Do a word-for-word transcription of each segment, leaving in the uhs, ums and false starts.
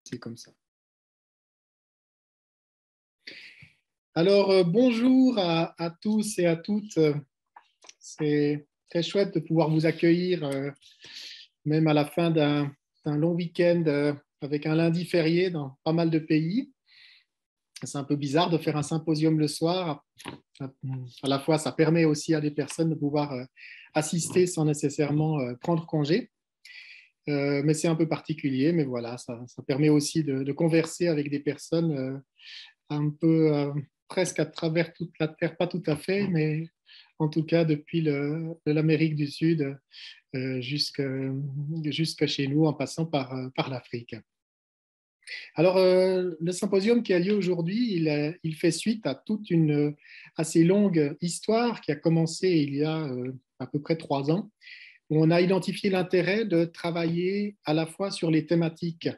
C'est comme ça. Alors, euh, bonjour à, à tous et à toutes. C'est très chouette de pouvoir vous accueillir, euh, même à la fin d'un d'un long week-end euh, avec un lundi férié dans pas mal de pays. C'est un peu bizarre de faire un symposium le soir. À la fois, ça permet aussi à des personnes de pouvoir euh, assister sans nécessairement euh, prendre congé. Euh, mais c'est un peu particulier, mais voilà, ça, ça permet aussi de, de converser avec des personnes euh, un peu euh, presque à travers toute la Terre, pas tout à fait, mais en tout cas depuis le, de l'Amérique du Sud euh, jusqu'à jusqu'à chez nous, en passant par, euh, par l'Afrique. Alors, euh, le symposium qui a lieu aujourd'hui, il, a- il fait suite à toute une assez longue histoire qui a commencé il y a euh, à peu près trois ans, où on a identifié l'intérêt de travailler à la fois sur les thématiques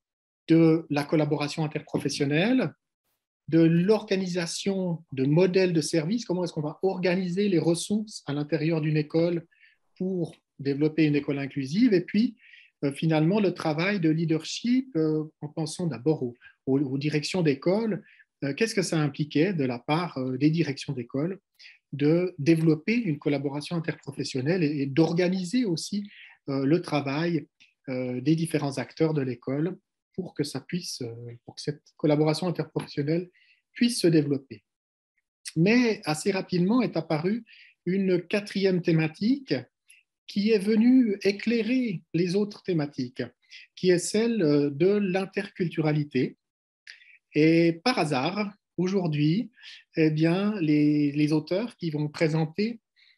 de la collaboration interprofessionnelle, de l'organisation de modèles de services, comment est-ce qu'on va organiser les ressources à l'intérieur d'une école pour développer une école inclusive, et puis euh, finalement le travail de leadership euh, en pensant d'abord aux, aux, aux directions d'école, euh, qu'est-ce que ça impliquait de la part euh, des directions d'école de développer une collaboration interprofessionnelle et, et d'organiser aussi euh, le travail euh, des différents acteurs de l'école pour que ça puisse, euh, pour que cette collaboration interprofessionnelle puisse se développer. Mais assez rapidement est apparue une quatrième thématique qui est venue éclairer les autres thématiques, qui est celle de l'interculturalité. Et par hasard, aujourd'hui, eh bien, les, les auteurs qui vont présenter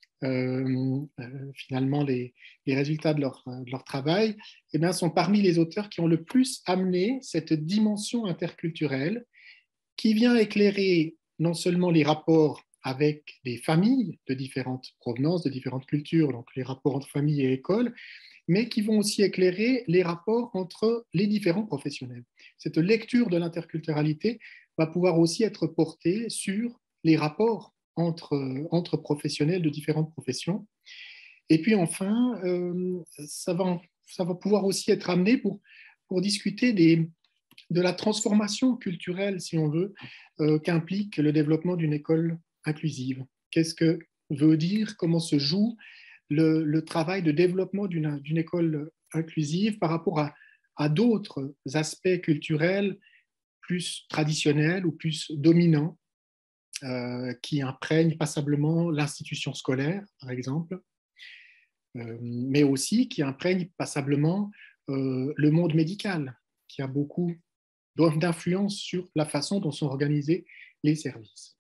euh, euh, finalement les, les, résultats de leur, de leur travail eh bien, sont parmi les auteurs qui ont le plus amené cette dimension interculturelle qui vient éclairer non seulement les rapports avec des familles de différentes provenances, de différentes cultures, donc les rapports entre famille et école, mais qui vont aussi éclairer les rapports entre les différents professionnels. Cette lecture de l'interculturalité va pouvoir aussi être portée sur les rapports entre, entre professionnels de différentes professions. Et puis enfin, euh, ça, va, ça va pouvoir aussi être amené pour, pour discuter des, de la transformation culturelle, si on veut, euh, qu'implique le développement d'une école inclusive. Qu'est-ce que veut dire, comment se joue le, le travail de développement d'une, d'une école inclusive par rapport à, à d'autres aspects culturels plus traditionnels ou plus dominants euh, qui imprègnent passablement l'institution scolaire, par exemple, euh, mais aussi qui imprègnent passablement euh, le monde médical, qui a beaucoup d'influence sur la façon dont sont organisés les services.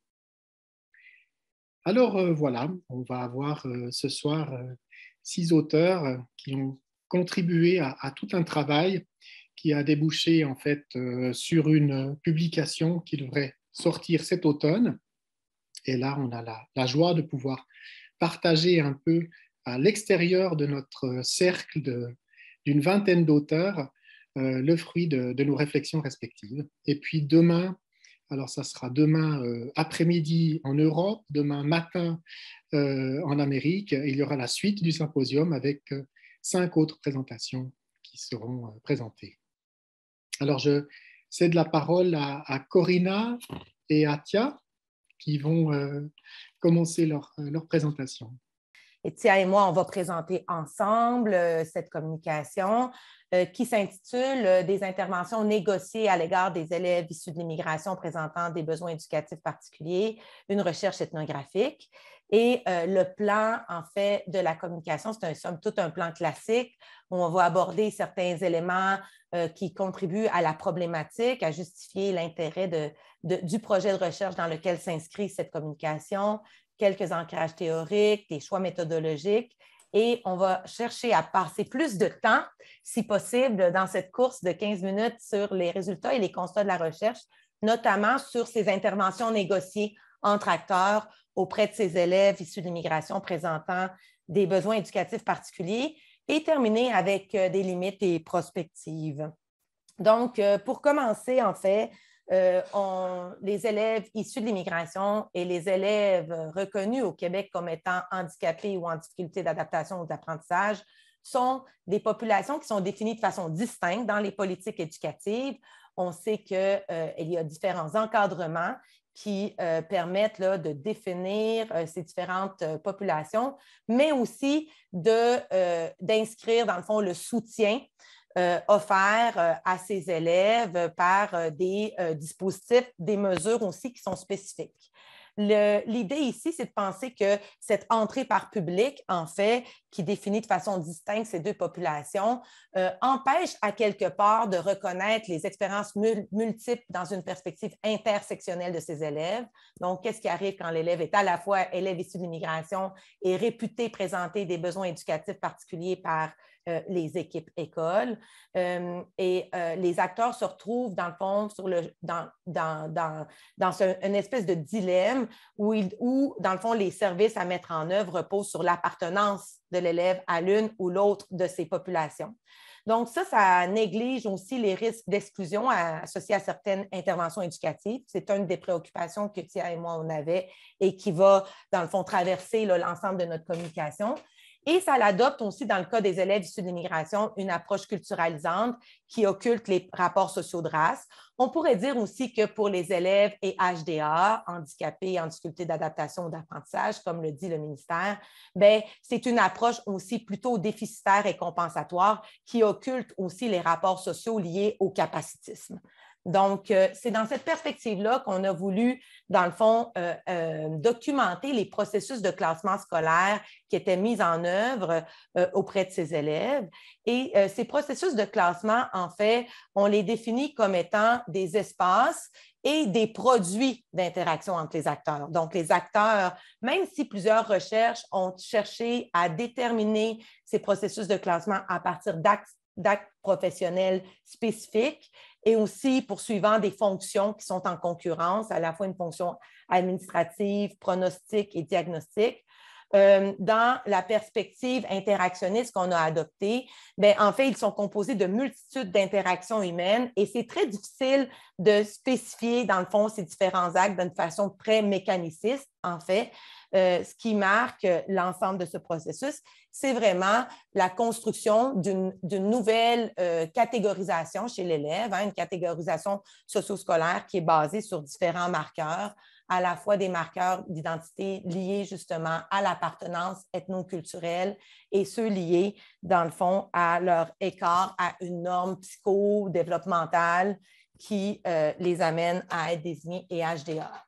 Alors euh, voilà, on va avoir euh, ce soir euh, six auteurs euh, qui ont contribué à, à, tout un travail qui a débouché en fait euh, sur une publication qui devrait sortir cet automne. Et là, on a la, la joie de pouvoir partager un peu à l'extérieur de notre cercle de, d'une vingtaine d'auteurs euh, le fruit de, de nos réflexions respectives. Et puis demain, alors ça sera demain euh, après-midi en Europe, demain matin euh, en Amérique, il y aura la suite du symposium avec euh, cinq autres présentations qui seront euh, présentées. Alors je cède la parole à, à Corinna et à Tia qui vont euh, commencer leur, leur présentation. Et Tia et moi, on va présenter ensemble euh, cette communication euh, qui s'intitule euh, « Des interventions négociées à l'égard des élèves issus de l'immigration présentant des besoins éducatifs particuliers, une recherche ethnographique ». Et euh, le plan, en fait, de la communication, c'est un, somme toute un plan classique où on va aborder certains éléments euh, qui contribuent à la problématique, à justifier l'intérêt de, de, du projet de recherche dans lequel s'inscrit cette communication, quelques ancrages théoriques, des choix méthodologiques, et on va chercher à passer plus de temps, si possible, dans cette course de quinze minutes sur les résultats et les constats de la recherche, notamment sur ces interventions négociées entre acteurs auprès de ces élèves issus de l'immigration présentant des besoins éducatifs particuliers, et terminer avec des limites et prospectives. Donc, pour commencer, en fait, Euh, on, les élèves issus de l'immigration et les élèves reconnus au Québec comme étant handicapés ou en difficulté d'adaptation ou d'apprentissage sont des populations qui sont définies de façon distincte dans les politiques éducatives. On sait qu'il euh, y a différents encadrements qui euh, permettent là, de définir euh, ces différentes euh, populations, mais aussi de, euh, d'inscrire, dans le fond, le soutien euh, offert euh, à ces élèves par euh, des euh, dispositifs, des mesures aussi qui sont spécifiques. Le, l'idée ici, c'est de penser que cette entrée par public, en fait, qui définit de façon distincte ces deux populations, euh, empêche à quelque part de reconnaître les expériences mul- multiples dans une perspective intersectionnelle de ces élèves. Donc, qu'est-ce qui arrive quand l'élève est à la fois élève issu de l'immigration et réputé présenter des besoins éducatifs particuliers par euh, les équipes écoles. Euh, et euh, les acteurs se retrouvent, dans le fond, sur le, dans, dans, dans, dans ce, une espèce de dilemme où, il, où, dans le fond, les services à mettre en œuvre reposent sur l'appartenance de l'élève à l'une ou l'autre de ces populations. Donc, ça, ça néglige aussi les risques d'exclusion associés à certaines interventions éducatives. C'est une des préoccupations que Tia et moi, on avait et qui va, dans le fond, traverser là, l'ensemble de notre communication. Et ça l'adopte aussi, dans le cas des élèves issus de l'immigration, une approche culturalisante qui occulte les rapports sociaux de race. On pourrait dire aussi que pour les élèves et H D A, handicapés, en difficulté d'adaptation ou d'apprentissage, comme le dit le ministère, bien, c'est une approche aussi plutôt déficitaire et compensatoire qui occulte aussi les rapports sociaux liés au capacitisme. Donc, euh, c'est dans cette perspective-là qu'on a voulu, dans le fond, euh, euh, documenter les processus de classement scolaire qui étaient mis en œuvre euh, auprès de ces élèves. Et euh, ces processus de classement, en fait, on les définit comme étant des espaces et des produits d'interaction entre les acteurs. Donc, les acteurs, même si plusieurs recherches ont cherché à déterminer ces processus de classement à partir d'actes d'actes professionnels spécifiques et aussi poursuivant des fonctions qui sont en concurrence, à la fois une fonction administrative, pronostic et diagnostic. Euh, dans la perspective interactionniste qu'on a adoptée, bien, en fait, ils sont composés de multitudes d'interactions humaines et c'est très difficile de spécifier, dans le fond, ces différents actes d'une façon très mécaniciste, en fait. Euh, ce qui marque l'ensemble de ce processus, c'est vraiment la construction d'une, d'une nouvelle euh, catégorisation chez l'élève, hein, une catégorisation socio-scolaire qui est basée sur différents marqueurs, à la fois des marqueurs d'identité liés justement à l'appartenance ethno-culturelle et ceux liés, dans le fond, à leur écart à une norme psycho-développementale qui euh, les amène à être désignés et H D A.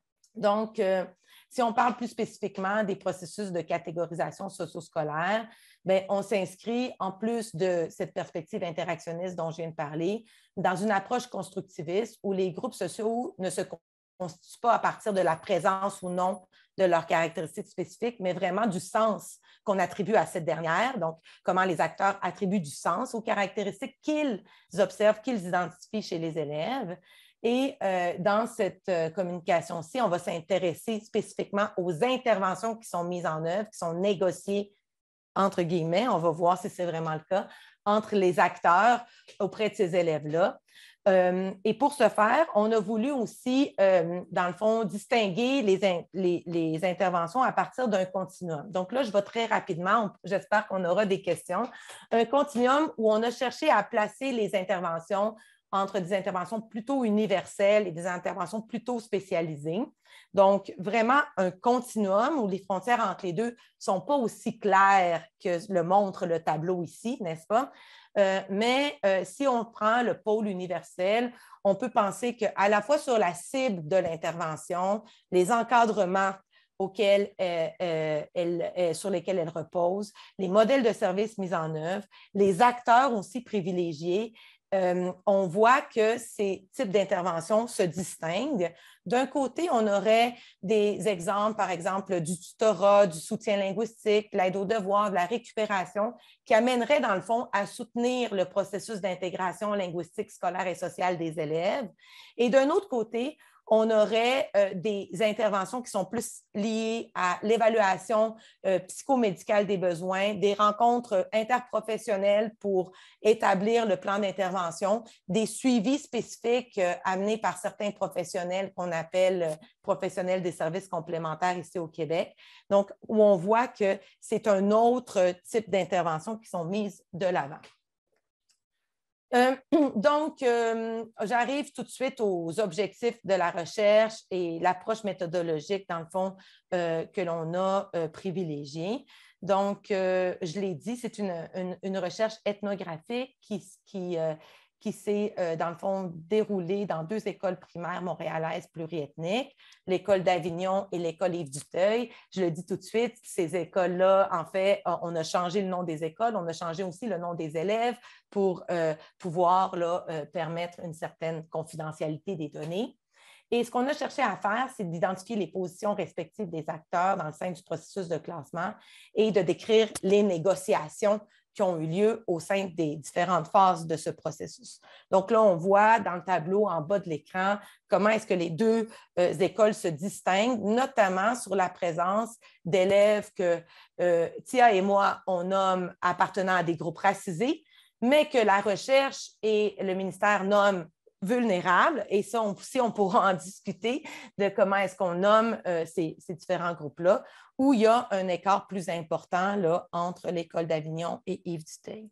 Donc, euh, si on parle plus spécifiquement des processus de catégorisation socio-scolaire, bien, on s'inscrit, en plus de cette perspective interactionniste dont je viens de parler, dans une approche constructiviste où les groupes sociaux ne se constituent pas à partir de la présence ou non de leurs caractéristiques spécifiques, mais vraiment du sens qu'on attribue à cette dernière, donc comment les acteurs attribuent du sens aux caractéristiques qu'ils observent, qu'ils identifient chez les élèves. Et euh, dans cette euh, communication-ci, on va s'intéresser spécifiquement aux interventions qui sont mises en œuvre, qui sont négociées, entre guillemets, on va voir si c'est vraiment le cas, entre les acteurs auprès de ces élèves-là. Euh, et pour ce faire, on a voulu aussi, euh, dans le fond, distinguer les, in- les, les interventions à partir d'un continuum. Donc là, je vais très rapidement, j'espère qu'on aura des questions. Un continuum où on a cherché à placer les interventions entre des interventions plutôt universelles et des interventions plutôt spécialisées. Donc, vraiment un continuum où les frontières entre les deux ne sont pas aussi claires que le montre le tableau ici, n'est-ce pas? Euh, mais euh, si on prend le pôle universel, on peut penser qu'à la fois sur la cible de l'intervention, les encadrements auxquels, euh, euh, elle, euh, sur lesquels elle repose, les modèles de services mis en œuvre, les acteurs aussi privilégiés, Euh, on voit que ces types d'interventions se distinguent. D'un côté, on aurait des exemples, par exemple, du tutorat, du soutien linguistique, l'aide aux devoirs, de la récupération, qui amèneraient, dans le fond, à soutenir le processus d'intégration linguistique, scolaire et sociale des élèves. Et d'un autre côté, on aurait euh, des interventions qui sont plus liées à l'évaluation euh, psychomédicale des besoins, des rencontres interprofessionnelles pour établir le plan d'intervention, des suivis spécifiques euh, amenés par certains professionnels qu'on appelle euh, professionnels des services complémentaires ici au Québec. Donc, où on voit que c'est un autre type d'intervention qui sont mises de l'avant. Euh, donc, euh, j'arrive tout de suite aux objectifs de la recherche et l'approche méthodologique, dans le fond, euh, que l'on a euh, privilégiée. Donc, euh, je l'ai dit, c'est une, une, une recherche ethnographique qui, qui, euh, qui s'est, euh, dans le fond, déroulée dans deux écoles primaires montréalaises pluriethniques, l'école d'Avignon et l'école Yves-Duteuil. Je le dis tout de suite, ces écoles-là, en fait, on a changé le nom des écoles, on a changé aussi le nom des élèves pour euh, pouvoir là, euh, permettre une certaine confidentialité des données. Et ce qu'on a cherché à faire, c'est d'identifier les positions respectives des acteurs dans le sein du processus de classement et de décrire les négociations qui ont eu lieu au sein des différentes phases de ce processus. Donc là, on voit dans le tableau en bas de l'écran comment est-ce que les deux euh, écoles se distinguent, notamment sur la présence d'élèves que euh, Tia et moi, on nomme appartenant à des groupes racisés, mais que la recherche et le ministère nomment vulnérables. Et ça aussi, on pourra en discuter de comment est-ce qu'on nomme euh, ces, ces différents groupes-là, où il y a un écart plus important là, entre l'École d'Avignon et Yves-Duteuil.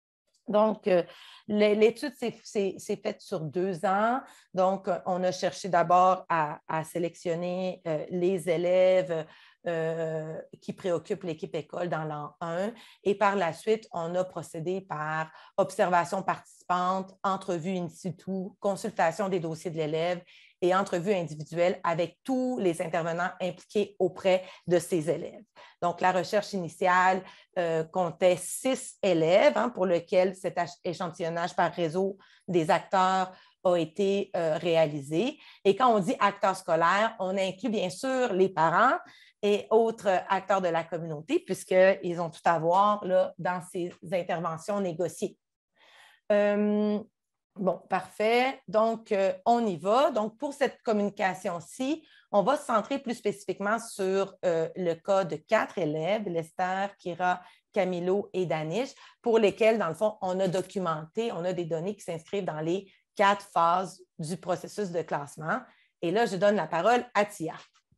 Donc, euh, l'étude s'est faite sur deux ans. Donc, on a cherché d'abord à, à sélectionner euh, les élèves euh, qui préoccupent l'équipe école dans l'an un. Et par la suite, on a procédé par observation participante, entrevue in situ, consultation des dossiers de l'élève et entrevue individuelle avec tous les intervenants impliqués auprès de ces élèves. Donc, la recherche initiale euh, comptait six élèves hein, pour lesquels cet échantillonnage par réseau des acteurs a été euh, réalisé. Et quand on dit acteurs scolaires, on inclut bien sûr les parents et autres acteurs de la communauté, puisqu'ils ont tout à voir là, dans ces interventions négociées. Euh, Bon, parfait. Donc, euh, on y va. Donc, pour cette communication-ci, on va se centrer plus spécifiquement sur euh, le cas de quatre élèves, Lester, Kira, Camilo et Danish, pour lesquels, dans le fond, on a documenté, on a des données qui s'inscrivent dans les quatre phases du processus de classement. Et là, je donne la parole à Tia.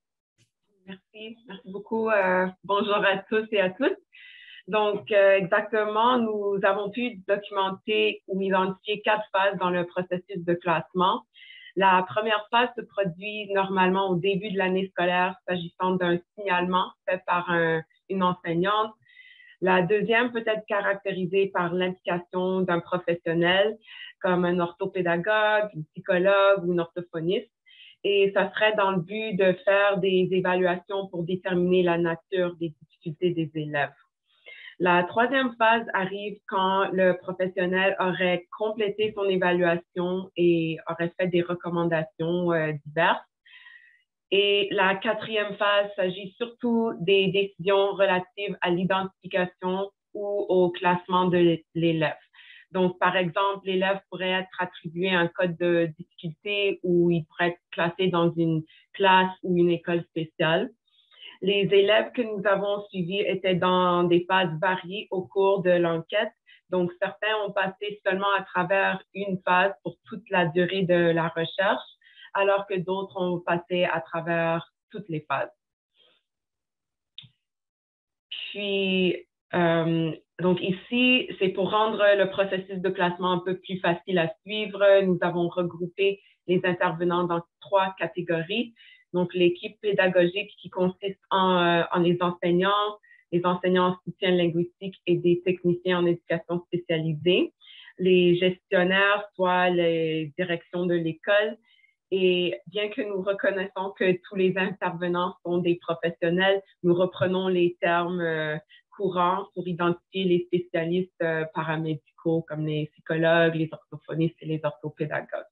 Merci. Merci beaucoup. Euh, bonjour à tous et à toutes. Donc, euh, exactement, nous avons pu documenter ou identifier quatre phases dans le processus de classement. La première phase se produit normalement au début de l'année scolaire, s'agissant d'un signalement fait par un, une enseignante. La deuxième peut être caractérisée par l'implication d'un professionnel, comme un orthopédagogue, un psychologue ou un orthophoniste. Et ça serait dans le but de faire des évaluations pour déterminer la nature des difficultés des élèves. La troisième phase arrive quand le professionnel aurait complété son évaluation et aurait fait des recommandations euh, diverses. Et la quatrième phase s'agit surtout des décisions relatives à l'identification ou au classement de l'élève. Donc, par exemple, l'élève pourrait être attribué un code de difficulté ou il pourrait être classé dans une classe ou une école spéciale. Les élèves que nous avons suivis étaient dans des phases variées au cours de l'enquête. Donc, certains ont passé seulement à travers une phase pour toute la durée de la recherche, alors que d'autres ont passé à travers toutes les phases. Puis, euh, donc ici, c'est pour rendre le processus de classement un peu plus facile à suivre. Nous avons regroupé les intervenants dans trois catégories. Donc, l'équipe pédagogique qui consiste en, euh, en les enseignants, les enseignants en soutien linguistique et des techniciens en éducation spécialisée, les gestionnaires, soit les directions de l'école. Et bien que nous reconnaissons que tous les intervenants sont des professionnels, nous reprenons les termes euh, courants pour identifier les spécialistes euh, paramédicaux comme les psychologues, les orthophonistes et les orthopédagogues.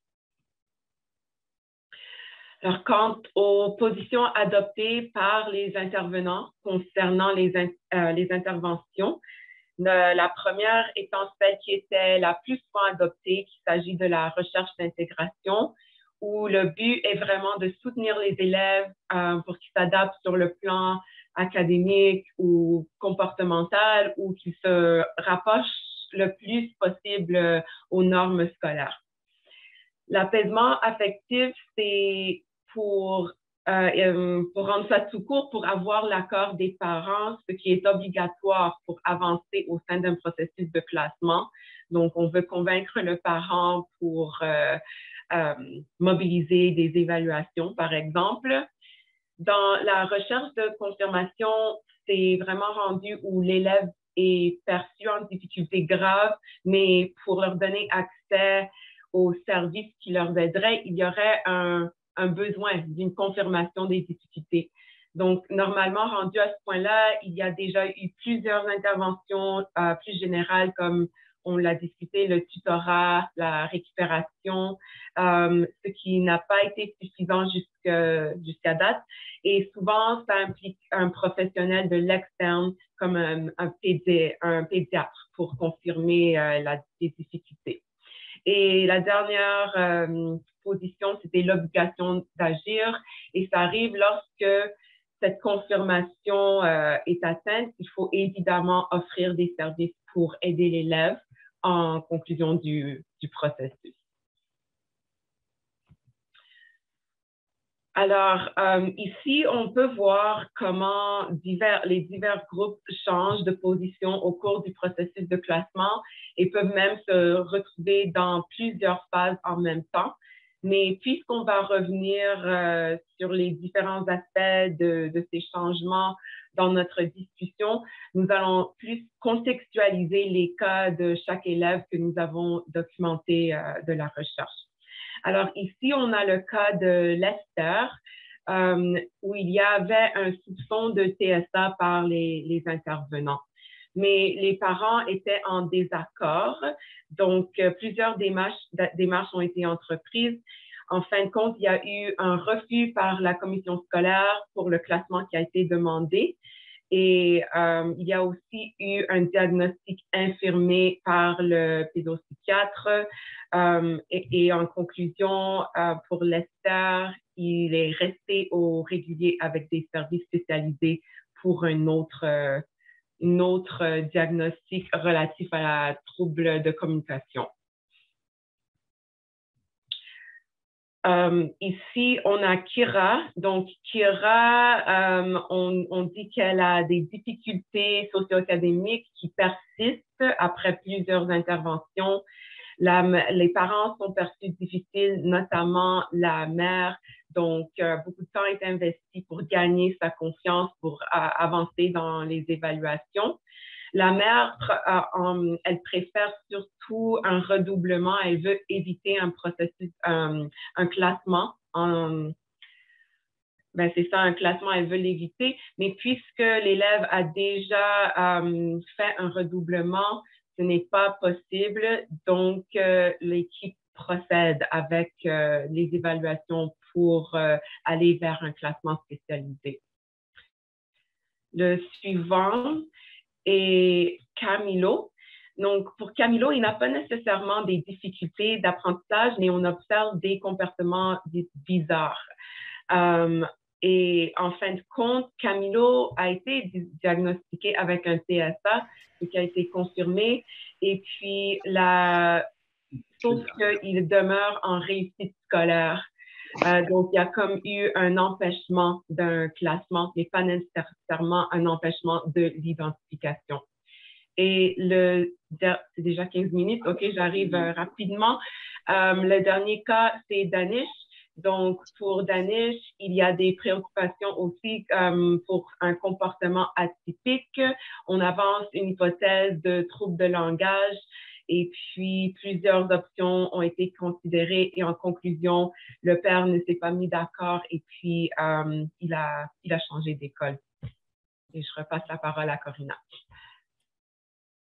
Alors, quant aux positions adoptées par les intervenants concernant les, euh, les interventions, le, la première étant celle qui était la plus souvent adoptée, qu'il s'agit de la recherche d'intégration, où le but est vraiment de soutenir les élèves euh, pour qu'ils s'adaptent sur le plan académique ou comportemental ou qu'ils se rapprochent le plus possible aux normes scolaires. L'apaisement affectif, c'est pour, euh, pour rendre ça tout court, pour avoir l'accord des parents, ce qui est obligatoire pour avancer au sein d'un processus de classement. Donc, on veut convaincre le parent pour euh, euh, mobiliser des évaluations, par exemple. Dans la recherche de confirmation, c'est vraiment rendu où l'élève est perçu en difficulté grave, mais pour leur donner accès aux services qui leur aideraient, il y aurait un, un besoin d'une confirmation des difficultés. Donc, normalement, rendu à ce point-là, il y a déjà eu plusieurs interventions euh, plus générales comme on l'a discuté, le tutorat, la récupération, euh, ce qui n'a pas été suffisant jusqu'à jusqu'à date. Et souvent, ça implique un professionnel de l'externe comme un, un, pédi un pédiatre pour confirmer euh, la, les difficultés. Et la dernière euh, position, c'était l'obligation d'agir. Et ça arrive lorsque cette confirmation euh, est atteinte. Il faut évidemment offrir des services pour aider l'élève en conclusion du, du processus. Alors, euh, ici, on peut voir comment divers, les divers groupes changent de position au cours du processus de classement et peuvent même se retrouver dans plusieurs phases en même temps. Mais puisqu'on va revenir euh, sur les différents aspects de, de ces changements dans notre discussion, nous allons plus contextualiser les cas de chaque élève que nous avons documenté euh, de la recherche. Alors ici, on a le cas de Lester, euh, où il y avait un soupçon de T S A par les, les intervenants. Mais les parents étaient en désaccord, donc euh, plusieurs démarches, démarches ont été entreprises. En fin de compte, il y a eu un refus par la commission scolaire pour le classement qui a été demandé. Et euh, il y a aussi eu un diagnostic infirmé par le pédopsychiatre. Euh, et, et en conclusion, euh, pour Lester, il est resté au régulier avec des services spécialisés pour un autre, euh, un autre diagnostic relatif à la trouble de communication. Euh, ici, on a Kira. Donc, Kira, euh, on, on dit qu'elle a des difficultés socio-académiques qui persistent après plusieurs interventions. La, les parents sont perçus difficiles, notamment la mère. Donc, euh, beaucoup de temps est investi pour gagner sa confiance, pour euh, avancer dans les évaluations. La mère, euh, elle préfère surtout un redoublement. Elle veut éviter un processus, un, un classement. En, ben c'est ça, un classement, elle veut l'éviter. Mais puisque l'élève a déjà euh, fait un redoublement, ce n'est pas possible. Donc, euh, l'équipe procède avec euh, les évaluations pour euh, aller vers un classement spécialisé. Le suivant est Camilo. Donc, pour Camilo, il n'a pas nécessairement des difficultés d'apprentissage, mais on observe des comportements bizarres. Um, et en fin de compte, Camilo a été diagnostiqué avec un T S A, ce qui a été confirmé. Et puis, la... sauf qu'il demeure en réussite scolaire. Euh, donc, il y a comme eu un empêchement d'un classement, mais pas nécessairement un empêchement de l'identification. Et le, c'est déjà quinze minutes, OK, j'arrive euh, rapidement. Euh, le dernier cas, c'est Danish. Donc, pour Danish, il y a des préoccupations aussi euh, pour un comportement atypique. On avance une hypothèse de trouble de langage. Et puis, plusieurs options ont été considérées et en conclusion, le père ne s'est pas mis d'accord et puis euh, il, a, il a changé d'école. Et je repasse la parole à Corinna.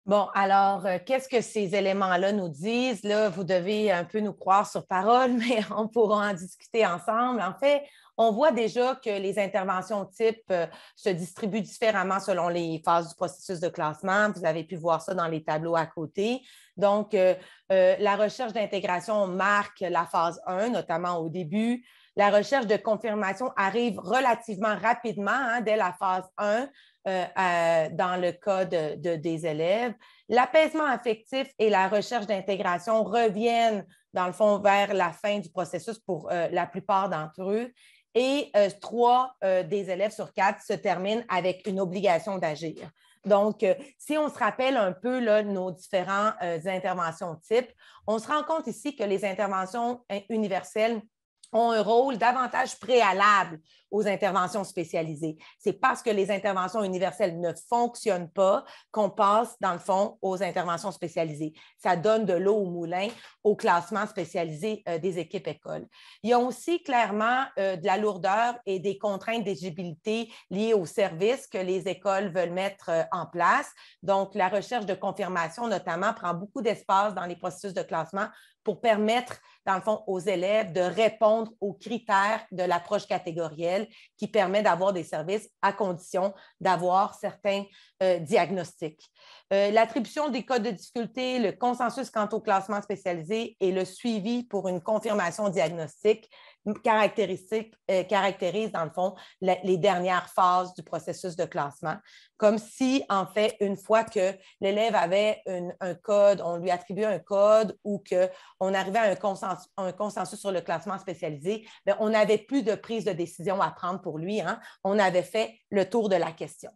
Bon, alors, euh, qu'est-ce que ces éléments-là nous disent? Là, vous devez un peu nous croire sur parole, mais on pourra en discuter ensemble. En fait, on voit déjà que les interventions type euh, se distribuent différemment selon les phases du processus de classement. Vous avez pu voir ça dans les tableaux à côté. Donc, euh, euh, la recherche d'intégration marque la phase un, notamment au début. La recherche de confirmation arrive relativement rapidement, hein, dès la phase un. Euh, euh, dans le cas de, de, des élèves. L'apaisement affectif et la recherche d'intégration reviennent, dans le fond, vers la fin du processus pour euh, la plupart d'entre eux. Et euh, trois euh, des élèves sur quatre se terminent avec une obligation d'agir. Donc, euh, si on se rappelle un peu là, nos différentes euh, interventions types, on se rend compte ici que les interventions universelles ont un rôle davantage préalable aux interventions spécialisées. C'est parce que les interventions universelles ne fonctionnent pas qu'on passe, dans le fond, aux interventions spécialisées. Ça donne de l'eau au moulin au classement spécialisé euh, des équipes écoles. Il y a aussi clairement euh, de la lourdeur et des contraintes d'éligibilité liées aux services que les écoles veulent mettre euh, en place. Donc, la recherche de confirmation, notamment, prend beaucoup d'espace dans les processus de classement pour permettre, dans le fond, aux élèves de répondre aux critères de l'approche catégorielle qui permet d'avoir des services à condition d'avoir certains euh, diagnostics. Euh, l'attribution des codes de difficulté, le consensus quant au classement spécialisé et le suivi pour une confirmation diagnostique caractéristique, euh, caractérisent, dans le fond, la, les dernières phases du processus de classement, comme si, en fait, une fois que l'élève avait une, un code, on lui attribuait un code ou qu'on arrivait à un consensus, un consensus sur le classement spécialisé, bien, on n'avait plus de prise de décision à prendre pour lui, hein? On avait fait le tour de la question.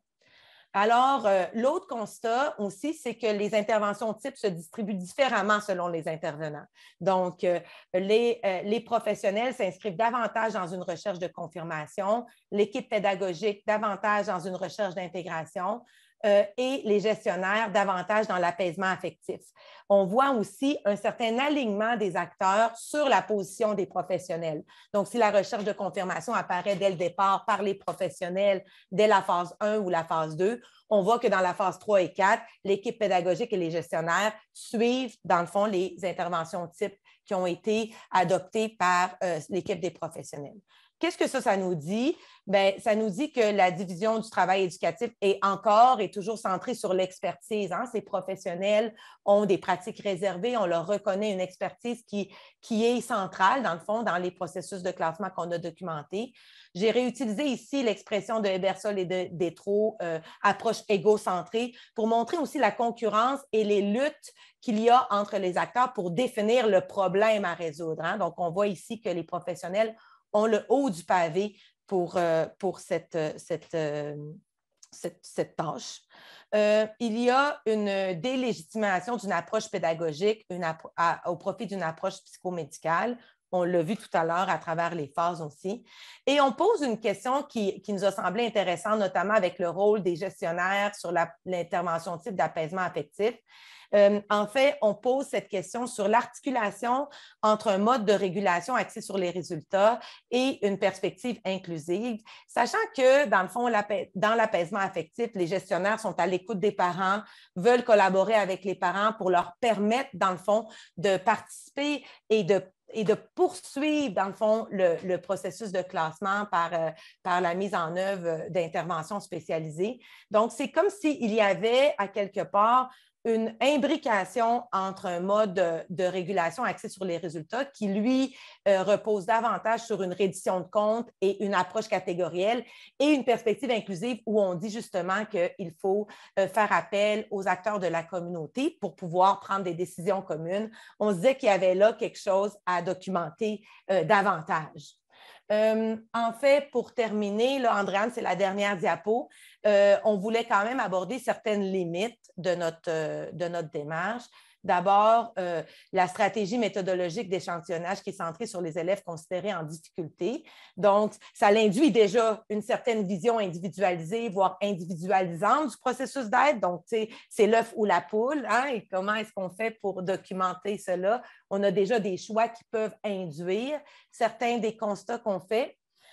Alors, euh, l'autre constat aussi, c'est que les interventions types se distribuent différemment selon les intervenants. Donc, euh, les, euh, les professionnels s'inscrivent davantage dans une recherche de confirmation, l'équipe pédagogique davantage dans une recherche d'intégration, Euh, et les gestionnaires davantage dans l'apaisement affectif. On voit aussi un certain alignement des acteurs sur la position des professionnels. Donc, si la recherche de confirmation apparaît dès le départ par les professionnels dès la phase un ou la phase deux, on voit que dans la phase trois et quatre, l'équipe pédagogique et les gestionnaires suivent, dans le fond, les interventions types qui ont été adoptées par euh, l'équipe des professionnels. Qu'est-ce que ça, ça nous dit? Bien, ça nous dit que la division du travail éducatif est encore et toujours centrée sur l'expertise. Hein? Ces professionnels ont des pratiques réservées, on leur reconnaît une expertise qui, qui est centrale, dans le fond, dans les processus de classement qu'on a documentés. J'ai réutilisé ici l'expression de Ebersol et de Détro, euh, approche égocentrée, pour montrer aussi la concurrence et les luttes qu'il y a entre les acteurs pour définir le problème à résoudre. Hein? Donc, on voit ici que les professionnels ont le haut du pavé pour, euh, pour cette, cette, euh, cette, cette tâche. Euh, il y a une délégitimation d'une approche pédagogique une appro- à, au profit d'une approche psychomédicale. On l'a vu tout à l'heure à travers les phases aussi. Et on pose une question qui, qui nous a semblé intéressante, notamment avec le rôle des gestionnaires sur la, l'intervention type d'apaisement affectif. Euh, en fait, on pose cette question sur l'articulation entre un mode de régulation axé sur les résultats et une perspective inclusive, sachant que, dans le fond, dans l'apaisement affectif, les gestionnaires sont à l'écoute des parents, veulent collaborer avec les parents pour leur permettre, dans le fond, de participer et de et de poursuivre, dans le fond, le, le processus de classement par, euh, par la mise en œuvre d'interventions spécialisées. Donc, c'est comme s'il y avait, à quelque part, une imbrication entre un mode de, de régulation axé sur les résultats qui, lui, euh, repose davantage sur une reddition de comptes et une approche catégorielle et une perspective inclusive où on dit justement qu'il faut euh, faire appel aux acteurs de la communauté pour pouvoir prendre des décisions communes. On se disait qu'il y avait là quelque chose à documenter euh, davantage. Euh, en fait, pour terminer, là, Andréane, c'est la dernière diapo. Euh, on voulait quand même aborder certaines limites de notre, euh, de notre démarche. D'abord, euh, la stratégie méthodologique d'échantillonnage qui est centrée sur les élèves considérés en difficulté. Donc, ça induit déjà une certaine vision individualisée, voire individualisante du processus d'aide. Donc, tu sais, c'est l'œuf ou la poule, hein? Et comment est-ce qu'on fait pour documenter cela? On a déjà des choix qui peuvent induire certains des constats qu'on fait.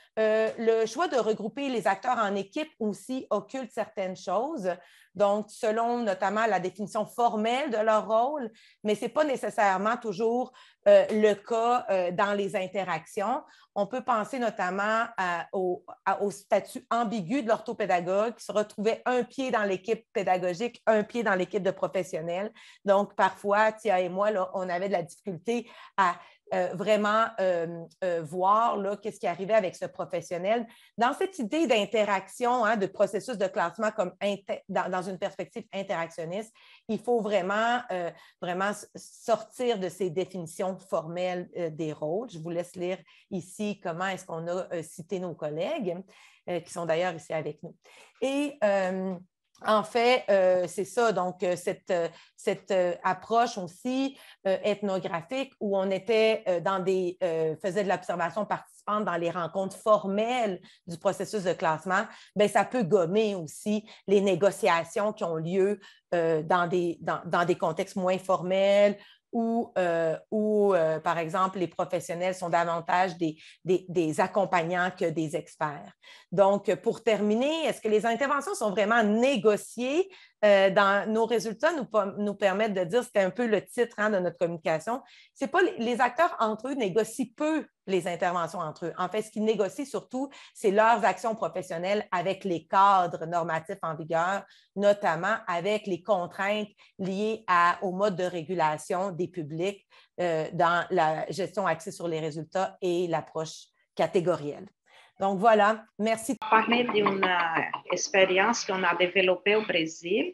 Euh, le choix de regrouper les acteurs en équipe aussi occulte certaines choses, donc selon notamment la définition formelle de leur rôle, mais ce n'est pas nécessairement toujours euh, le cas euh, dans les interactions. On peut penser notamment à, au, à, au statut ambigu de l'orthopédagogue qui se retrouvait un pied dans l'équipe pédagogique, un pied dans l'équipe de professionnels. Donc, parfois, Tia et moi, là, on avait de la difficulté à Euh, vraiment euh, euh, voir là, qu'est-ce qui arrivait avec ce professionnel. Dans cette idée d'interaction, hein, de processus de classement comme dans, dans une perspective interactionniste, il faut vraiment, euh, vraiment sortir de ces définitions formelles euh, des rôles. Je vous laisse lire ici comment est-ce qu'on a euh, cité nos collègues, euh, qui sont d'ailleurs ici avec nous. Et euh, en fait, euh, c'est ça, donc cette, cette euh, approche aussi euh, ethnographique où on était euh, dans des, euh, faisait de l'observation participante dans les rencontres formelles du processus de classement, bien, ça peut gommer aussi les négociations qui ont lieu euh, dans, des, dans, dans des contextes moins formels, où, euh, où euh, par exemple, les professionnels sont davantage des, des, des accompagnants que des experts. Donc, pour terminer, est-ce que les interventions sont vraiment négociées? Euh, dans nos résultats nous, nous permettent de dire, c'était un peu le titre hein, de notre communication, c'est pas les acteurs entre eux négocient peu les interventions entre eux. En fait, ce qu'ils négocient surtout, c'est leurs actions professionnelles avec les cadres normatifs en vigueur, notamment avec les contraintes liées à, au mode de régulation des publics euh, dans la gestion axée sur les résultats et l'approche catégorielle. Donc voilà, merci. Parler d'une expérience qu'on a développée au Brésil.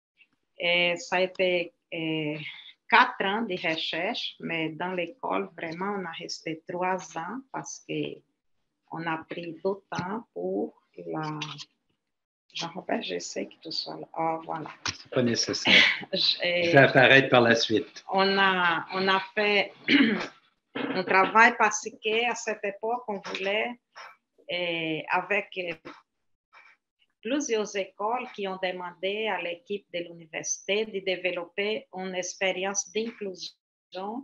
Et ça a été eh, quatre ans de recherche, mais dans l'école, vraiment, on a resté trois ans parce qu'on a pris du temps pour la... Jean-Robert, je sais que tu sois là. Oh, voilà. C'est pas nécessaire. Je vais apparaître par la suite. On a, on a fait un travail parce qu'à cette époque, on voulait... Et avec plusieurs écoles qui ont demandé à l'équipe de l'université de développer une expérience d'inclusion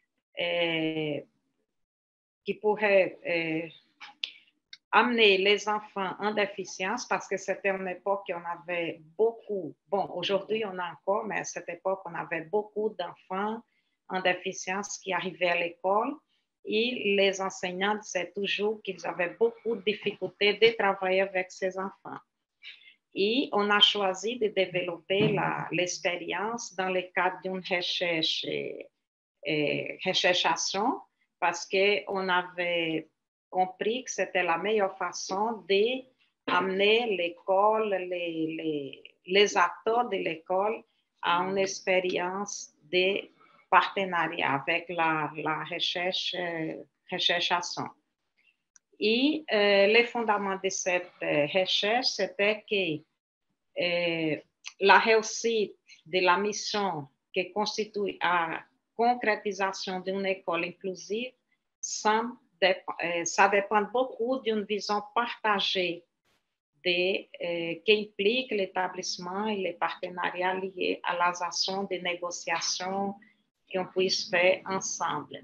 qui pourrait eh, amener les enfants en déficience, parce que c'était une époque où on avait beaucoup, bon, aujourd'hui on a encore, mais à cette époque on avait beaucoup d'enfants en déficience qui arrivaient à l'école. Et les enseignants disaient toujours qu'ils avaient beaucoup de difficultés de travailler avec ces enfants. Et on a choisi de développer l'expérience dans le cadre d'une recherche, et, et, recherchation, parce qu'on avait compris que c'était la meilleure façon d'amener l'école, les, les, les acteurs de l'école à une expérience de partenariat avec la, la recherche, euh, recherchation. Et euh, le fondement de cette euh, recherche, c'était que euh, la réussite de la mission qui constitue la concrétisation d'une école inclusive, ça, euh, ça dépend beaucoup d'une vision partagée de, euh, qui implique l'établissement et les partenariats liés à las actions de négociation qu'on puisse faire ensemble.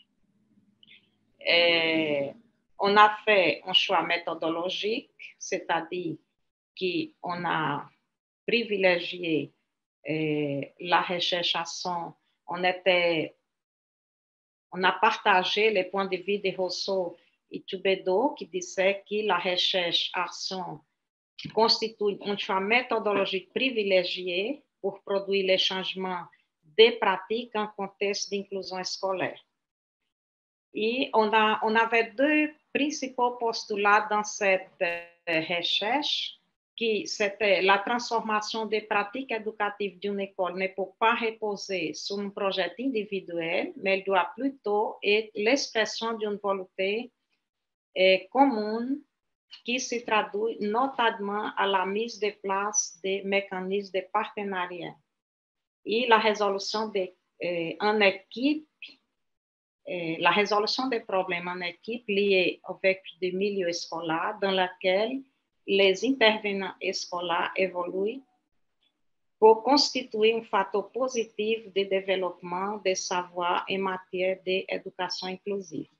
Et on a fait un choix méthodologique, c'est-à-dire qu'on a privilégié euh, la recherchation, on, était, on a partagé les points de vue de Rousseau et Tubedo qui disaient que la recherche-action constitue un choix méthodologique privilégié pour produire les changements des pratiques en contexte d'inclusion scolaire. Et on, a, on avait deux principaux postulats dans cette euh, recherche, qui c'était la transformation des pratiques éducatives d'une école ne peut pas reposer sur un projet individuel, mais elle doit plutôt être l'expression d'une volonté euh, commune qui se traduit notamment à la mise en place des mécanismes de partenariat. Et la résolution de, euh, en équipe, euh, la résolution des problèmes en équipe liés avec des milieux scolaires dans lesquels les intervenants scolaires évoluent pour constituer un facteur positif de développement des savoirs en matière d'éducation inclusive.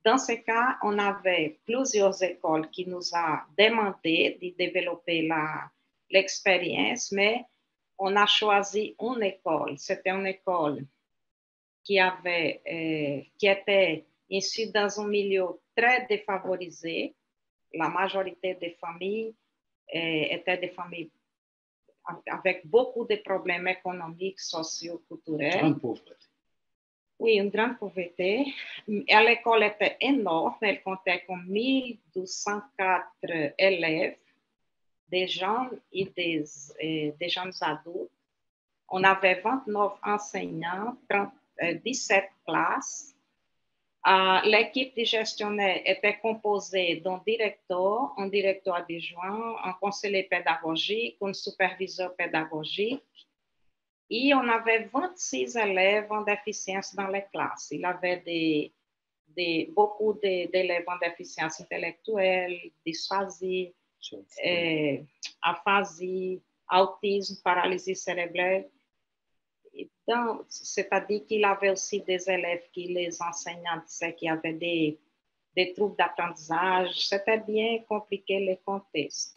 dans ce cas, on avait plusieurs écoles qui nous ont demandé de développer l'expérience, mais on a choisi une école. C'était une école qui, avait, euh, qui était issue dans un milieu très défavorisé. La majorité des familles euh, étaient des familles avec beaucoup de problèmes économiques, sociaux, culturels. Grande pauvreté. Oui, une grande pauvreté. L'école était énorme, elle comptait comme mille deux cent quatre élèves, des jeunes et des, et des jeunes adultes. On avait vingt-neuf enseignants, trente, euh, dix-sept classes. Uh, l'équipe de gestionnaire était composée d'un directeur, un directeur adjoint, un conseiller pédagogique, un superviseur pédagogique. Et on avait vingt-six élèves en déficience dans les classes. Il y avait des, des, beaucoup d'élèves en déficience intellectuelle, dysphasie, euh, aphasie, autisme, paralysie cérébrale. C'est-à-dire qu'il y avait aussi des élèves qui les enseignants disaient qu'il y avait des, des troubles d'apprentissage. C'était bien compliqué le contexte.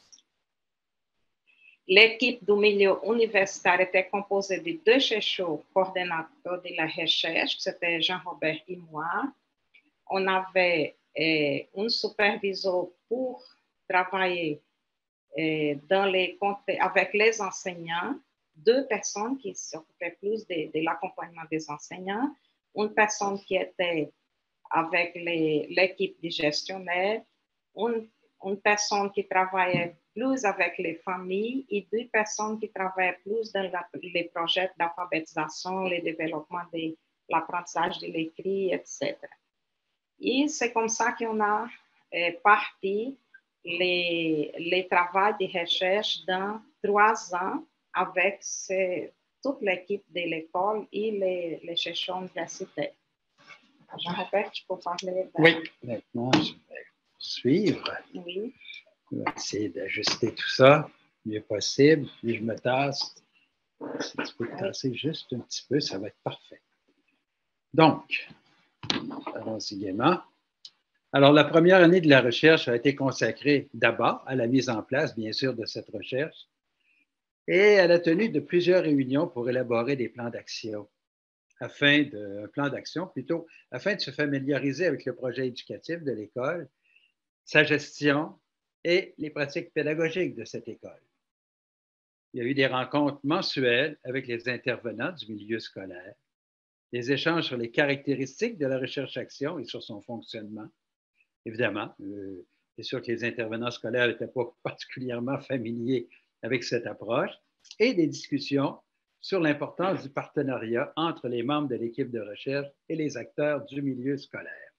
L'équipe du milieu universitaire était composée de deux chercheurs coordonnateurs de la recherche, c'était Jean-Robert et moi. On avait eh, un superviseur pour travailler eh, dans les, avec les enseignants, deux personnes qui s'occupaient plus de, de l'accompagnement des enseignants, une personne qui était avec l'équipe de gestionnaire, une, une personne qui travaillait plus avec les familles et deux personnes qui travaillaient plus dans la, les projets d'alphabétisation, le développement de l'apprentissage de l'écrit, et cetera. Et c'est comme ça qu'on a eh, parti les, les travaux de recherche dans trois ans avec ces, toute l'équipe de l'école et les, les chercheurs universitaires. Jean-Robert, tu peux parler? De... Oui, maintenant je vais suivre. Oui. Je vais essayer d'ajuster tout ça le mieux possible. Puis je me tasse. Si tu peux te tasser juste un petit peu, ça va être parfait. Donc, allons-y gaiement. Alors, la première année de la recherche a été consacrée d'abord à la mise en place, bien sûr, de cette recherche et à la tenue de plusieurs réunions pour élaborer des plans d'action, afin de, un plan d'action plutôt, afin de se familiariser avec le projet éducatif de l'école, sa gestion et les pratiques pédagogiques de cette école. Il y a eu des rencontres mensuelles avec les intervenants du milieu scolaire, des échanges sur les caractéristiques de la recherche-action et sur son fonctionnement. Évidemment, euh, c'est sûr que les intervenants scolaires n'étaient pas particulièrement familiers avec cette approche, et des discussions sur l'importance du partenariat entre les membres de l'équipe de recherche et les acteurs du milieu scolaire.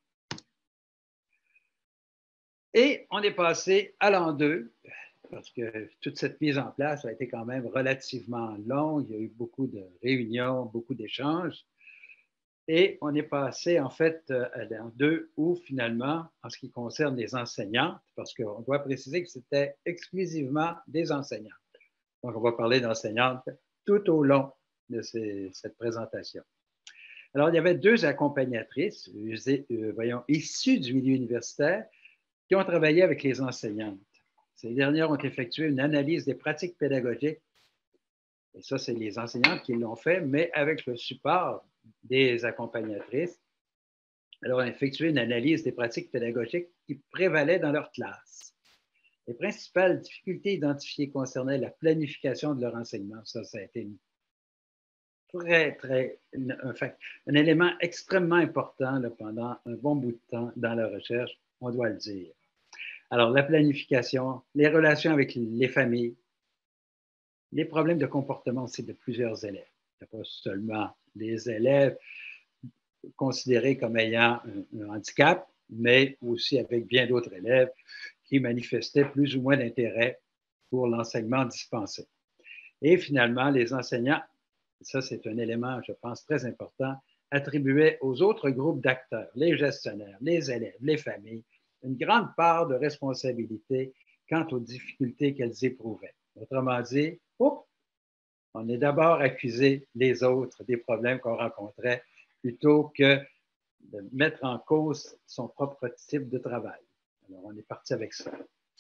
Et on est passé à l'an deux, parce que toute cette mise en place a été quand même relativement longue. Il y a eu beaucoup de réunions, beaucoup d'échanges. Et on est passé en fait à l'an deux où finalement, en ce qui concerne les enseignantes, parce qu'on doit préciser que c'était exclusivement des enseignantes. Donc, on va parler d'enseignantes tout au long de ces, cette présentation. Alors, il y avait deux accompagnatrices, euh, voyons, issues du milieu universitaire, qui ont travaillé avec les enseignantes. Ces dernières ont effectué une analyse des pratiques pédagogiques. Et ça, c'est les enseignantes qui l'ont fait, mais avec le support des accompagnatrices. Alors, on a effectué une analyse des pratiques pédagogiques qui prévalaient dans leur classe. Les principales difficultés identifiées concernaient la planification de leur enseignement. Ça, ça a été une très, très, une, un, un élément extrêmement important là, pendant un bon bout de temps dans la recherche, on doit le dire. Alors, la planification, les relations avec les familles, les problèmes de comportement aussi de plusieurs élèves. Ce n'est pas seulement les élèves considérés comme ayant un, un handicap, mais aussi avec bien d'autres élèves qui manifestaient plus ou moins d'intérêt pour l'enseignement dispensé. Et finalement, les enseignants, ça c'est un élément, je pense, très important, attribuaient aux autres groupes d'acteurs, les gestionnaires, les élèves, les familles, une grande part de responsabilité quant aux difficultés qu'elles éprouvaient. Autrement dit, oups, on est d'abord accusé les autres des problèmes qu'on rencontrait plutôt que de mettre en cause son propre type de travail. Alors, on est parti avec ça.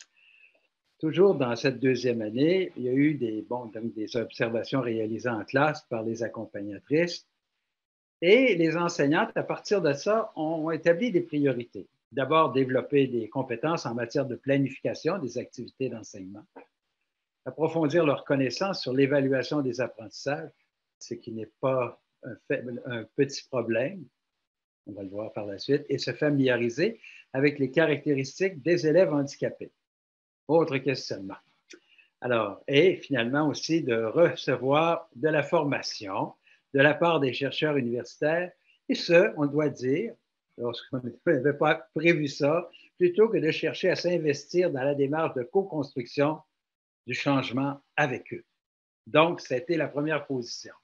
Toujours dans cette deuxième année, il y a eu des, bon, donc des observations réalisées en classe par les accompagnatrices et les enseignantes, à partir de ça, ont établi des priorités. D'abord, développer des compétences en matière de planification des activités d'enseignement, approfondir leurs connaissances sur l'évaluation des apprentissages, ce qui n'est pas un, faible, un petit problème, on va le voir par la suite, et se familiariser avec les caractéristiques des élèves handicapés. Autre questionnement. Alors, et finalement aussi de recevoir de la formation de la part des chercheurs universitaires, et ce, on doit dire, lorsqu'on n'avait pas prévu ça, plutôt que de chercher à s'investir dans la démarche de co-construction du changement avec eux. Donc, c'était la première position.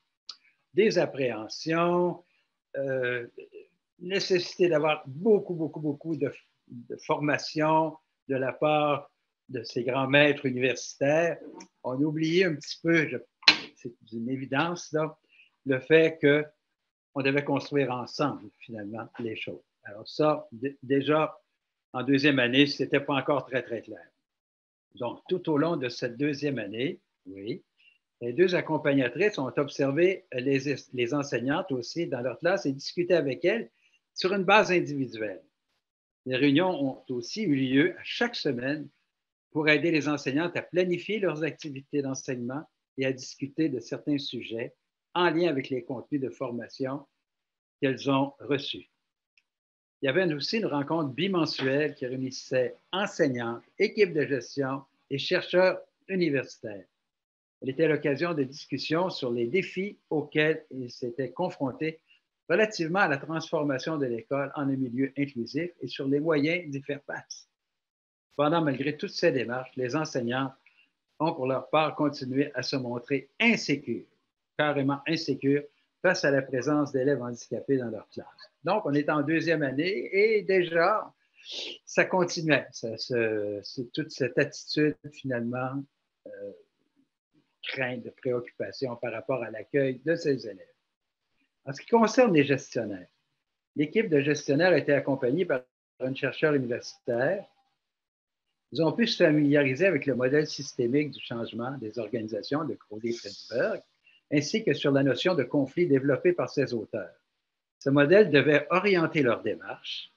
Des appréhensions, euh, nécessité d'avoir beaucoup, beaucoup, beaucoup de, de formation de la part de ces grands maîtres universitaires. On a oublié un petit peu, c'est une évidence, là, le fait qu'on devait construire ensemble, finalement, les choses. Alors ça, déjà, en deuxième année, ce n'était pas encore très, très clair. Donc, tout au long de cette deuxième année, oui, les deux accompagnatrices ont observé les, les enseignantes aussi dans leur classe et discuté avec elles sur une base individuelle. Les réunions ont aussi eu lieu à chaque semaine pour aider les enseignantes à planifier leurs activités d'enseignement et à discuter de certains sujets en lien avec les contenus de formation qu'elles ont reçus. Il y avait aussi une rencontre bimensuelle qui réunissait enseignants, équipes de gestion et chercheurs universitaires. Elle était l'occasion de discussions sur les défis auxquels ils s'étaient confrontés relativement à la transformation de l'école en un milieu inclusif et sur les moyens d'y faire face. Cependant, malgré toutes ces démarches, les enseignants ont pour leur part continué à se montrer insécures, carrément insécures, face à la présence d'élèves handicapés dans leur classe. Donc, on est en deuxième année et déjà, ça continuait. Ça, ça, c'est toute cette attitude, finalement, euh, crainte, de préoccupation par rapport à l'accueil de ces élèves. En ce qui concerne les gestionnaires, l'équipe de gestionnaires a été accompagnée par un chercheur universitaire. Ils ont pu se familiariser avec le modèle systémique du changement des organisations de Crowley-Fredberg, ainsi que sur la notion de conflit développée par ses auteurs. Ce modèle devait orienter leur démarche,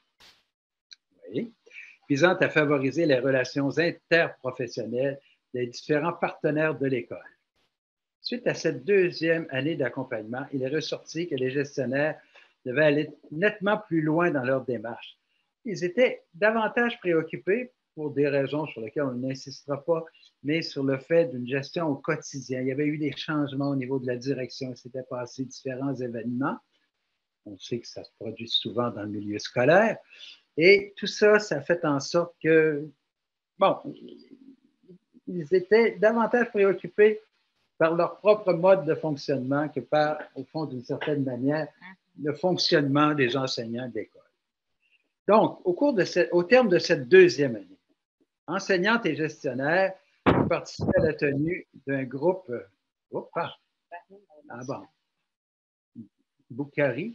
oui, visant à favoriser les relations interprofessionnelles des différents partenaires de l'école. Suite à cette deuxième année d'accompagnement, il est ressorti que les gestionnaires devaient aller nettement plus loin dans leur démarche. Ils étaient davantage préoccupés pour des raisons sur lesquelles on n'insistera pas, mais sur le fait d'une gestion au quotidien. Il y avait eu des changements au niveau de la direction, il s'était passé différents événements. On sait que ça se produit souvent dans le milieu scolaire. Et tout ça, ça a fait en sorte que, bon, ils étaient davantage préoccupés par leur propre mode de fonctionnement que par, au fond, d'une certaine manière, le fonctionnement des enseignants d'école. Donc, au, cours de cette, au terme de cette deuxième année, enseignantes et gestionnaires ont participé à la tenue d'un groupe. Oh, ah, ah bon. Boukari,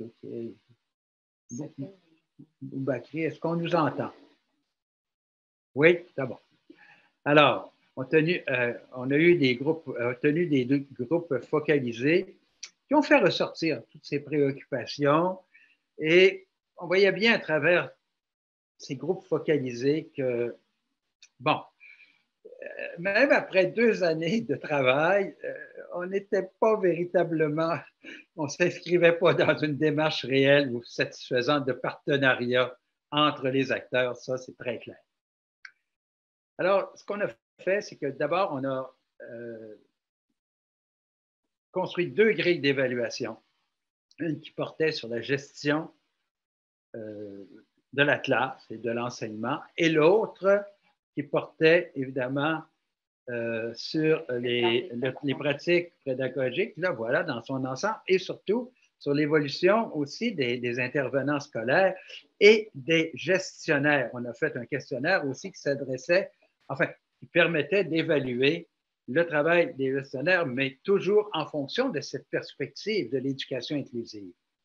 Boubakri, est-ce qu'on nous entend? Oui, c'est bon. Alors, on, tenu, euh, on a eu des groupes, euh, tenu des deux groupes focalisés qui ont fait ressortir toutes ces préoccupations et on voyait bien à travers ces groupes focalisés que, bon, euh, même après deux années de travail, euh, on n'était pas véritablement, on ne s'inscrivait pas dans une démarche réelle ou satisfaisante de partenariat entre les acteurs, ça c'est très clair. Alors, ce qu'on a fait, c'est que d'abord, on a euh, construit deux grilles d'évaluation. Une qui portait sur la gestion euh, de la classe et de l'enseignement, et l'autre qui portait évidemment euh, sur les, les pratiques pédagogiques, là voilà, dans son ensemble, et surtout sur l'évolution aussi des, des intervenants scolaires et des gestionnaires. On a fait un questionnaire aussi qui s'adressait, enfin, qui permettait d'évaluer le travail des gestionnaires, mais toujours en fonction de cette perspective de l'éducation inclusive.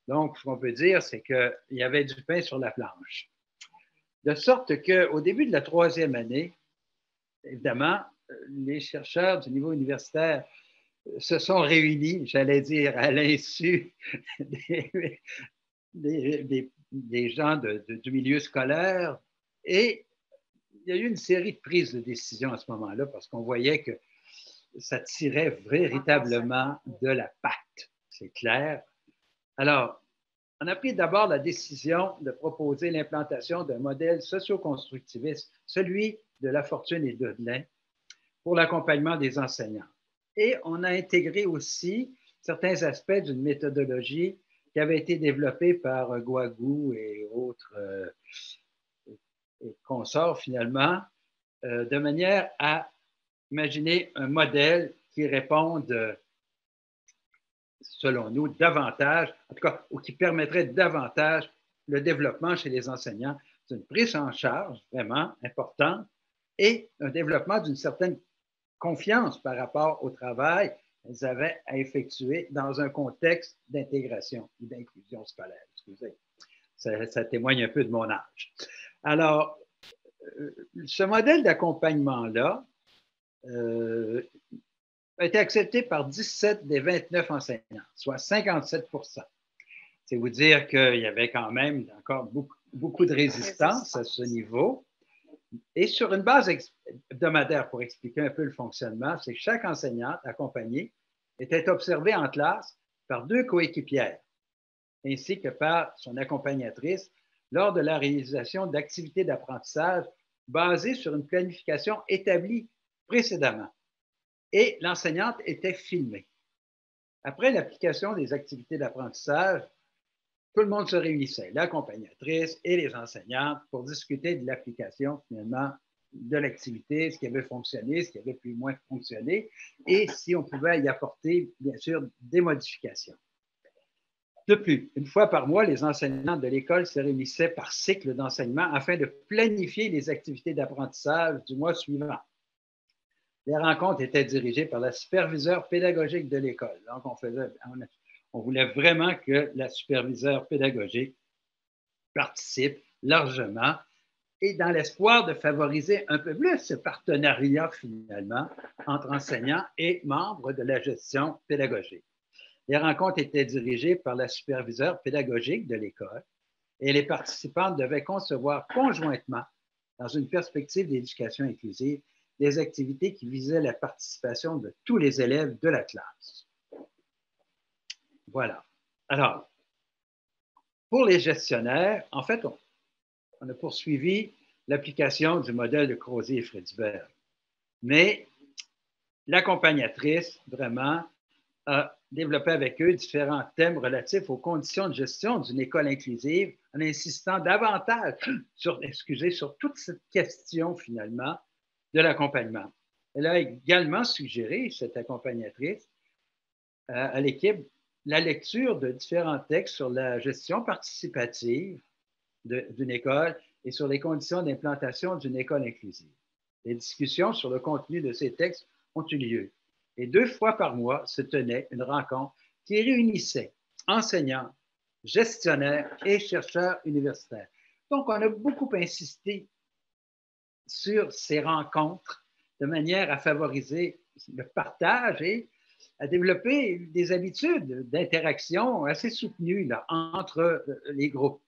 Donc, ce qu'on peut dire, c'est qu'il y avait du pain sur la planche. De sorte qu'au début de la troisième année, évidemment, les chercheurs du niveau universitaire se sont réunis, j'allais dire, à l'insu des, des, des, des gens de, de, du milieu scolaire. Et il y a eu une série de prises de décision à ce moment-là parce qu'on voyait que ça tirait véritablement de la patte, c'est clair. Alors, on a pris d'abord la décision de proposer l'implantation d'un modèle socio-constructiviste, celui de La Fortune et Dödelin, pour l'accompagnement des enseignants. Et on a intégré aussi certains aspects d'une méthodologie qui avait été développée par Guagou et autres euh, et consorts finalement, euh, de manière à imaginer un modèle qui réponde, selon nous, davantage, en tout cas, ou qui permettrait davantage le développement chez les enseignants. C'est une prise en charge vraiment importante et un développement d'une certaine confiance par rapport au travail qu'ils avaient à effectuer dans un contexte d'intégration ou d'inclusion scolaire. Excusez, ça, ça témoigne un peu de mon âge. Alors, euh, ce modèle d'accompagnement-là euh, a été accepté par dix-sept des vingt-neuf enseignants, soit cinquante-sept pour cent. C'est vous dire qu'il y avait quand même encore beaucoup, beaucoup de résistance à ce niveau. Et sur une base hebdomadaire, pour expliquer un peu le fonctionnement, c'est que chaque enseignante accompagnée était observée en classe par deux coéquipières, ainsi que par son accompagnatrice, lors de la réalisation d'activités d'apprentissage basées sur une planification établie précédemment. Et l'enseignante était filmée. Après l'application des activités d'apprentissage, tout le monde se réunissait, l'accompagnatrice et les enseignantes, pour discuter de l'application finalement de l'activité, ce qui avait fonctionné, ce qui avait plus ou moins fonctionné, et si on pouvait y apporter, bien sûr, des modifications. De plus, une fois par mois, les enseignants de l'école se réunissaient par cycle d'enseignement afin de planifier les activités d'apprentissage du mois suivant. Les rencontres étaient dirigées par la superviseure pédagogique de l'école. Donc, on, faisait, on, on voulait vraiment que la superviseure pédagogique participe largement et dans l'espoir de favoriser un peu plus ce partenariat finalement entre enseignants et membres de la gestion pédagogique. Les rencontres étaient dirigées par la superviseure pédagogique de l'école et les participantes devaient concevoir conjointement, dans une perspective d'éducation inclusive, des activités qui visaient la participation de tous les élèves de la classe. Voilà. Alors, pour les gestionnaires, en fait, on, on a poursuivi l'application du modèle de Crozier et Friedberg. Mais l'accompagnatrice, vraiment, a développé avec eux différents thèmes relatifs aux conditions de gestion d'une école inclusive en insistant davantage sur, excusez, sur toute cette question, finalement, de l'accompagnement. Elle a également suggéré, cette accompagnatrice, euh, à l'équipe, la lecture de différents textes sur la gestion participative d'une école et sur les conditions d'implantation d'une école inclusive. Les discussions sur le contenu de ces textes ont eu lieu. Et deux fois par mois se tenait une rencontre qui réunissait enseignants, gestionnaires et chercheurs universitaires. Donc, on a beaucoup insisté sur ces rencontres de manière à favoriser le partage et à développer des habitudes d'interaction assez soutenues là, entre les groupes.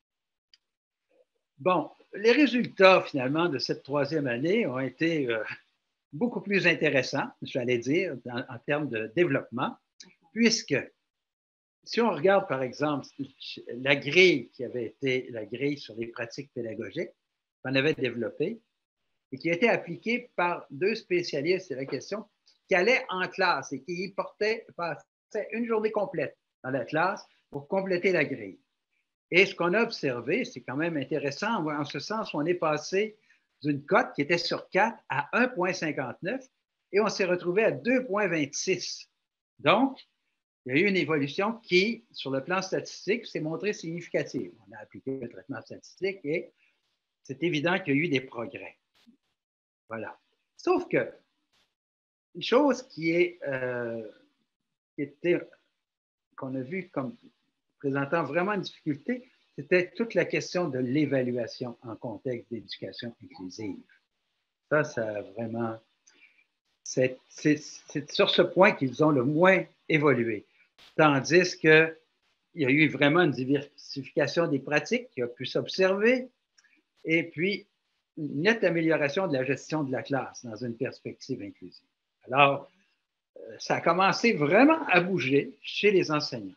Bon, les résultats finalement de cette troisième année ont été euh, beaucoup plus intéressants, j'allais dire, en, en termes de développement, puisque si on regarde par exemple la grille qui avait été la grille sur les pratiques pédagogiques qu'on avait développée et qui a été appliquée par deux spécialistes, c'est la question, qui allaient en classe et qui y portaient, passaient une journée complète dans la classe pour compléter la grille. Et ce qu'on a observé, c'est quand même intéressant, en ce sens, on est passé d'une cote qui était sur quatre à un virgule cinquante-neuf et on s'est retrouvé à deux virgule vingt-six. Donc, il y a eu une évolution qui, sur le plan statistique, s'est montrée significative. On a appliqué le traitement statistique et c'est évident qu'il y a eu des progrès. Voilà. Sauf que, une chose qui est, euh, qui était, qu'on a vue comme présentant vraiment une difficulté, c'était toute la question de l'évaluation en contexte d'éducation inclusive. Ça, ça a vraiment... C'est sur ce point qu'ils ont le moins évolué. Tandis qu'il y a eu vraiment une diversification des pratiques qui a pu s'observer et puis une nette amélioration de la gestion de la classe dans une perspective inclusive. Alors, ça a commencé vraiment à bouger chez les enseignants.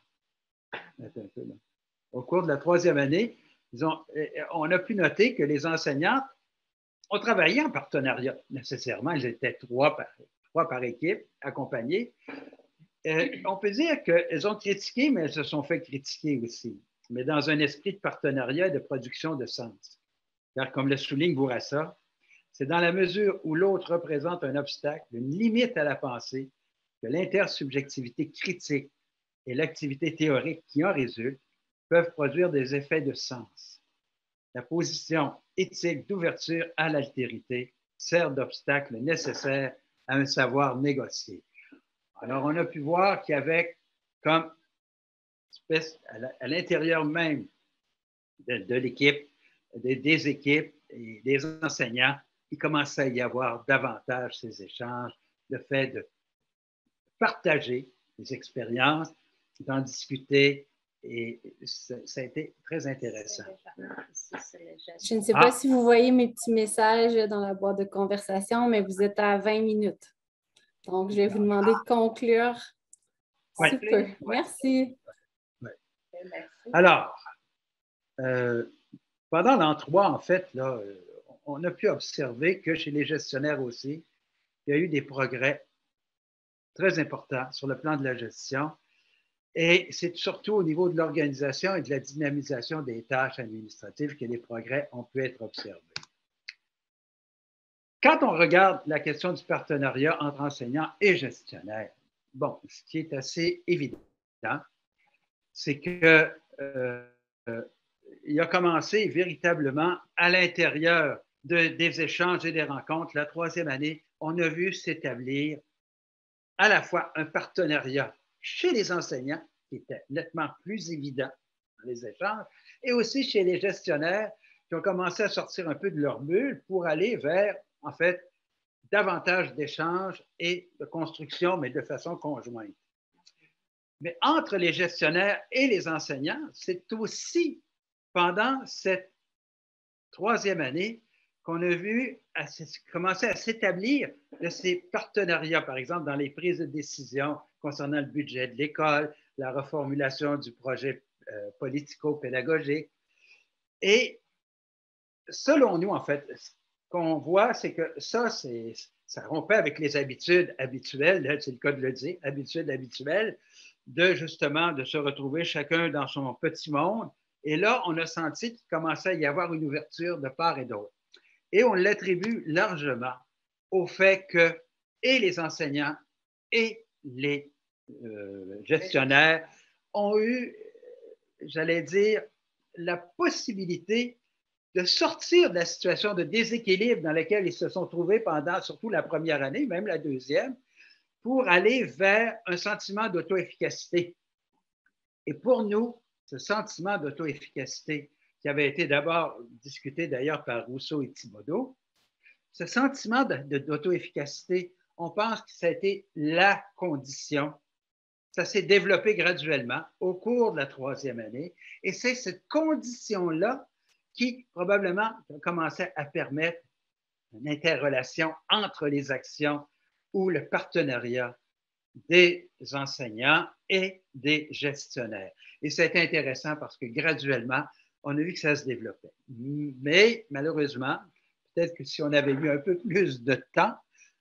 Au cours de la troisième année, ont, on a pu noter que les enseignantes ont travaillé en partenariat. Nécessairement, ils étaient trois par, trois par équipe, accompagnés. Euh, on peut dire qu'elles ont critiqué, mais elles se sont fait critiquer aussi, mais dans un esprit de partenariat et de production de sens. Car comme le souligne Bourassa, c'est dans la mesure où l'autre représente un obstacle, une limite à la pensée, que l'intersubjectivité critique et l'activité théorique qui en résulte peuvent produire des effets de sens. La position éthique d'ouverture à l'altérité sert d'obstacle nécessaire à un savoir négocié. Alors, on a pu voir qu'il y avait comme espèce à l'intérieur même de, de l'équipe, des, des équipes et des enseignants, il commençait à y avoir davantage ces échanges, le fait de partager des expériences, d'en discuter, et ça, ça a été très intéressant. Je ne sais pas ah. si vous voyez mes petits messages dans la boîte de conversation, mais vous êtes à vingt minutes. Donc, je vais vous demander de conclure. Ouais. Super. Merci. Ouais. Alors, euh, pendant l'an trois, en fait, là, on a pu observer que chez les gestionnaires aussi, il y a eu des progrès très importants sur le plan de la gestion. Et c'est surtout au niveau de l'organisation et de la dynamisation des tâches administratives que les progrès ont pu être observés. Quand on regarde la question du partenariat entre enseignants et gestionnaires, bon, ce qui est assez évident, c'est que euh, euh, il a commencé véritablement à l'intérieur de, des échanges et des rencontres. La troisième année, on a vu s'établir à la fois un partenariat chez les enseignants, qui était nettement plus évident dans les échanges, et aussi chez les gestionnaires qui ont commencé à sortir un peu de leur bulle pour aller vers, en fait, davantage d'échanges et de construction, mais de façon conjointe. Mais entre les gestionnaires et les enseignants, c'est aussi pendant cette troisième année qu'on a vu à, commencer à s'établir de ces partenariats, par exemple, dans les prises de décision concernant le budget de l'école, la reformulation du projet euh, politico-pédagogique. Et selon nous, en fait, ce qu'on voit, c'est que ça, c'est, ça rompait avec les habitudes habituelles, c'est le cas de le dire, habitudes habituelles, de justement de se retrouver chacun dans son petit monde. Et là, on a senti qu'il commençait à y avoir une ouverture de part et d'autre. Et on l'attribue largement au fait que et les enseignants et les euh, gestionnaires ont eu, j'allais dire, la possibilité de sortir de la situation de déséquilibre dans laquelle ils se sont trouvés pendant surtout la première année, même la deuxième, pour aller vers un sentiment d'auto-efficacité. Et pour nous, ce sentiment d'auto-efficacité, qui avait été d'abord discuté d'ailleurs par Rousseau et Thibodeau, ce sentiment d'auto-efficacité, on pense que ça a été la condition. Ça s'est développé graduellement au cours de la troisième année, et c'est cette condition-là qui probablement commençait à permettre une interrelation entre les actions ou le partenariat des enseignants et des gestionnaires. Et c'est intéressant parce que graduellement, on a vu que ça se développait. Mais malheureusement, peut-être que si on avait eu un peu plus de temps,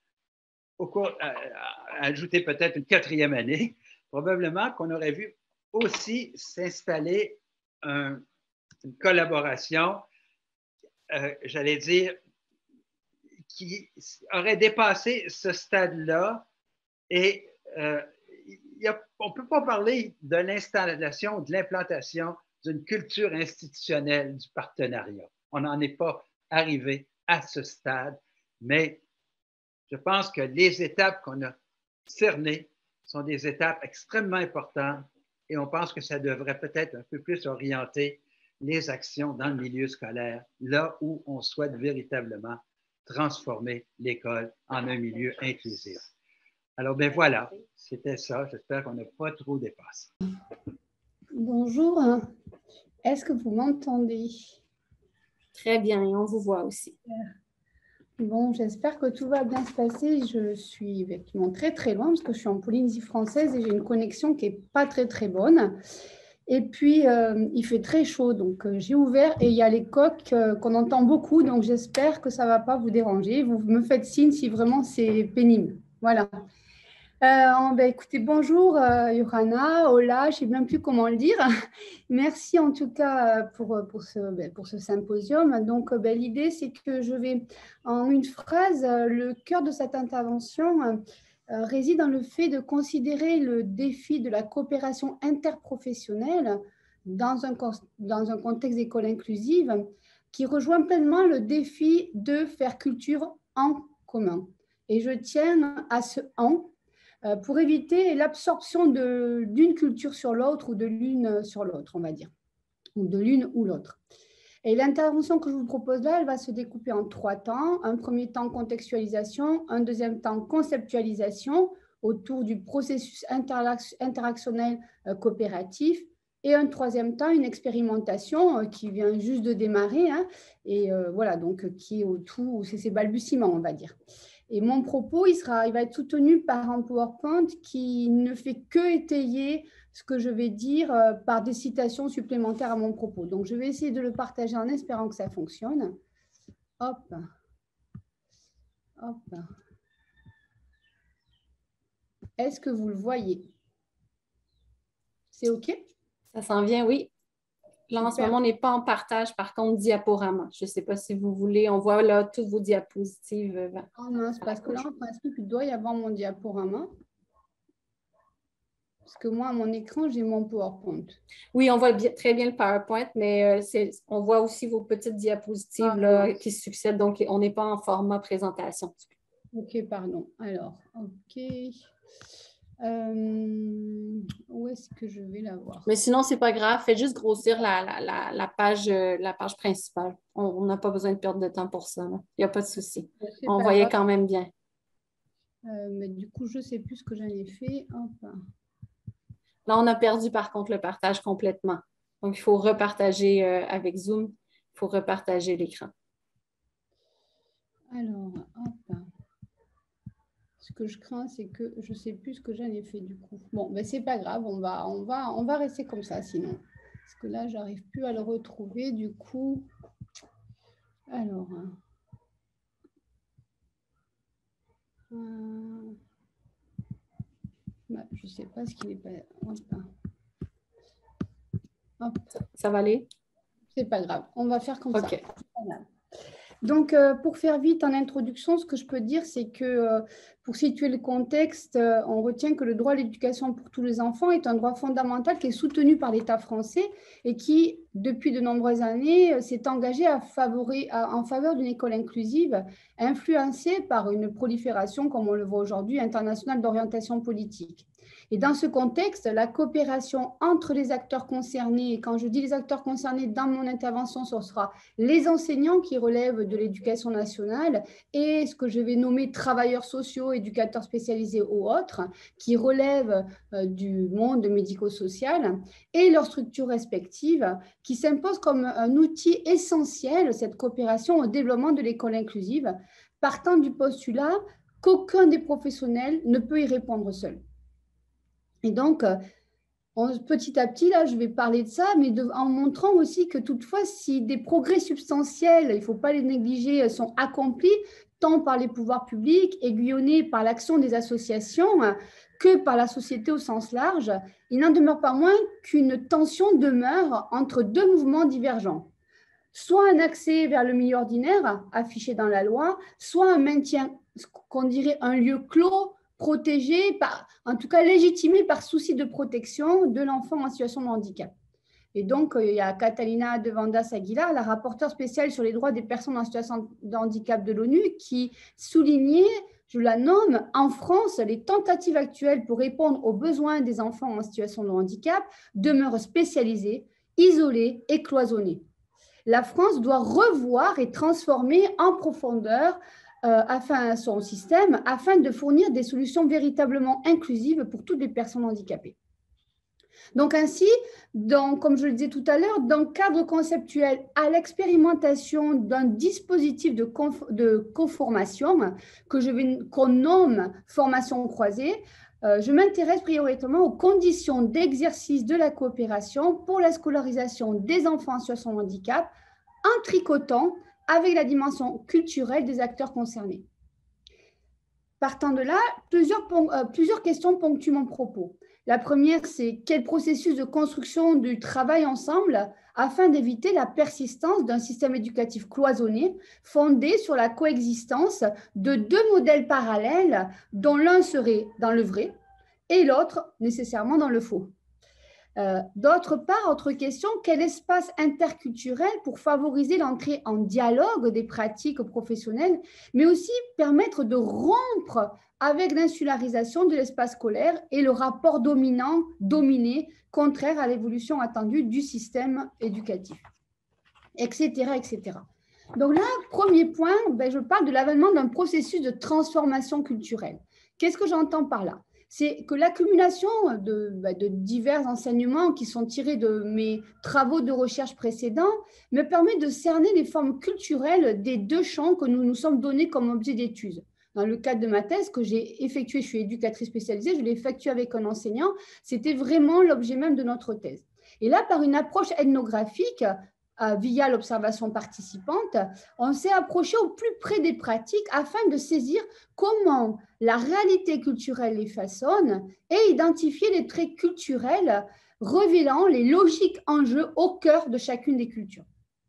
au cours, à, à ajouter peut-être une quatrième année, probablement qu'on aurait vu aussi s'installer un, une collaboration, euh, j'allais dire, qui aurait dépassé ce stade-là. Et euh, y a, on ne peut pas parler de l'installation, de l'implantation d'une culture institutionnelle du partenariat. On n'en est pas arrivé à ce stade, mais je pense que les étapes qu'on a cernées sont des étapes extrêmement importantes et on pense que ça devrait peut-être un peu plus orienter les actions dans le milieu scolaire, là où on souhaite véritablement transformer l'école en un milieu inclusif. Alors, ben voilà, c'était ça. J'espère qu'on n'a pas trop dépassé. Bonjour. Est-ce que vous m'entendez? Très bien, et on vous voit aussi. Bon, j'espère que tout va bien se passer. Je suis effectivement très, très loin parce que je suis en Polynésie française et j'ai une connexion qui n'est pas très, très bonne. Et puis, euh, il fait très chaud, donc euh, j'ai ouvert et il y a les coqs euh, qu'on entend beaucoup, donc j'espère que ça ne va pas vous déranger. Vous me faites signe si vraiment c'est pénible. Voilà. Euh, ben, écoutez, bonjour euh, Johanna, hola, je ne sais même plus comment le dire. Merci en tout cas pour, pour, ce, ben, pour ce symposium. Donc, ben, l'idée, c'est que je vais, en une phrase, le cœur de cette intervention euh, réside dans le fait de considérer le défi de la coopération interprofessionnelle dans un, dans un contexte d'école inclusive qui rejoint pleinement le défi de faire culture en commun. Et je tiens à ce « en » pour éviter l'absorption d'une culture sur l'autre ou de l'une sur l'autre, on va dire, ou de l'une ou l'autre. Et l'intervention que je vous propose là, elle va se découper en trois temps. Un premier temps, contextualisation, un deuxième temps, conceptualisation autour du processus interactionnel coopératif, et un troisième temps, une expérimentation qui vient juste de démarrer, hein, et euh, voilà, donc qui est au tout, c'est ses balbutiements, on va dire. Et mon propos, il, sera, il va être soutenu par un PowerPoint qui ne fait que étayer ce que je vais dire euh, par des citations supplémentaires à mon propos. Donc, je vais essayer de le partager en espérant que ça fonctionne. Hop. Hop. Est-ce que vous le voyez? C'est OK? Ça s'en vient, oui. Là, en ce moment, on n'est pas en partage, par contre, diaporama. Je ne sais pas si vous voulez, on voit là toutes vos diapositives. Oh non, c'est parce que là, en principe, il doit y avoir mon diaporama. Parce que moi, à mon écran, j'ai mon PowerPoint. Oui, on voit bien, très bien le PowerPoint, mais euh, on voit aussi vos petites diapositives ah, là, qui succèdent. Donc, on n'est pas en format présentation. OK, pardon. Alors, OK. Euh, où est-ce que je vais la voir? Mais sinon, ce n'est pas grave. Faites juste grossir la, la, la, la, page, la page principale. On n'a pas besoin de perdre de temps pour ça. Il n'y a pas de souci. On voyait grave. Quand même bien. Euh, mais du coup, je ne sais plus ce que j'en ai fait. Hop. Là, on a perdu par contre le partage complètement. Donc, il faut repartager euh, avec Zoom. Il faut repartager l'écran. Alors, hop. Ce que je crains, c'est que je ne sais plus ce que j'en ai fait du coup. Bon, ben, ce n'est pas grave, on va, on, va, on va rester comme ça sinon. Parce que là, je n'arrive plus à le retrouver du coup. Alors. Euh, ben, je ne sais pas ce qu'il est pas. Hop. Hop. Ça va aller? C'est pas grave, on va faire comme okay. ça. Donc, euh, pour faire vite en introduction, ce que je peux dire, c'est que euh, pour situer le contexte, euh, on retient que le droit à l'éducation pour tous les enfants est un droit fondamental qui est soutenu par l'État français et qui, depuis de nombreuses années, s'est engagé à favori, à, en faveur d'une école inclusive, influencée par une prolifération, comme on le voit aujourd'hui, internationale d'orientation politique. Et dans ce contexte, la coopération entre les acteurs concernés, et quand je dis les acteurs concernés dans mon intervention, ce sera les enseignants qui relèvent de l'éducation nationale et ce que je vais nommer travailleurs sociaux, éducateurs spécialisés ou autres, qui relèvent euh, du monde médico-social, et leurs structures respectives, qui s'imposent comme un outil essentiel, cette coopération au développement de l'école inclusive, partant du postulat qu'aucun des professionnels ne peut y répondre seul. Et donc, on, petit à petit, là, je vais parler de ça, mais de, en montrant aussi que toutefois, si des progrès substantiels, il ne faut pas les négliger, sont accomplis, tant par les pouvoirs publics, aiguillonnés par l'action des associations, que par la société au sens large, il n'en demeure pas moins qu'une tension demeure entre deux mouvements divergents. Soit un accès vers le milieu ordinaire, affiché dans la loi, soit un maintien, ce qu'on dirait un lieu clos, protégé, par, en tout cas légitimé par souci de protection de l'enfant en situation de handicap. Et donc, il y a Catalina de Vandas Aguilar, la rapporteure spéciale sur les droits des personnes en situation de handicap de l'ONU, qui soulignait, Je la nomme, en France, les tentatives actuelles pour répondre aux besoins des enfants en situation de handicap demeurent spécialisées, isolées et cloisonnées. La France doit revoir et transformer en profondeur euh, afin, son système afin de fournir des solutions véritablement inclusives pour toutes les personnes handicapées. Donc ainsi, dans, comme je le disais tout à l'heure, dans le cadre conceptuel à l'expérimentation d'un dispositif de, de co-formation que je vais, qu'on nomme formation croisée, euh, je m'intéresse prioritairement aux conditions d'exercice de la coopération pour la scolarisation des enfants en situation de handicap en tricotant avec la dimension culturelle des acteurs concernés. Partant de là, plusieurs, euh, plusieurs questions ponctuent mon propos. La première, c'est quel processus de construction du travail ensemble afin d'éviter la persistance d'un système éducatif cloisonné fondé sur la coexistence de deux modèles parallèles dont l'un serait dans le vrai et l'autre nécessairement dans le faux. Euh, D'autre part, autre question, quel espace interculturel pour favoriser l'entrée en dialogue des pratiques professionnelles, mais aussi permettre de rompre avec l'insularisation de l'espace scolaire et le rapport dominant-dominé contraire à l'évolution attendue du système éducatif, et cetera, et cetera. Donc là, premier point, ben, je parle de l'avènement d'un processus de transformation culturelle. Qu'est-ce que j'entends par là? C'est que l'accumulation de, ben, de divers enseignements qui sont tirés de mes travaux de recherche précédents me permet de cerner les formes culturelles des deux champs que nous nous sommes donnés comme objet d'étude. Dans le cadre de ma thèse que j'ai effectuée, je suis éducatrice spécialisée, je l'ai effectuée avec un enseignant, c'était vraiment l'objet même de notre thèse. Et là, par une approche ethnographique, euh, via l'observation participante, on s'est approché au plus près des pratiques afin de saisir comment la réalité culturelle les façonne et identifier les traits culturels révélant les logiques enjeux au cœur de chacune des cultures.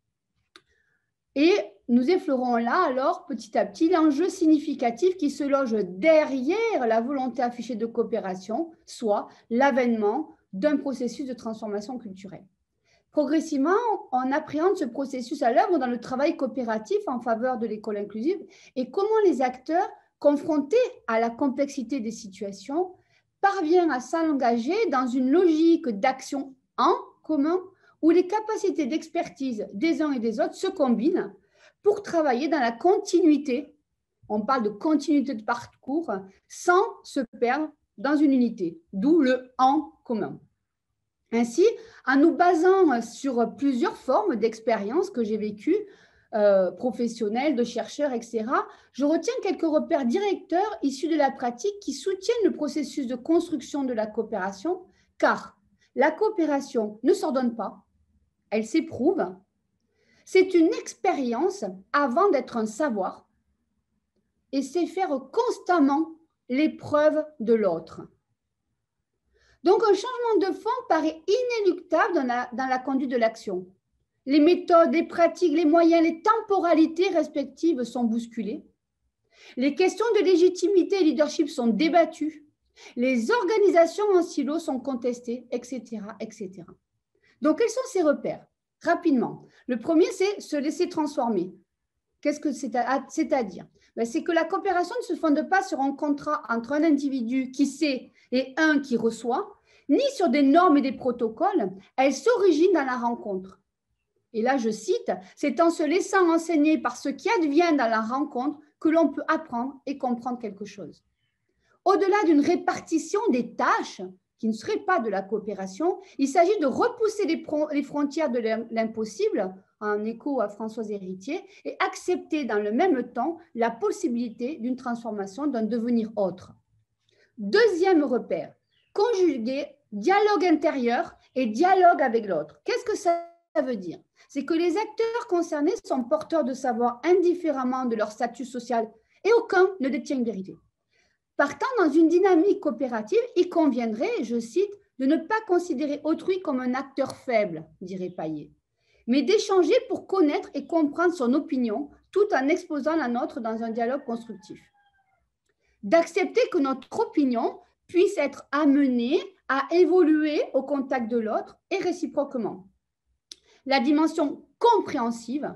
Et nous effleurons là, alors, petit à petit, l'enjeu significatif qui se loge derrière la volonté affichée de coopération, soit l'avènement d'un processus de transformation culturelle. Progressivement, on appréhende ce processus à l'œuvre dans le travail coopératif en faveur de l'école inclusive et comment les acteurs, confrontés à la complexité des situations, parviennent à s'engager dans une logique d'action en commun où les capacités d'expertise des uns et des autres se combinent pour travailler dans la continuité, on parle de continuité de parcours, sans se perdre dans une unité, d'où le « en commun ». Ainsi, en nous basant sur plusieurs formes d'expériences que j'ai vécues, euh, professionnelles, de chercheurs, et cetera, je retiens quelques repères directeurs issus de la pratique qui soutiennent le processus de construction de la coopération, car la coopération ne s'ordonne pas, elle s'éprouve. C'est une expérience avant d'être un savoir et c'est faire constamment l'épreuve de l'autre. Donc, un changement de fond paraît inéluctable dans la, dans la conduite de l'action. Les méthodes, les pratiques, les moyens, les temporalités respectives sont bousculées. Les questions de légitimité et leadership sont débattues. Les organisations en silo sont contestées, et cetera, et cetera. Donc, quels sont ces repères? Rapidement. Le premier, c'est se laisser transformer. Qu'est-ce que c'est-à-dire? Ben, c'est que la coopération ne se fonde pas sur un contrat entre un individu qui sait et un qui reçoit, ni sur des normes et des protocoles. Elle s'origine dans la rencontre. Et là, je cite, « C'est en se laissant enseigner par ce qui advient dans la rencontre que l'on peut apprendre et comprendre quelque chose. » Au-delà d'une répartition des tâches, qui ne serait pas de la coopération, il s'agit de repousser les, les frontières de l'impossible, en écho à Françoise Héritier, et accepter dans le même temps la possibilité d'une transformation, d'un devenir autre. Deuxième repère, conjuguer dialogue intérieur et dialogue avec l'autre. Qu'est-ce que ça veut dire? C'est que les acteurs concernés sont porteurs de savoir indifféremment de leur statut social et aucun ne détient une vérité. Partant dans une dynamique coopérative, il conviendrait, je cite, de ne pas considérer autrui comme un acteur faible, dirait Paillet, mais d'échanger pour connaître et comprendre son opinion tout en exposant la nôtre dans un dialogue constructif. D'accepter que notre opinion puisse être amenée à évoluer au contact de l'autre et réciproquement. La dimension compréhensive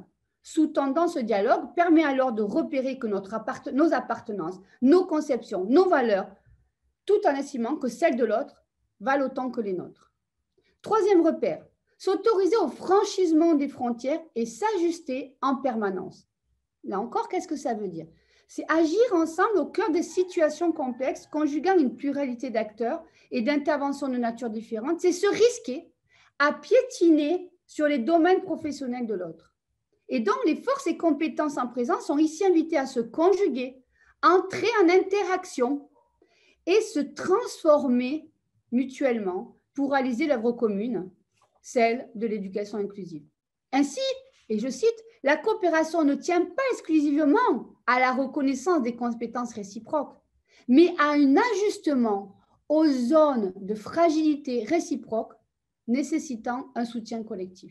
sous-tendant ce dialogue permet alors de repérer que notre appart- nos appartenances, nos conceptions, nos valeurs, tout en estimant que celles de l'autre valent autant que les nôtres. Troisième repère, s'autoriser au franchissement des frontières et s'ajuster en permanence. Là encore, qu'est-ce que ça veut dire? C'est agir ensemble au cœur des situations complexes, conjuguant une pluralité d'acteurs et d'interventions de nature différente. C'est se risquer à piétiner sur les domaines professionnels de l'autre. Et donc, les forces et compétences en présence sont ici invitées à se conjuguer, entrer en interaction et se transformer mutuellement pour réaliser l'œuvre commune, celle de l'éducation inclusive. Ainsi, et je cite, la coopération ne tient pas exclusivement à la reconnaissance des compétences réciproques, mais à un ajustement aux zones de fragilité réciproque nécessitant un soutien collectif.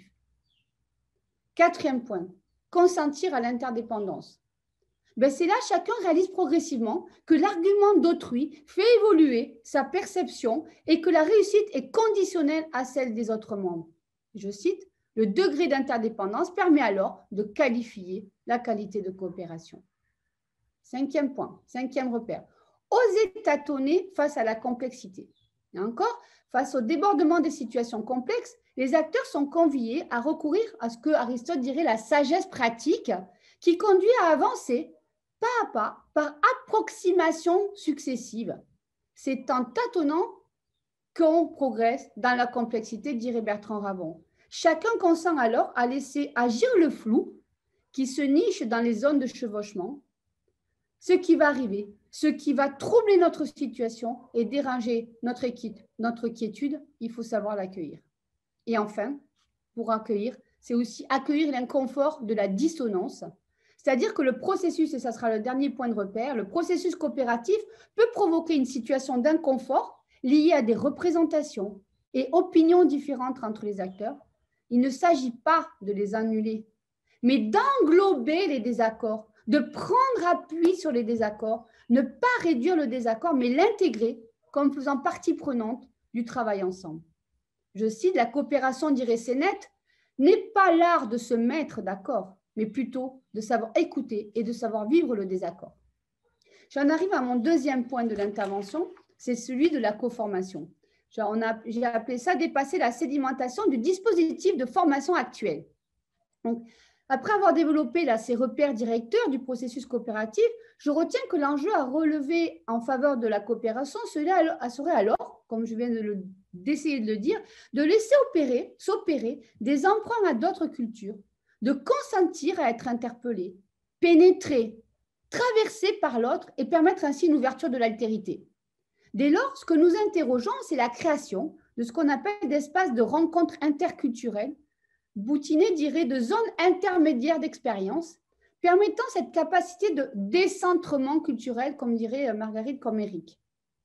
Quatrième point, consentir à l'interdépendance. Ben c'est là chacun réalise progressivement que l'argument d'autrui fait évoluer sa perception et que la réussite est conditionnelle à celle des autres membres. Je cite, le degré d'interdépendance permet alors de qualifier la qualité de coopération. Cinquième point, cinquième repère, oser tâtonner face à la complexité. Et encore, face au débordement des situations complexes, les acteurs sont conviés à recourir à ce que Aristote dirait la sagesse pratique qui conduit à avancer pas à pas par approximation successive. C'est en tâtonnant qu'on progresse dans la complexité, dirait Bertrand Ravon. Chacun consent alors à laisser agir le flou qui se niche dans les zones de chevauchement. Ce qui va arriver, ce qui va troubler notre situation et déranger notre, équipe, notre quiétude, il faut savoir l'accueillir. Et enfin, pour accueillir, c'est aussi accueillir l'inconfort de la dissonance. C'est-à-dire que le processus, et ça sera le dernier point de repère, le processus coopératif peut provoquer une situation d'inconfort liée à des représentations et opinions différentes entre les acteurs. Il ne s'agit pas de les annuler, mais d'englober les désaccords, de prendre appui sur les désaccords, ne pas réduire le désaccord, mais l'intégrer comme faisant partie prenante du travail ensemble. Je cite, la coopération, dirait Sénèque, n'est pas l'art de se mettre d'accord, mais plutôt de savoir écouter et de savoir vivre le désaccord. J'en arrive à mon deuxième point de l'intervention, c'est celui de la coformation. J'ai appelé ça dépasser la sédimentation du dispositif de formation actuel. Donc, après avoir développé là, ces repères directeurs du processus coopératif, je retiens que l'enjeu à relever en faveur de la coopération serait alors, comme je viens d'essayer de, de le dire, de laisser opérer, s'opérer des emprunts à d'autres cultures, de consentir à être interpellé, pénétré, traversé par l'autre et permettre ainsi une ouverture de l'altérité. Dès lors, ce que nous interrogeons, c'est la création de ce qu'on appelle d'espaces de rencontres interculturelles, Boutinet dirait de zones intermédiaires d'expérience, permettant cette capacité de décentrement culturel, comme dirait Marguerite Coméric.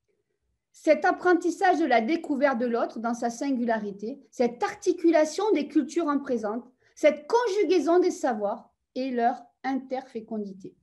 Cet apprentissage de la découverte de l'autre dans sa singularité, cette articulation des cultures en présence, cette conjugaison des savoirs et leur interfécondité.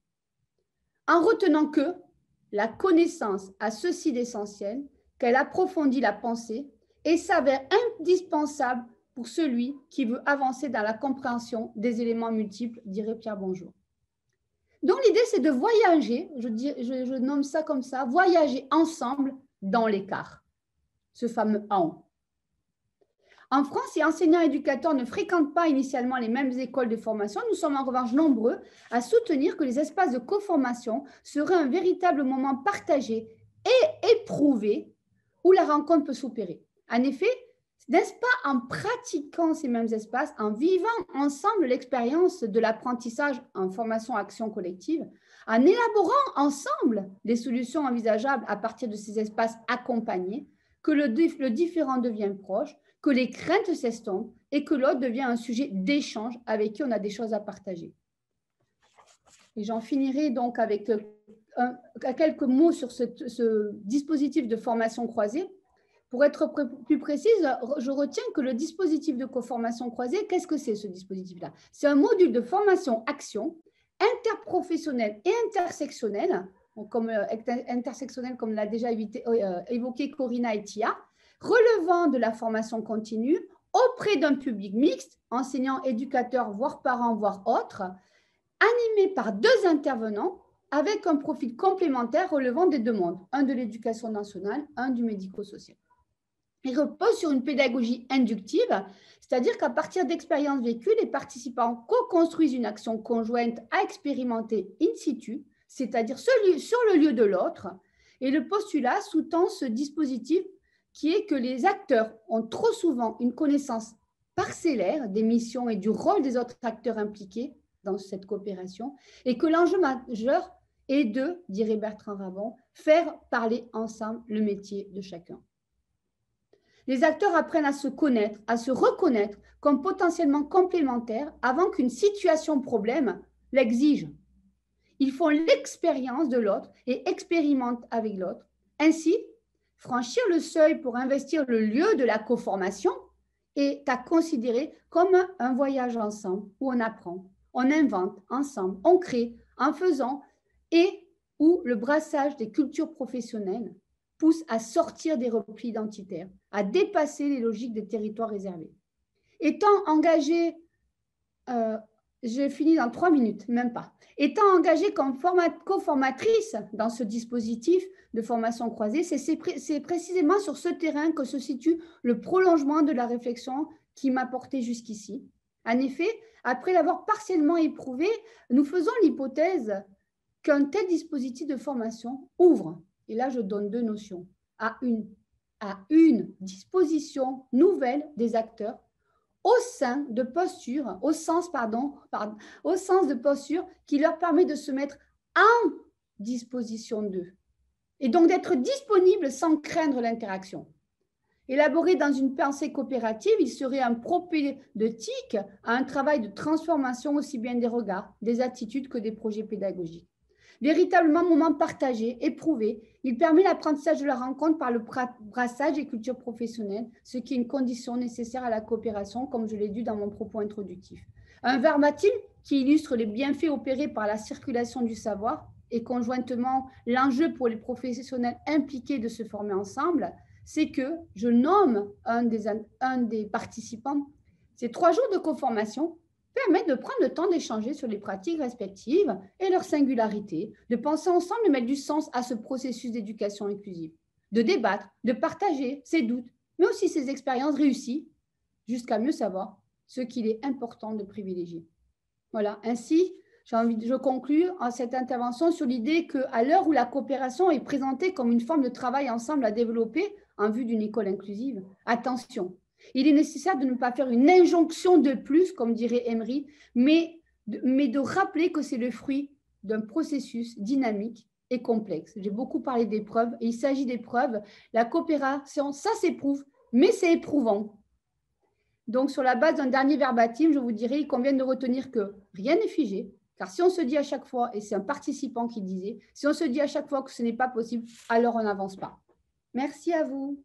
En retenant que la connaissance a ceci d'essentiel, qu'elle approfondit la pensée et s'avère indispensable pour celui qui veut avancer dans la compréhension des éléments multiples, dirait Pierre Bonjour. Donc l'idée, c'est de voyager, je, dis, je, je nomme ça comme ça, voyager ensemble dans l'écart, ce fameux « en ». En France, si enseignants et éducateurs ne fréquentent pas initialement les mêmes écoles de formation, nous sommes en revanche nombreux à soutenir que les espaces de coformation seraient un véritable moment partagé et éprouvé où la rencontre peut s'opérer. En effet, n'est-ce pas en pratiquant ces mêmes espaces, en vivant ensemble l'expérience de l'apprentissage en formation-action collective, en élaborant ensemble les solutions envisageables à partir de ces espaces accompagnés, que le, le différent devient proche, que les craintes s'estompent et que l'autre devient un sujet d'échange avec qui on a des choses à partager. Et j'en finirai donc avec un, quelques mots sur ce, ce dispositif de formation croisée. Pour être plus précise, je retiens que le dispositif de coformation croisée, qu'est-ce que c'est ce dispositif-là? C'est un module de formation-action interprofessionnel et intersectionnel, comme, euh, intersectionnel comme l'a déjà évité, euh, évoqué Corinna et Tia, relevant de la formation continue auprès d'un public mixte, enseignants, éducateurs, voire parents, voire autres, animé par deux intervenants avec un profil complémentaire relevant des deux mondes, un de l'éducation nationale, un du médico-social. Il repose sur une pédagogie inductive, c'est-à-dire qu'à partir d'expériences vécues, les participants co-construisent une action conjointe à expérimenter in situ, c'est-à-dire sur le lieu de l'autre. Et le postulat sous-tend ce dispositif qui est que les acteurs ont trop souvent une connaissance parcellaire des missions et du rôle des autres acteurs impliqués dans cette coopération et que l'enjeu majeur est de, dirait Bertrand Rabon, faire parler ensemble le métier de chacun. Les acteurs apprennent à se connaître, à se reconnaître comme potentiellement complémentaires avant qu'une situation problème l'exige. Ils font l'expérience de l'autre et expérimentent avec l'autre. Ainsi, franchir le seuil pour investir le lieu de la coformation est à considérer comme un voyage ensemble où on apprend, on invente ensemble, on crée en faisant et où le brassage des cultures professionnelles pousse à sortir des replis identitaires, à dépasser les logiques des territoires réservés. Étant engagé, euh, j'ai fini dans trois minutes, même pas, étant engagée comme coformatrice dans ce dispositif de formation croisée, c'est précisément sur ce terrain que se situe le prolongement de la réflexion qui m'a portée jusqu'ici. En effet, après l'avoir partiellement éprouvé, nous faisons l'hypothèse qu'un tel dispositif de formation ouvre, et là je donne deux notions, à une, à une disposition nouvelle des acteurs au sein de postures, au sens, pardon, pardon, au sens de posture qui leur permet de se mettre en disposition d'eux et donc d'être disponibles sans craindre l'interaction. Élaboré dans une pensée coopérative, il serait un propédeutique à un travail de transformation aussi bien des regards, des attitudes que des projets pédagogiques. Véritablement moment partagé, éprouvé, il permet l'apprentissage de la rencontre par le brassage des cultures professionnelles, ce qui est une condition nécessaire à la coopération, comme je l'ai dit dans mon propos introductif. Un verbatim qui illustre les bienfaits opérés par la circulation du savoir et conjointement l'enjeu pour les professionnels impliqués de se former ensemble, c'est que je nomme un des, un des participants. Ces trois jours de coformation permettent de prendre le temps d'échanger sur les pratiques respectives et leur singularité, de penser ensemble et mettre du sens à ce processus d'éducation inclusive, de débattre, de partager ses doutes, mais aussi ses expériences réussies, jusqu'à mieux savoir ce qu'il est important de privilégier. Voilà, ainsi, j'ai envie de, je conclue en cette intervention sur l'idée qu'à l'heure où la coopération est présentée comme une forme de travail ensemble à développer en vue d'une école inclusive, attention, il est nécessaire de ne pas faire une injonction de plus, comme dirait Emery, mais de, mais de rappeler que c'est le fruit d'un processus dynamique et complexe. J'ai beaucoup parlé d'épreuves et il s'agit d'épreuves. La coopération, ça s'éprouve, mais c'est éprouvant. Donc, sur la base d'un dernier verbatim, je vous dirais, il convient de retenir que rien n'est figé, car si on se dit à chaque fois, et c'est un participant qui disait, si on se dit à chaque fois que ce n'est pas possible, alors on n'avance pas. Merci à vous.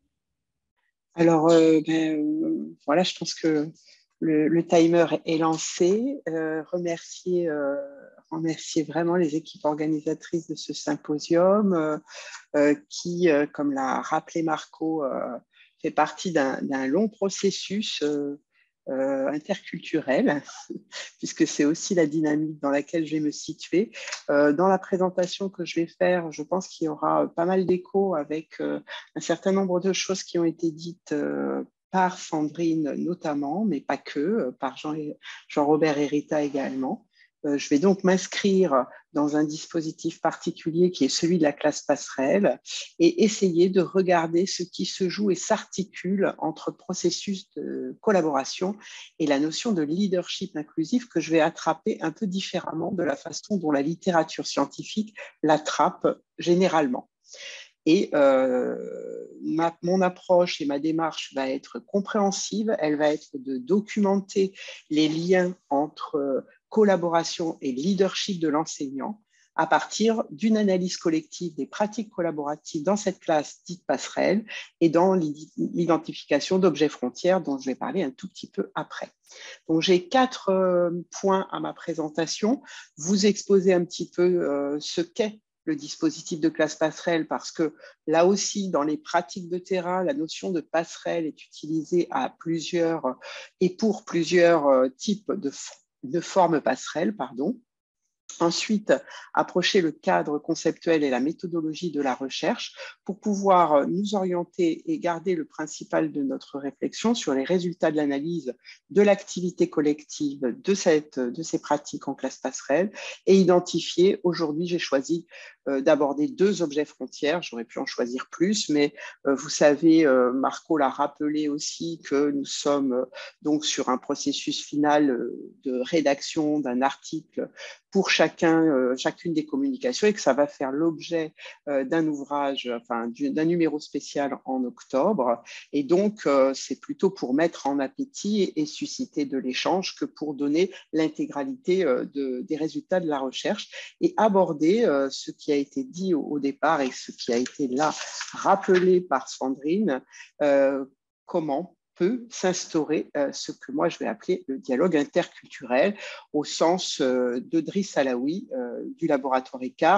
Alors, euh, ben, euh, voilà, je pense que le, le timer est lancé. Euh, remercier, euh, remercier vraiment les équipes organisatrices de ce symposium euh, euh, qui, euh, comme l'a rappelé Marco, euh, fait partie d'un long processus euh, euh, interculturel, puisque c'est aussi la dynamique dans laquelle je vais me situer. Euh, dans la présentation que je vais faire, je pense qu'il y aura pas mal d'échos avec euh, un certain nombre de choses qui ont été dites euh, par Sandrine notamment, mais pas que, par Jean, Jean-Robert et Rita également. Euh, je vais donc m'inscrire dans un dispositif particulier qui est celui de la classe passerelle et essayer de regarder ce qui se joue et s'articule entre processus de collaboration et la notion de leadership inclusif que je vais attraper un peu différemment de la façon dont la littérature scientifique l'attrape généralement. Et euh, ma, mon approche et ma démarche va être compréhensive, elle va être de documenter les liens entre collaboration et leadership de l'enseignant à partir d'une analyse collective des pratiques collaboratives dans cette classe dite passerelle et dans l'identification d'objets frontières dont je vais parler un tout petit peu après. Donc j'ai quatre euh, points à ma présentation, vous exposer un petit peu euh, ce qu'est le dispositif de classe passerelle parce que là aussi, dans les pratiques de terrain, la notion de passerelle est utilisée à plusieurs et pour plusieurs types de, de formes passerelles, pardon. Ensuite, approcher le cadre conceptuel et la méthodologie de la recherche pour pouvoir nous orienter et garder le principal de notre réflexion sur les résultats de l'analyse de l'activité collective de, cette, de ces pratiques en classe passerelle et identifier, aujourd'hui j'ai choisi euh, d'aborder deux objets frontières, j'aurais pu en choisir plus, mais euh, vous savez, euh, Marco l'a rappelé aussi que nous sommes euh, donc sur un processus final euh, de rédaction d'un article pour chacun, euh, chacune des communications et que ça va faire l'objet euh, d'un ouvrage, enfin d'un numéro spécial en octobre. Et donc, euh, c'est plutôt pour mettre en appétit et, et susciter de l'échange que pour donner l'intégralité euh, de, des résultats de la recherche et aborder euh, ce qui a été dit au, au départ et ce qui a été là rappelé par Sandrine, euh, comment peut s'instaurer euh, ce que moi je vais appeler le dialogue interculturel au sens euh, de Driss Alaoui euh, du laboratoire ICAR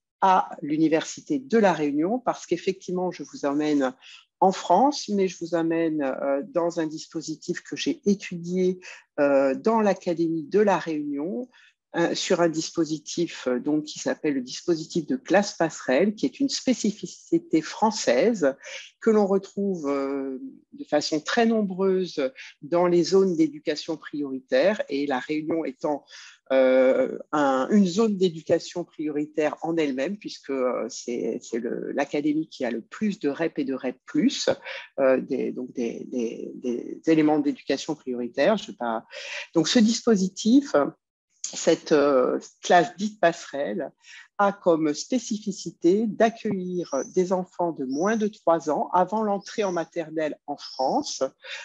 à l'Université de La Réunion, parce qu'effectivement je vous emmène en France, mais je vous amène euh, dans un dispositif que j'ai étudié euh, dans l'Académie de La Réunion, Euh, sur un dispositif euh, donc, qui s'appelle le dispositif de classe passerelle, qui est une spécificité française que l'on retrouve euh, de façon très nombreuse dans les zones d'éducation prioritaire, et La Réunion étant euh, un, une zone d'éducation prioritaire en elle-même, puisque euh, c'est l'académie qui a le plus de R E P et de R E P plus, euh, des, donc des, des, des éléments d'éducation prioritaire. Je vais pas... Donc ce dispositif, cette euh, classe dite passerelle a comme spécificité d'accueillir des enfants de moins de trois ans avant l'entrée en maternelle en France,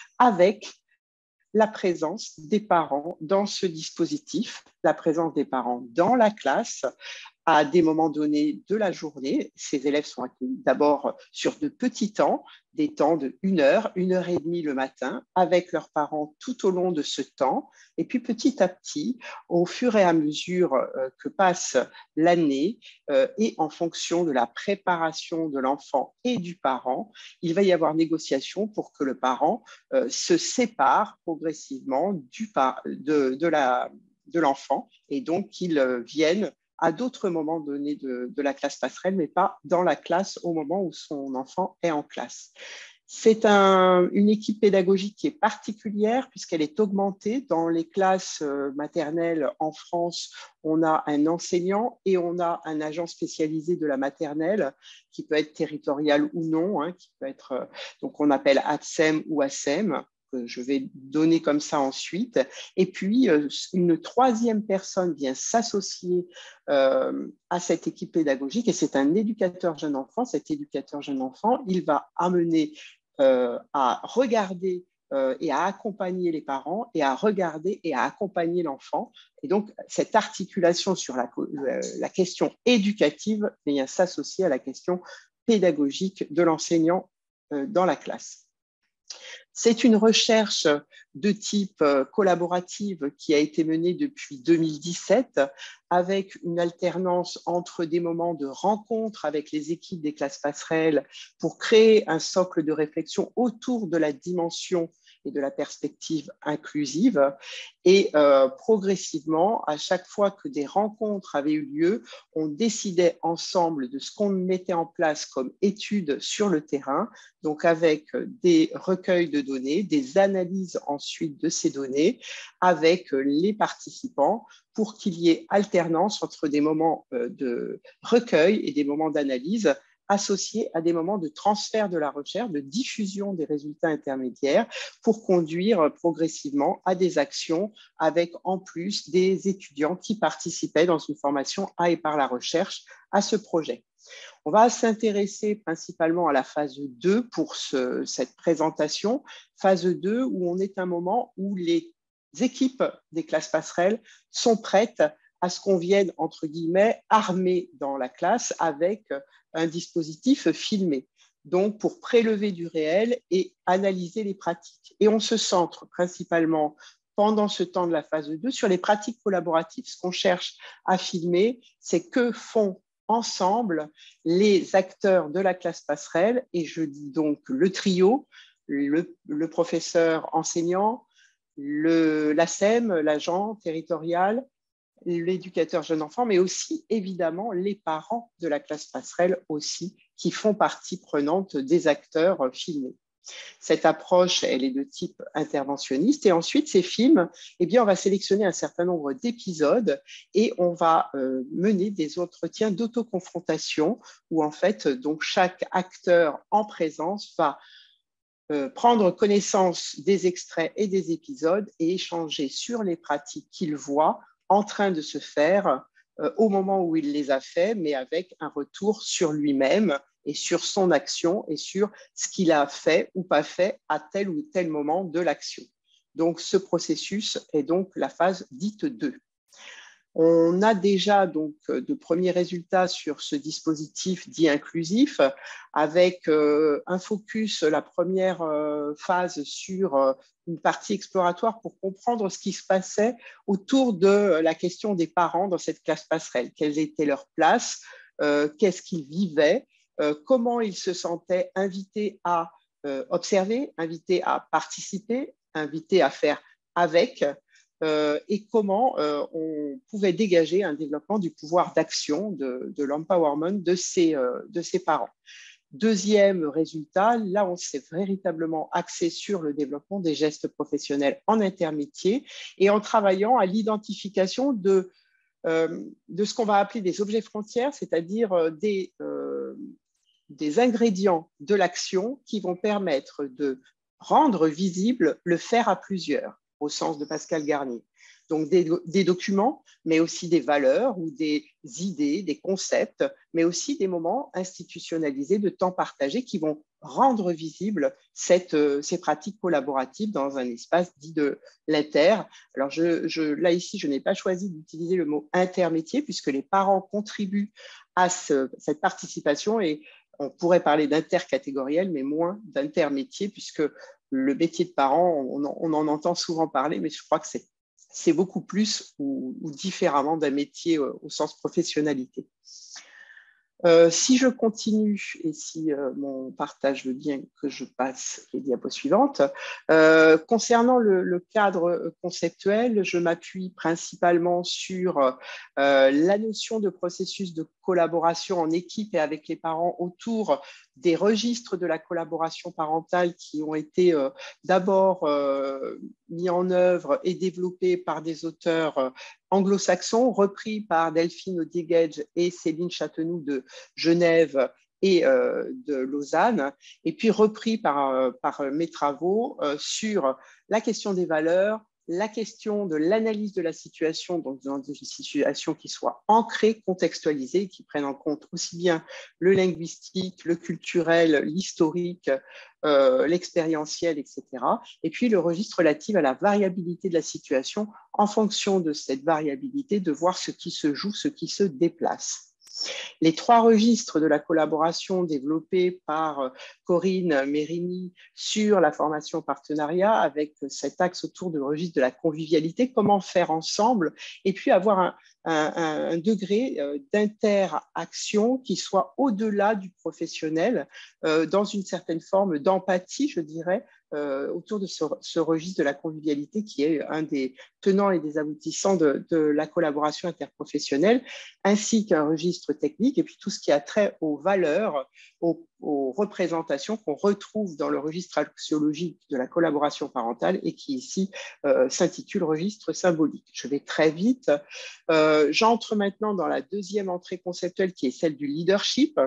avec la présence des parents dans ce dispositif, la présence des parents dans la classe à des moments donnés de la journée. Ces élèves sont accueillis d'abord sur de petits temps, des temps de une heure, une heure et demie le matin, avec leurs parents tout au long de ce temps. Et puis petit à petit, au fur et à mesure euh, que passe l'année euh, et en fonction de la préparation de l'enfant et du parent, il va y avoir négociation pour que le parent euh, se sépare progressivement du par de, de la de l'enfant et donc qu'il euh, vienne à d'autres moments donnés de, de la classe passerelle, mais pas dans la classe au moment où son enfant est en classe. C'est un, une équipe pédagogique qui est particulière puisqu'elle est augmentée. Dans les classes maternelles en France, on a un enseignant et on a un agent spécialisé de la maternelle qui peut être territorial ou non, hein, qui peut être, donc on appelle A T S E M ou A S E M. Que je vais donner comme ça ensuite. Et puis, une troisième personne vient s'associer euh, à cette équipe pédagogique et c'est un éducateur jeune enfant. Cet éducateur jeune enfant, il va amener euh, à regarder euh, et à accompagner les parents et à regarder et à accompagner l'enfant. Et donc, cette articulation sur la, la question éducative vient s'associer à la question pédagogique de l'enseignant euh, dans la classe. C'est une recherche de type collaborative qui a été menée depuis deux mille dix-sept avec une alternance entre des moments de rencontre avec les équipes des classes passerelles pour créer un socle de réflexion autour de la dimension et de la perspective inclusive. Et euh, progressivement, à chaque fois que des rencontres avaient eu lieu, on décidait ensemble de ce qu'on mettait en place comme études sur le terrain, donc avec des recueils de données, des analyses ensuite de ces données avec les participants pour qu'il y ait alternance entre des moments de recueil et des moments d'analyse associés à des moments de transfert de la recherche, de diffusion des résultats intermédiaires pour conduire progressivement à des actions avec en plus des étudiants qui participaient dans une formation à et par la recherche à ce projet. On va s'intéresser principalement à la phase deux pour ce, cette présentation. Phase deux où on est à un moment où les équipes des classes passerelles sont prêtes à ce qu'on vienne, entre guillemets, armer dans la classe avec un dispositif filmé, donc pour prélever du réel et analyser les pratiques. Et on se centre principalement pendant ce temps de la phase deux sur les pratiques collaboratives. Ce qu'on cherche à filmer, c'est que font ensemble les acteurs de la classe passerelle, et je dis donc le trio, le, le professeur enseignant, le, l'A S E M, l'agent territorial, l'éducateur jeune enfant, mais aussi évidemment les parents de la classe passerelle aussi, qui font partie prenante des acteurs filmés. Cette approche, elle est de type interventionniste. Et ensuite, ces films, eh bien, on va sélectionner un certain nombre d'épisodes et on va euh, mener des entretiens d'autoconfrontation où, en fait, donc, chaque acteur en présence va euh, prendre connaissance des extraits et des épisodes et échanger sur les pratiques qu'il voit en train de se faire euh, au moment où il les a fait, mais avec un retour sur lui-même et sur son action et sur ce qu'il a fait ou pas fait à tel ou tel moment de l'action. Donc, ce processus est donc la phase dite deux. On a déjà donc de premiers résultats sur ce dispositif dit inclusif avec euh, un focus, la première euh, phase sur euh, une partie exploratoire pour comprendre ce qui se passait autour de la question des parents dans cette classe passerelle. Quelle était leur place, euh, qu'est-ce qu'ils vivaient, euh, comment ils se sentaient invités à euh, observer, invités à participer, invités à faire avec, Euh, et comment euh, on pouvait dégager un développement du pouvoir d'action, de, de l'empowerment de ces, euh, de ces parents. Deuxième résultat, là on s'est véritablement axé sur le développement des gestes professionnels en intermétier et en travaillant à l'identification de, euh, de ce qu'on va appeler des objets frontières, c'est-à-dire des, euh, des ingrédients de l'action qui vont permettre de rendre visible le faire à plusieurs, au sens de Pascal Garnier. Donc des, des documents, mais aussi des valeurs ou des idées, des concepts, mais aussi des moments institutionnalisés de temps partagé qui vont rendre visible cette, euh, ces pratiques collaboratives dans un espace dit de l'inter. Alors je, je, là ici, je n'ai pas choisi d'utiliser le mot intermétier puisque les parents contribuent à ce, cette participation et on pourrait parler d'intercatégoriel, mais moins d'intermétier puisque le métier de parent, on en, on en entend souvent parler, mais je crois que c'est, c'est beaucoup plus ou, ou différemment d'un métier au, au sens professionnalité. Euh, si je continue et si euh, mon partage veut bien que je passe les diapos suivantes, euh, concernant le, le cadre conceptuel, je m'appuie principalement sur euh, la notion de processus de collaboration en équipe et avec les parents autour des registres de la collaboration parentale qui ont été euh, d'abord euh, mis en œuvre et développés par des auteurs euh, anglo-saxons, repris par Delphine Odiegedge et Céline Châtenoux de Genève et euh, de Lausanne, et puis repris par, euh, par mes travaux euh, sur la question des valeurs, la question de l'analyse de la situation, donc dans une situation qui soit ancrée, contextualisée, qui prenne en compte aussi bien le linguistique, le culturel, l'historique, euh, l'expérientiel, et cetera. Et puis le registre relatif à la variabilité de la situation, en fonction de cette variabilité, de voir ce qui se joue, ce qui se déplace. Les trois registres de la collaboration développés par Corinne Mérini sur la formation partenariat avec cet axe autour du registre de la convivialité, comment faire ensemble et puis avoir un, un, un degré d'interaction qui soit au-delà du professionnel euh, dans une certaine forme d'empathie, je dirais, Euh, autour de ce, ce registre de la convivialité qui est un des tenants et des aboutissants de, de la collaboration interprofessionnelle, ainsi qu'un registre technique et puis tout ce qui a trait aux valeurs, aux, aux représentations qu'on retrouve dans le registre axiologique de la collaboration parentale et qui ici euh, s'intitule registre symbolique. Je vais très vite. Euh, j'entre maintenant dans la deuxième entrée conceptuelle qui est celle du leadership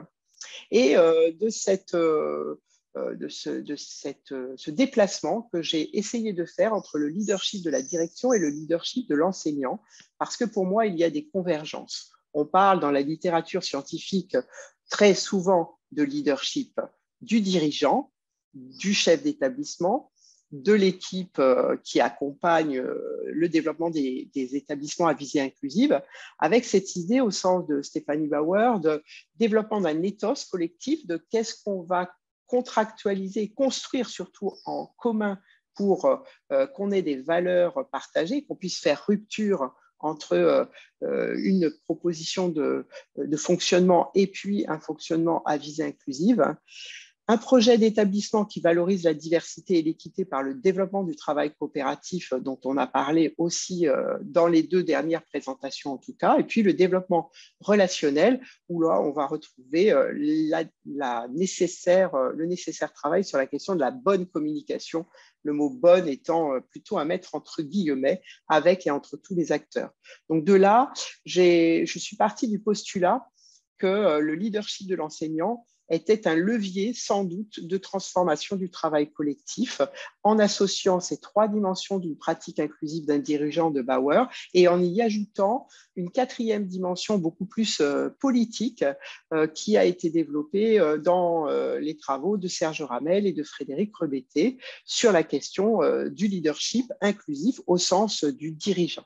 et euh, de cette... Euh, de, ce, de cette, ce déplacement que j'ai essayé de faire entre le leadership de la direction et le leadership de l'enseignant, parce que pour moi, il y a des convergences. On parle dans la littérature scientifique très souvent de leadership du dirigeant, du chef d'établissement, de l'équipe qui accompagne le développement des, des établissements à visée inclusive, avec cette idée au sens de Stéphanie Bauer de développement d'un ethos collectif de qu'est-ce qu'on va contractualiser, construire surtout en commun pour euh, qu'on ait des valeurs partagées, qu'on puisse faire rupture entre euh, une proposition de, de fonctionnement et puis un fonctionnement à visée inclusive. Un projet d'établissement qui valorise la diversité et l'équité par le développement du travail coopératif dont on a parlé aussi dans les deux dernières présentations en tout cas, et puis le développement relationnel où là on va retrouver la, la nécessaire, le nécessaire travail sur la question de la bonne communication, le mot bonne étant plutôt à mettre entre guillemets avec et entre tous les acteurs. Donc de là, je suis partie du postulat que le leadership de l'enseignant était un levier sans doute de transformation du travail collectif en associant ces trois dimensions d'une pratique inclusive d'un dirigeant de Bauer et en y ajoutant une quatrième dimension beaucoup plus euh, politique euh, qui a été développée euh, dans euh, les travaux de Serge Ramel et de Frédéric Rebetté sur la question euh, du leadership inclusif au sens du dirigeant.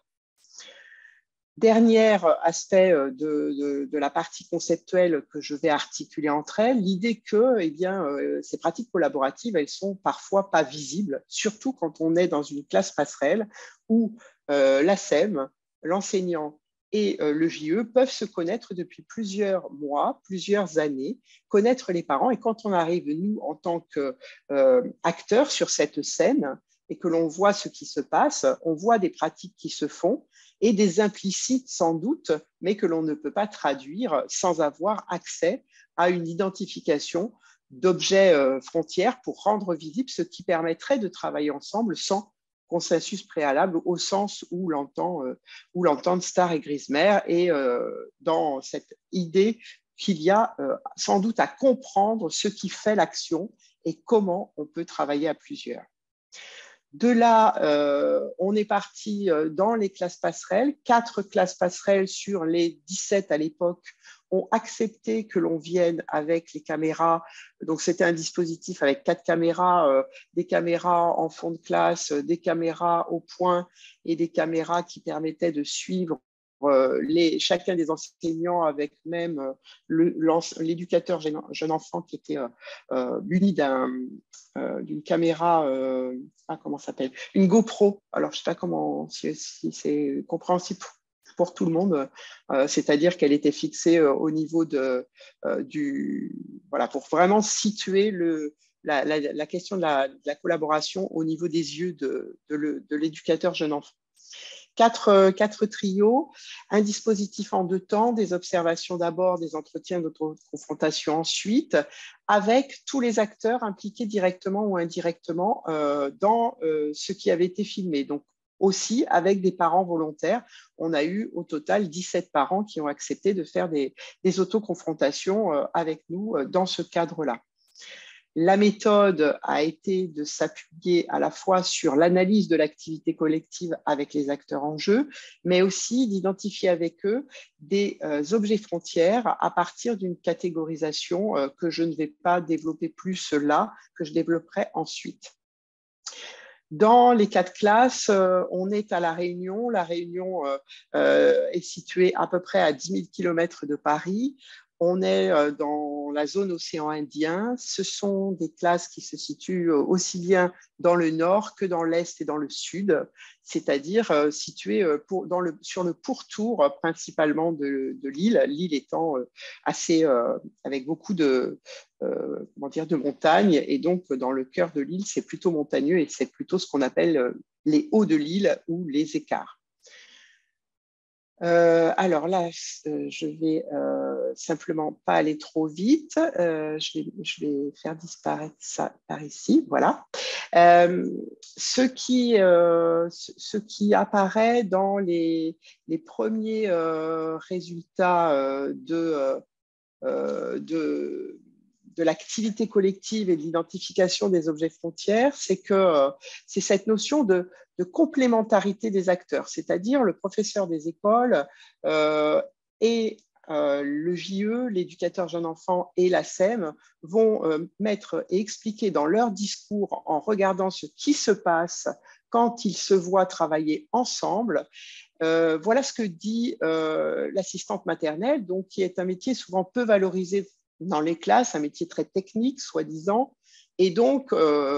Dernier aspect de, de, de la partie conceptuelle que je vais articuler entre elles, l'idée que eh bien, euh, ces pratiques collaboratives, elles sont parfois pas visibles, surtout quand on est dans une classe passerelle où euh, l'A S E M, l'enseignant et euh, le J E peuvent se connaître depuis plusieurs mois, plusieurs années, connaître les parents. Et quand on arrive, nous, en tant qu'acteurs euh, sur cette scène, et que l'on voit ce qui se passe, on voit des pratiques qui se font et des implicites sans doute, mais que l'on ne peut pas traduire sans avoir accès à une identification d'objets euh, frontières pour rendre visible ce qui permettrait de travailler ensemble sans consensus préalable au sens où l'entend euh, où l'entendent Starr et Grismer et euh, dans cette idée qu'il y a euh, sans doute à comprendre ce qui fait l'action et comment on peut travailler à plusieurs. De là, euh, on est parti dans les classes passerelles. Quatre classes passerelles sur les dix-sept à l'époque ont accepté que l'on vienne avec les caméras. Donc, c'était un dispositif avec quatre caméras, euh, des caméras en fond de classe, des caméras au point et des caméras qui permettaient de suivre Euh, les, chacun des enseignants avec même euh, l'éducateur jeune, jeune enfant qui était euh, euh, muni d'un, euh, d'une caméra, euh, ah, comment ça s'appelle, une GoPro. Alors, je ne sais pas comment, si, si c'est compréhensible pour, pour tout le monde, euh, c'est-à-dire qu'elle était fixée euh, au niveau de, euh, du, voilà, pour vraiment situer le, la, la, la question de la, de la collaboration au niveau des yeux de, de, de l'éducateur jeune enfant. Quatre, quatre trios, un dispositif en deux temps, des observations d'abord, des entretiens d'auto-confrontation ensuite, avec tous les acteurs impliqués directement ou indirectement euh, dans euh, ce qui avait été filmé. Donc aussi avec des parents volontaires. On a eu au total dix-sept parents qui ont accepté de faire des, des autoconfrontations euh, avec nous euh, dans ce cadre-là. La méthode a été de s'appuyer à la fois sur l'analyse de l'activité collective avec les acteurs en jeu, mais aussi d'identifier avec eux des euh, objets frontières à partir d'une catégorisation euh, que je ne vais pas développer plus là, que je développerai ensuite. Dans les quatre classes, euh, on est à La Réunion. La Réunion euh, euh, est située à peu près à dix mille kilomètres de Paris. On est dans la zone océan Indien. Ce sont des classes qui se situent aussi bien dans le nord que dans l'est et dans le sud, c'est-à-dire situées pour, dans le, sur le pourtour principalement de, de l'île, l'île étant assez, euh, avec beaucoup de, euh, comment dire, de montagnes. Et donc, dans le cœur de l'île, c'est plutôt montagneux et c'est plutôt ce qu'on appelle les hauts de l'île ou les écarts. Euh, alors là, euh, je vais euh, simplement pas aller trop vite. Euh, je, vais, je vais faire disparaître ça par ici. Voilà. Euh, ce, qui, euh, ce qui apparaît dans les, les premiers euh, résultats euh, de, euh, de, de l'activité collective et de l'identification des objets frontières, c'est que euh, c'est cette notion de de complémentarité des acteurs, c'est-à-dire le professeur des écoles euh, et euh, le J E, l'éducateur jeune enfant et la S E M vont euh, mettre et expliquer dans leur discours en regardant ce qui se passe quand ils se voient travailler ensemble. Euh, voilà ce que dit euh, l'assistante maternelle, donc, qui est un métier souvent peu valorisé dans les classes, un métier très technique, soi-disant, et donc euh,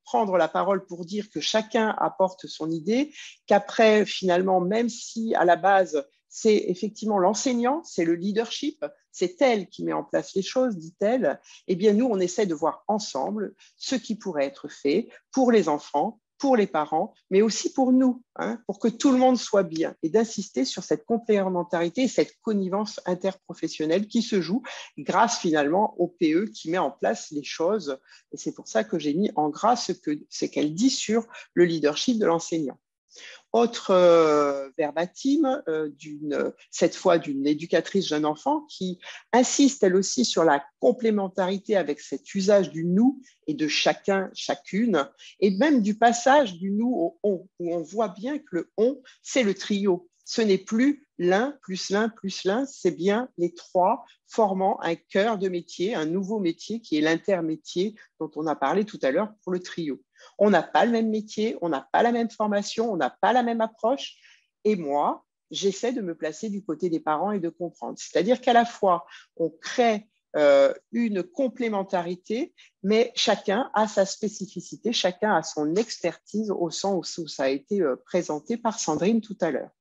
prendre la parole pour dire que chacun apporte son idée, qu'après, finalement, même si à la base, c'est effectivement l'enseignant, c'est le leadership, c'est elle qui met en place les choses, dit-elle, eh bien, nous, on essaie de voir ensemble ce qui pourrait être fait pour les enfants, pour les parents, mais aussi pour nous, hein, pour que tout le monde soit bien, et d'insister sur cette complémentarité et cette connivence interprofessionnelle qui se joue grâce finalement au P E qui met en place les choses. Et c'est pour ça que j'ai mis en gras ce que c'est qu'elle dit sur le leadership de l'enseignant. Autre euh, verbatim, euh, d'une, cette fois d'une éducatrice jeune enfant qui insiste elle aussi sur la complémentarité avec cet usage du nous et de chacun, chacune, et même du passage du nous au on, où on voit bien que le on, c'est le trio. Ce n'est plus l'un plus l'un plus l'un, c'est bien les trois formant un cœur de métier, un nouveau métier qui est l'intermétier dont on a parlé tout à l'heure pour le trio. On n'a pas le même métier, on n'a pas la même formation, on n'a pas la même approche. Et moi, j'essaie de me placer du côté des parents et de comprendre. C'est-à-dire qu'à la fois, on crée euh, une complémentarité, mais chacun a sa spécificité, chacun a son expertise au sens où ça a été euh, présenté par Sandrine tout à l'heure.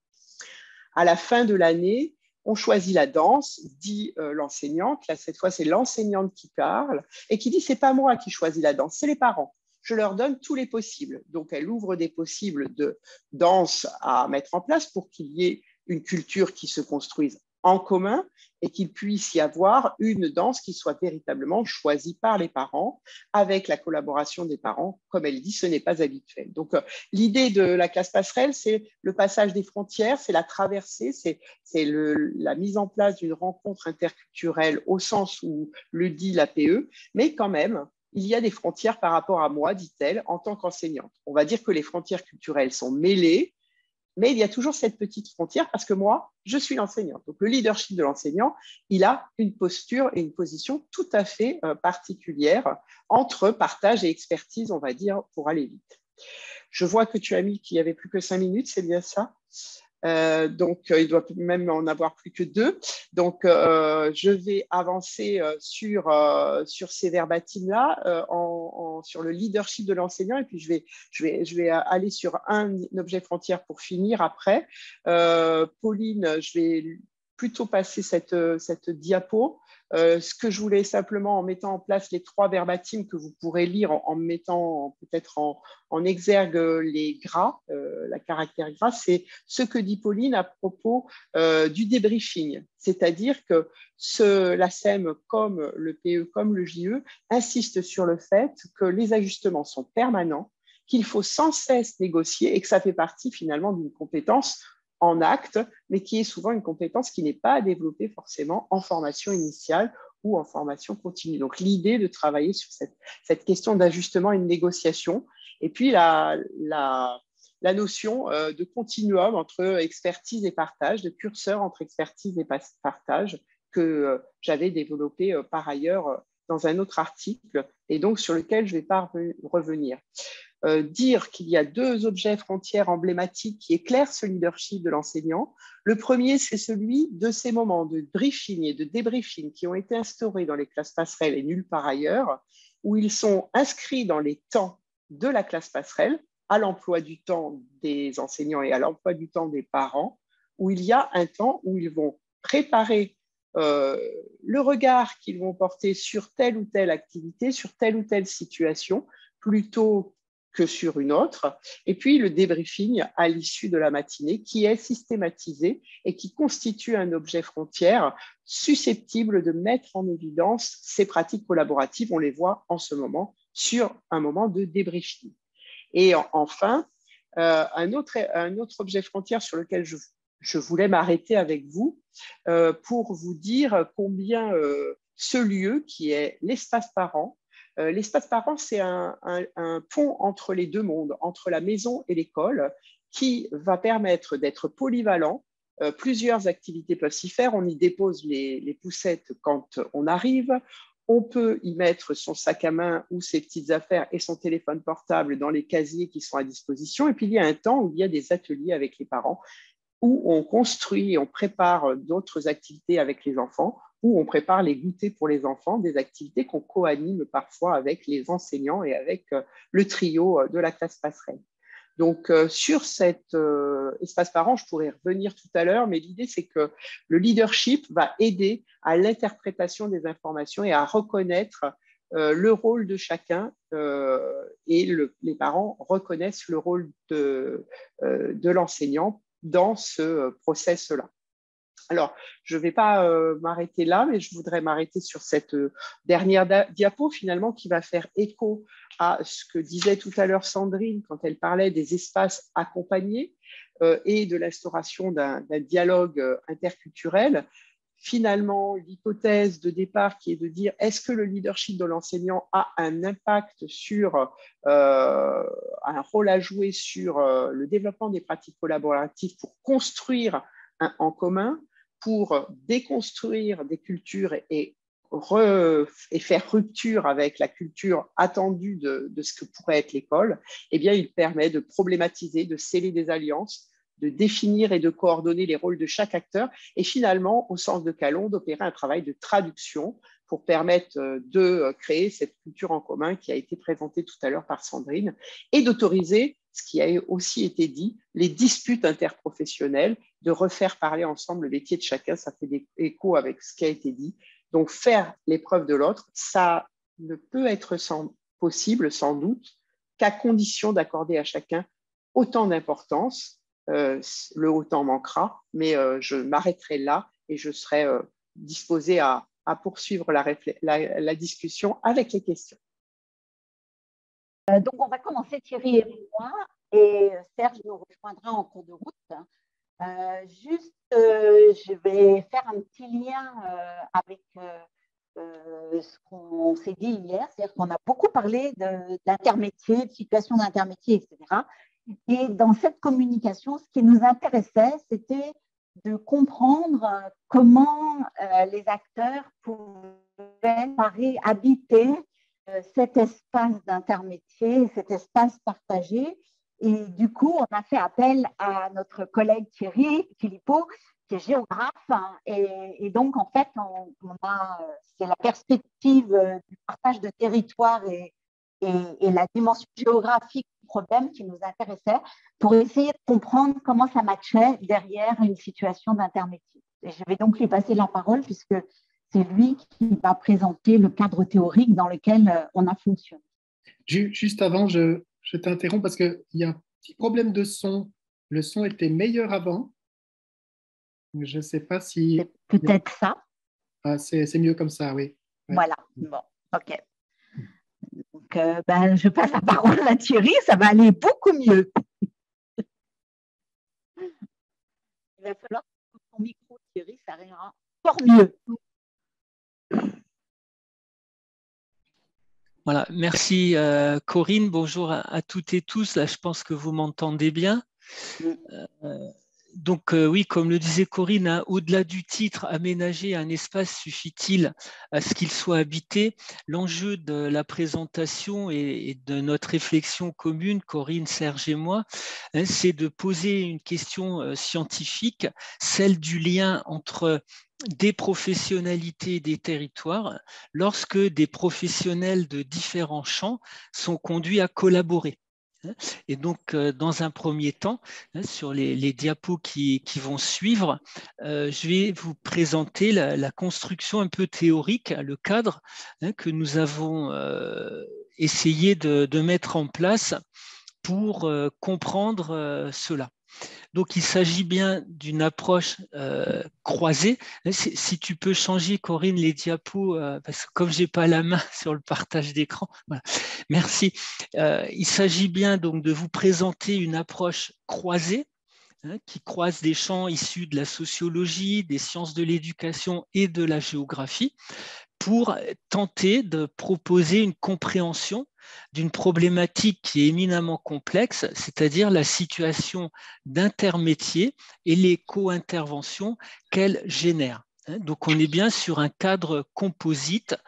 À la fin de l'année, on choisit la danse, dit euh, l'enseignante. Là, cette fois, c'est l'enseignante qui parle et qui dit « c'est pas moi qui choisis la danse, c'est les parents ». Je leur donne tous les possibles. Donc, elle ouvre des possibles de danse à mettre en place pour qu'il y ait une culture qui se construise en commun et qu'il puisse y avoir une danse qui soit véritablement choisie par les parents avec la collaboration des parents. Comme elle dit, ce n'est pas habituel. Donc, euh, l'idée de la classe passerelle, c'est le passage des frontières, c'est la traversée, c'est, c'est le, la mise en place d'une rencontre interculturelle au sens où le dit la P E, mais quand même, il y a des frontières par rapport à moi, dit-elle, en tant qu'enseignante. On va dire que les frontières culturelles sont mêlées, mais il y a toujours cette petite frontière parce que moi, je suis l'enseignante. Donc, le leadership de l'enseignant, il a une posture et une position tout à fait euh, particulière entre partage et expertise, on va dire, pour aller vite. Je vois que tu as mis qu'il n'y avait plus que cinq minutes, c'est bien ça ? Euh, donc, euh, il doit même en avoir plus que deux. Donc, euh, je vais avancer euh, sur, euh, sur ces verbatims-là, euh, en, en, sur le leadership de l'enseignant. Et puis, je vais, je, vais, je vais aller sur un, un objet frontière pour finir après. Euh, Pauline, je vais plutôt passer cette, cette diapo. Euh, ce que je voulais simplement, en mettant en place les trois verbatims que vous pourrez lire, en, en mettant peut-être en, en exergue les gras, euh, la caractère gras, c'est ce que dit Pauline à propos euh, du débriefing. C'est-à-dire que ce, la S E M, comme le P E, comme le J E, insiste sur le fait que les ajustements sont permanents, qu'il faut sans cesse négocier et que ça fait partie finalement d'une compétence en acte, mais qui est souvent une compétence qui n'est pas développée forcément en formation initiale ou en formation continue. Donc, l'idée de travailler sur cette, cette question d'ajustement et de négociation, et puis la, la, la notion euh, de continuum entre expertise et partage, de curseur entre expertise et partage, que euh, j'avais développé euh, par ailleurs euh, dans un autre article, et donc sur lequel je ne vais pas revenir. Euh, dire qu'il y a deux objets frontières emblématiques qui éclairent ce leadership de l'enseignant. Le premier, c'est celui de ces moments de briefing et de débriefing qui ont été instaurés dans les classes passerelles et nulle part ailleurs, où ils sont inscrits dans les temps de la classe passerelle, à l'emploi du temps des enseignants et à l'emploi du temps des parents, où il y a un temps où ils vont préparer euh, le regard qu'ils vont porter sur telle ou telle activité, sur telle ou telle situation, plutôt que sur une autre, et puis le débriefing à l'issue de la matinée qui est systématisé et qui constitue un objet frontière susceptible de mettre en évidence ces pratiques collaboratives. On les voit en ce moment sur un moment de débriefing. Et enfin, euh, un, autre, un autre objet frontière sur lequel je, je voulais m'arrêter avec vous euh, pour vous dire combien euh, ce lieu qui est l'espace parent. Euh, l'espace parent, c'est un, un, un pont entre les deux mondes, entre la maison et l'école, qui va permettre d'être polyvalent. Euh, plusieurs activités peuvent s'y faire. On y dépose les, les poussettes quand on arrive. On peut y mettre son sac à main ou ses petites affaires et son téléphone portable dans les casiers qui sont à disposition. Et puis, il y a un temps où il y a des ateliers avec les parents, où on construit et on prépare d'autres activités avec les enfants où on prépare les goûters pour les enfants, des activités qu'on co-anime parfois avec les enseignants et avec le trio de la classe passerelle. Donc, euh, sur cet euh, espace parent, je pourrais revenir tout à l'heure, mais l'idée, c'est que le leadership va aider à l'interprétation des informations et à reconnaître euh, le rôle de chacun euh, et le, les parents reconnaissent le rôle de, euh, de l'enseignant dans ce process-là. Alors, je ne vais pas euh, m'arrêter là, mais je voudrais m'arrêter sur cette euh, dernière diapo, finalement, qui va faire écho à ce que disait tout à l'heure Sandrine quand elle parlait des espaces accompagnés euh, et de l'instauration d'un dialogue euh, interculturel. Finalement, l'hypothèse de départ qui est de dire est-ce que le leadership de l'enseignant a un impact sur, euh, un rôle à jouer sur euh, le développement des pratiques collaboratives pour construire un en commun, pour déconstruire des cultures et, re, et faire rupture avec la culture attendue de, de ce que pourrait être l'école, eh bien, il permet de problématiser, de sceller des alliances, de définir et de coordonner les rôles de chaque acteur et finalement, au sens de Calon, d'opérer un travail de traduction pour permettre de créer cette culture en commun qui a été présentée tout à l'heure par Sandrine et d'autoriser, ce qui a aussi été dit, les disputes interprofessionnelles, de refaire parler ensemble le métier de chacun, ça fait des échos avec ce qui a été dit. Donc, faire l'épreuve de l'autre, ça ne peut être sans, possible, sans doute, qu'à condition d'accorder à chacun autant d'importance. Euh, le haut temps manquera, mais euh, je m'arrêterai là et je serai euh, disposée à, à poursuivre la, la, la discussion avec les questions. Euh, donc, on va commencer, Thierry et moi, et Serge nous rejoindra en cours de route. Euh, juste, euh, je vais faire un petit lien euh, avec euh, euh, ce qu'on s'est dit hier, c'est-à-dire qu'on a beaucoup parlé d'intermétier, de, de situation d'intermétier, et cetera. Et dans cette communication, ce qui nous intéressait, c'était de comprendre comment euh, les acteurs pouvaient habiter euh, cet espace d'intermétier, cet espace partagé. Et du coup, on a fait appel à notre collègue Thierry Philippot, qui est géographe. Hein, et, et donc, en fait, on, on a, c'est la perspective du partage de territoire et, et, et la dimension géographique du problème qui nous intéressait pour essayer de comprendre comment ça matchait derrière une situation d'intermétier. Et je vais donc lui passer la parole puisque c'est lui qui va présenter le cadre théorique dans lequel on a fonctionné. Juste avant, je, je t'interromps parce qu'il y a un petit problème de son. Le son était meilleur avant. Je ne sais pas si… Peut-être ça. Ah, c'est mieux comme ça, oui. Ouais. Voilà, bon, ok. Donc, euh, ben, je passe la parole à Thierry, ça va aller beaucoup mieux. Il va falloir que ton micro, Thierry, ça ira encore mieux. Voilà, merci euh, Corinne, bonjour à, à toutes et tous. Là, je pense que vous m'entendez bien. Euh, donc euh, oui, comme le disait Corinne, hein, au-delà du titre, aménager un espace suffit-il à ce qu'il soit habité? L'enjeu de la présentation et, et de notre réflexion commune, Corinne, Serge et moi, hein, c'est de poser une question euh, scientifique, celle du lien entre des professionnalités des territoires lorsque des professionnels de différents champs sont conduits à collaborer. Et donc, dans un premier temps, sur les, les diapos qui, qui vont suivre, euh, je vais vous présenter la, la construction un peu théorique, le cadre hein, que nous avons euh, essayé de, de mettre en place pour euh, comprendre euh, cela. Donc, il s'agit bien d'une approche euh, croisée. Si, si tu peux changer, Corinne, les diapos, euh, parce que comme je n'ai pas la main sur le partage d'écran, voilà. Merci. Euh, il s'agit bien donc de vous présenter une approche croisée hein, qui croise des champs issus de la sociologie, des sciences de l'éducation et de la géographie pour tenter de proposer une compréhension d'une problématique qui est éminemment complexe, c'est-à-dire la situation d'intermétier et les co-interventions qu'elle génère. Donc, on est bien sur un cadre composite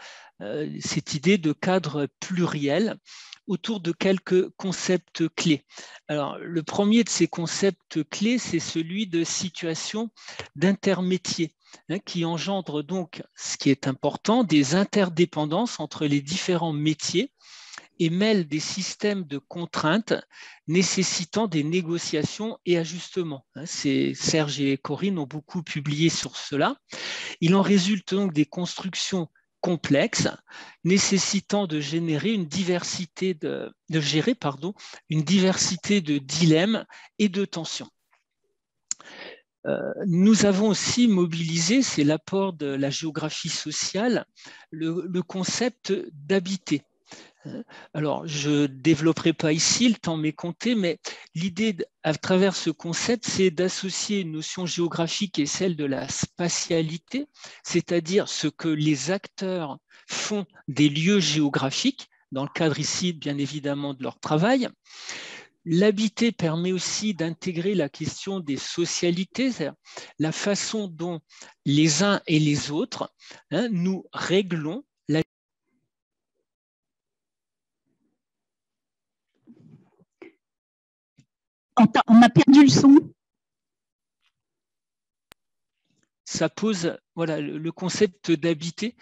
euh, cette idée de cadre pluriel autour de quelques concepts clés. Alors, le premier de ces concepts clés, c'est celui de situation d'intermétier, hein, qui engendre donc, ce qui est important, des interdépendances entre les différents métiers et mêle des systèmes de contraintes nécessitant des négociations et ajustements. C'est, Serge et Corinne ont beaucoup publié sur cela. Il en résulte donc des constructions complexes nécessitant de générer une diversité de, de gérer pardon, une diversité de dilemmes et de tensions. Euh, nous avons aussi mobilisé, c'est l'apport de la géographie sociale, le, le concept d'habiter. Alors, je ne développerai pas ici, le temps m'est compté, mais l'idée à travers ce concept, c'est d'associer une notion géographique et celle de la spatialité, c'est-à-dire ce que les acteurs font des lieux géographiques, dans le cadre ici, bien évidemment, de leur travail. L'habiter permet aussi d'intégrer la question des socialités, c'est-à-dire la façon dont les uns et les autres, hein, nous réglons la On a perdu le son. Ça pose, voilà, le concept d'habiter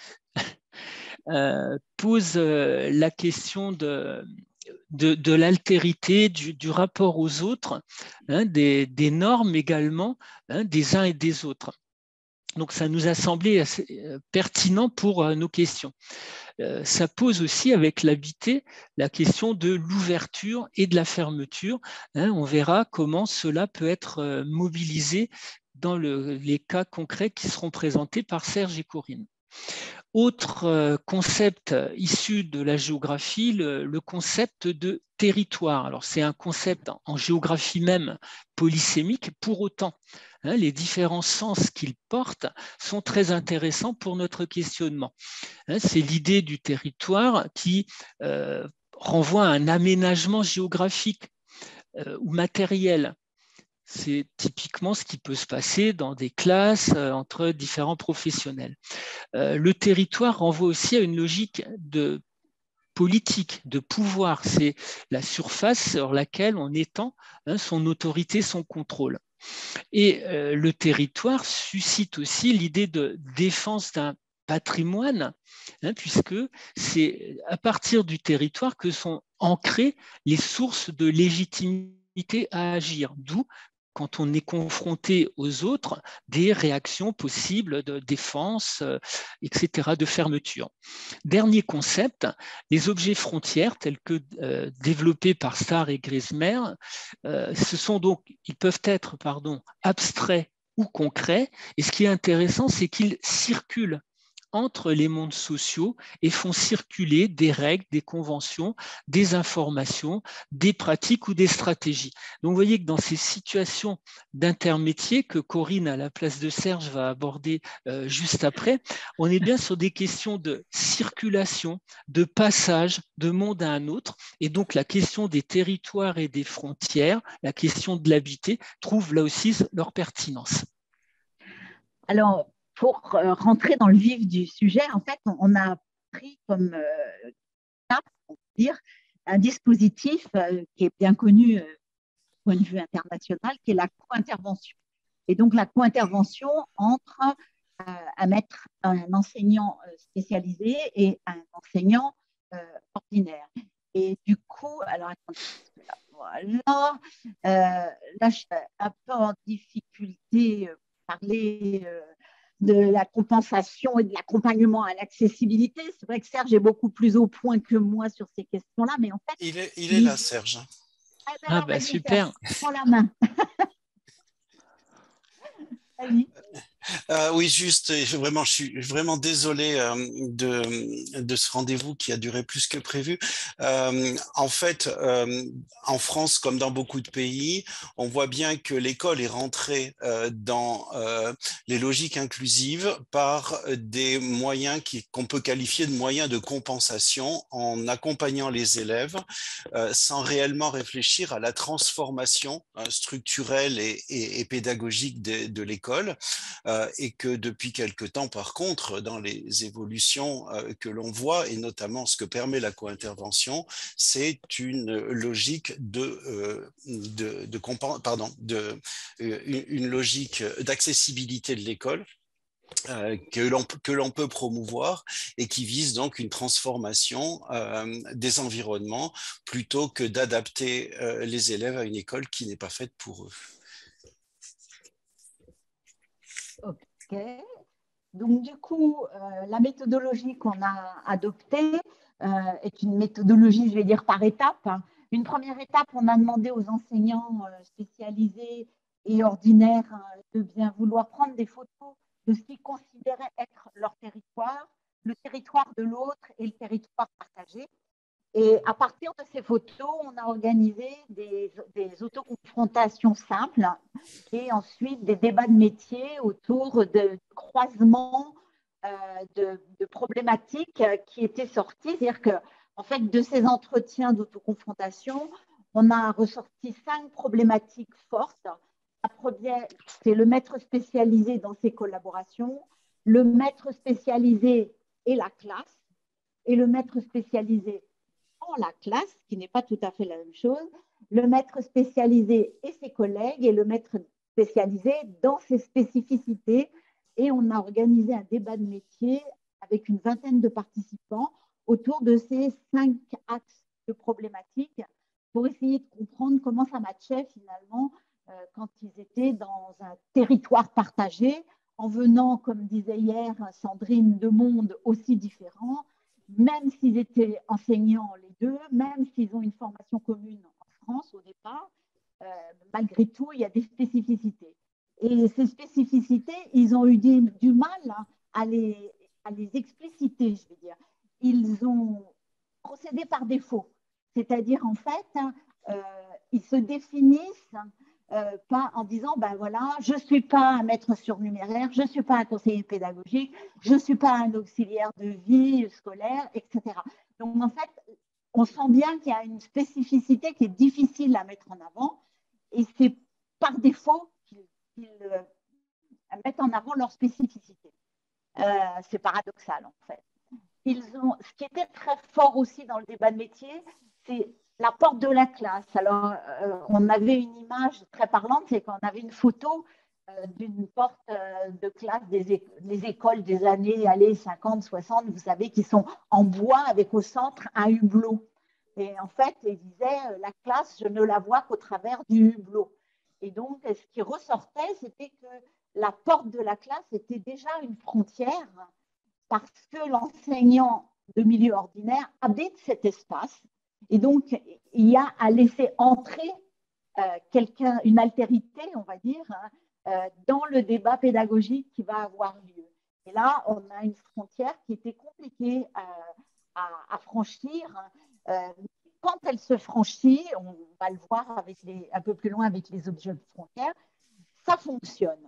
euh, pose euh, la question de, de, de l'altérité, du, du rapport aux autres, hein, des, des normes également, hein, des uns et des autres. Donc, ça nous a semblé assez pertinent pour euh, nos questions. Euh, ça pose aussi avec l'habiter la question de l'ouverture et de la fermeture. Hein, on verra comment cela peut être euh, mobilisé dans le, les cas concrets qui seront présentés par Serge et Corinne. Autre euh, concept issu de la géographie, le, le concept de territoire. Alors, c'est un concept en, en géographie même polysémique, pour autant, hein, les différents sens qu'il porte sont très intéressants pour notre questionnement. Hein, c'est l'idée du territoire qui euh, renvoie à un aménagement géographique euh, ou matériel. C'est typiquement ce qui peut se passer dans des classes euh, entre différents professionnels. Euh, le territoire renvoie aussi à une logique de politique, de pouvoir. C'est la surface sur laquelle on étend hein, son autorité, son contrôle. Et euh, le territoire suscite aussi l'idée de défense d'un patrimoine, hein, puisque c'est à partir du territoire que sont ancrées les sources de légitimité à agir, d'où quand on est confronté aux autres, des réactions possibles de défense, euh, et cetera, de fermeture. Dernier concept, les objets frontières tels que euh, développés par Starr et Griesemer, euh, ce sont donc, ils peuvent être pardon, abstraits ou concrets, et ce qui est intéressant, c'est qu'ils circulent entre les mondes sociaux et font circuler des règles, des conventions, des informations, des pratiques ou des stratégies. Donc, vous voyez que dans ces situations d'intermétier que Corinne, à la place de Serge, va aborder euh, juste après, on est bien sur des questions de circulation, de passage de monde à un autre. Et donc, la question des territoires et des frontières, la question de l'habiter, trouve là aussi leur pertinence. Alors, pour rentrer dans le vif du sujet, en fait, on a pris comme euh, cap, on peut dire, un dispositif euh, qui est bien connu euh, du point de vue international, qui est la co-intervention. Et donc, la co-intervention entre euh, un maître, un enseignant spécialisé et un enseignant euh, ordinaire. Et du coup, alors attendez, voilà, euh, là, je suis un peu en difficulté euh, pour parler euh, de la compensation et de l'accompagnement à l'accessibilité. C'est vrai que Serge est beaucoup plus au point que moi sur ces questions-là, mais en fait… Il est, il est là, Serge. Ah, ben, ah bah super. Serge, prends la main. Allez. Euh, oui, juste, vraiment, je suis vraiment désolé euh, de, de ce rendez-vous qui a duré plus que prévu. Euh, en fait, euh, en France, comme dans beaucoup de pays, on voit bien que l'école est rentrée euh, dans euh, les logiques inclusives par des moyens qui, qu'on peut qualifier de moyens de compensation en accompagnant les élèves euh, sans réellement réfléchir à la transformation euh, structurelle et, et, et pédagogique de, de l'école. Euh, euh, et que depuis quelque temps, par contre, dans les évolutions euh, que l'on voit, et notamment ce que permet la co-intervention, c'est une logique de, euh, de, de, pardon, de euh, une logique d'accessibilité de l'école. Euh, que l'on que l'on peut promouvoir et qui vise donc une transformation euh, des environnements plutôt que d'adapter euh, les élèves à une école qui n'est pas faite pour eux. Ok. Donc du coup, euh, la méthodologie qu'on a adoptée euh, est une méthodologie, je vais dire, par étapes. Une première étape, on a demandé aux enseignants euh, spécialisés et ordinaires euh, de bien vouloir prendre des photos de ce qu'ils considéraient être leur territoire, le territoire de l'autre et le territoire partagé. Et à partir de ces photos, on a organisé des, des autoconfrontations simples et ensuite des débats de métier autour de croisements euh, de, de problématiques qui étaient sorties. C'est-à-dire que, en fait, de ces entretiens d'autoconfrontation, on a ressorti cinq problématiques fortes. La première, c'est le maître spécialisé dans ses collaborations, le maître spécialisé et la classe, et le maître spécialisé dans la classe, qui n'est pas tout à fait la même chose, le maître spécialisé et ses collègues, et le maître spécialisé dans ses spécificités. Et on a organisé un débat de métier avec une vingtaine de participants autour de ces cinq axes de problématiques pour essayer de comprendre comment ça matchait finalement euh, quand ils étaient dans un territoire partagé, en venant, comme disait hier Sandrine, de mondes aussi différents, même s'ils étaient enseignants les deux, même s'ils ont une formation commune en France au départ, euh, malgré tout, il y a des spécificités. Et ces spécificités, ils ont eu du, du mal à les, à les expliciter, je veux dire. Ils ont procédé par défaut. C'est-à-dire, en fait, euh, ils se définissent euh, pas en disant, ben voilà, je ne suis pas un maître surnuméraire, je ne suis pas un conseiller pédagogique, je ne suis pas un auxiliaire de vie scolaire, et cetera. Donc, en fait, on sent bien qu'il y a une spécificité qui est difficile à mettre en avant et c'est par défaut qu'ils qu'ils euh, mettent en avant leur spécificité. Euh, c'est paradoxal, en fait. Ils ont, ce qui était très fort aussi dans le débat de métier, c'est la porte de la classe. Alors, euh, on avait une image très parlante, c'est qu'on avait une photo euh, d'une porte euh, de classe des, é des écoles des années allez, cinquante, soixante, vous savez, qui sont en bois avec au centre un hublot. Et en fait, il disait, euh, la classe, je ne la vois qu'au travers du hublot. Et donc, ce qui ressortait, c'était que la porte de la classe était déjà une frontière parce que l'enseignant de milieu ordinaire habite cet espace. Et donc, il y a à laisser entrer euh, quelqu'un, une altérité, on va dire, hein, euh, dans le débat pédagogique qui va avoir lieu. Et là, on a une frontière qui était compliquée euh, à, à franchir. Euh, quand elle se franchit, on va le voir avec les, un peu plus loin avec les objets de frontière, ça fonctionne.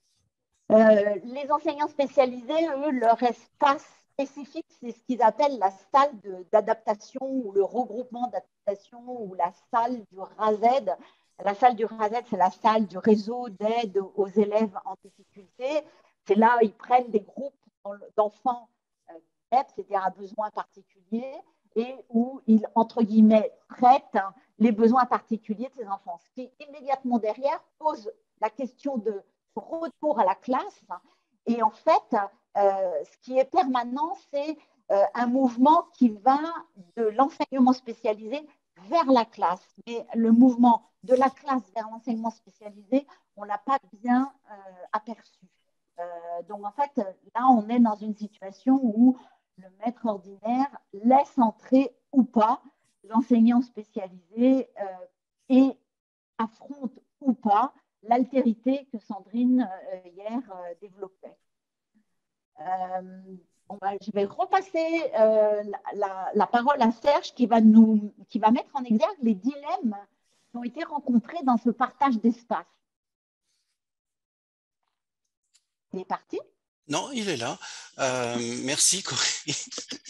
Euh, les enseignants spécialisés, eux, leur espace spécifique, c'est ce qu'ils appellent la salle d'adaptation ou le regroupement d'adaptation ou la salle du R A Z. La salle du R A Z, c'est la salle du réseau d'aide aux élèves en difficulté. C'est là où ils prennent des groupes d'enfants, euh, c'est-à-dire à besoins particuliers, et où ils, entre guillemets, traitent les besoins particuliers de ces enfants. Ce qui, immédiatement derrière, pose la question de retour à la classe. Et en fait, euh, ce qui est permanent, c'est euh, un mouvement qui va de l'enseignement spécialisé vers la classe. Mais le mouvement de la classe vers l'enseignement spécialisé, on ne l'a pas bien euh, aperçu. Euh, donc en fait, là, on est dans une situation où le maître ordinaire laisse entrer ou pas l'enseignant spécialisé euh, et affronte ou pas l'altérité que Sandrine euh, hier euh, développait. Euh, bon, bah, je vais repasser euh, la, la parole à Serge qui va, nous, qui va mettre en exergue les dilemmes qui ont été rencontrés dans ce partage d'espace. Il est parti ? Non, il est là. Euh, merci, Corinne.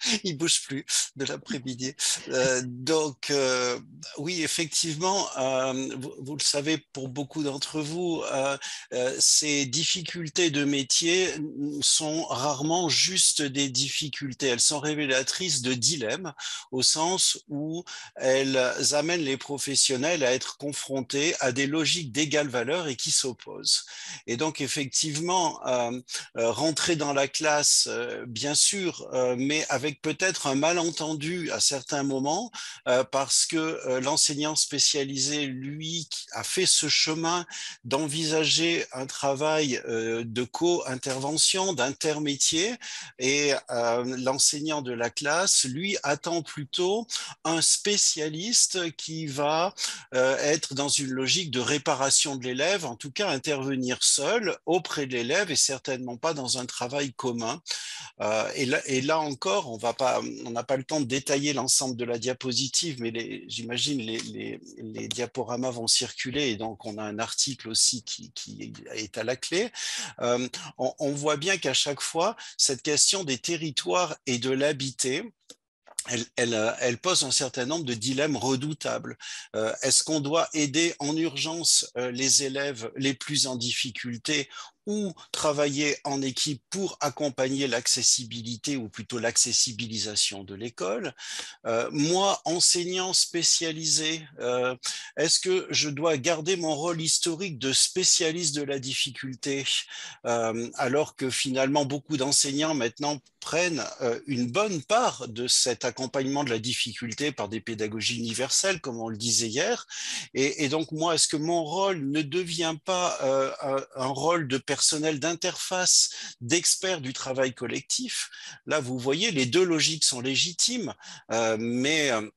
Il ne bouge plus de l'après-midi. Euh, donc, euh, oui, effectivement, euh, vous, vous le savez, pour beaucoup d'entre vous, euh, euh, ces difficultés de métier sont rarement juste des difficultés. Elles sont révélatrices de dilemmes, au sens où elles amènent les professionnels à être confrontés à des logiques d'égale valeur et qui s'opposent. Et donc, effectivement, euh, euh, rentrer dans la classe, euh, bien sûr, euh, mais avec peut-être un malentendu à certains moments, euh, parce que euh, l'enseignant spécialisé, lui, a fait ce chemin d'envisager un travail euh, de co-intervention, d'intermétier, et euh, l'enseignant de la classe, lui, attend plutôt un spécialiste qui va euh, être dans une logique de réparation de l'élève, en tout cas intervenir seul auprès de l'élève et certainement pas dans un travail commun. Euh, et, là, et là encore, on va pas, on n'a pas le temps de détailler l'ensemble de la diapositive, mais j'imagine les, les, les diaporamas vont circuler et donc on a un article aussi qui, qui est à la clé. Euh, on, on voit bien qu'à chaque fois, cette question des territoires et de l'habité, Elle, elle, elle pose un certain nombre de dilemmes redoutables. Euh, est-ce qu'on doit aider en urgence euh, les élèves les plus en difficulté ou travailler en équipe pour accompagner l'accessibilité ou plutôt l'accessibilisation de l'école? Euh, moi, enseignant spécialisé, euh, est-ce que je dois garder mon rôle historique de spécialiste de la difficulté euh, alors que finalement beaucoup d'enseignants maintenant prennent euh, une bonne part de cet accompagnement de la difficulté par des pédagogies universelles, comme on le disait hier. Et, et donc, moi, est-ce que mon rôle ne devient pas euh, un, un rôle de personnel d'interface, d'expert du travail collectif? Là, vous voyez, les deux logiques sont légitimes, euh, mais... Euh,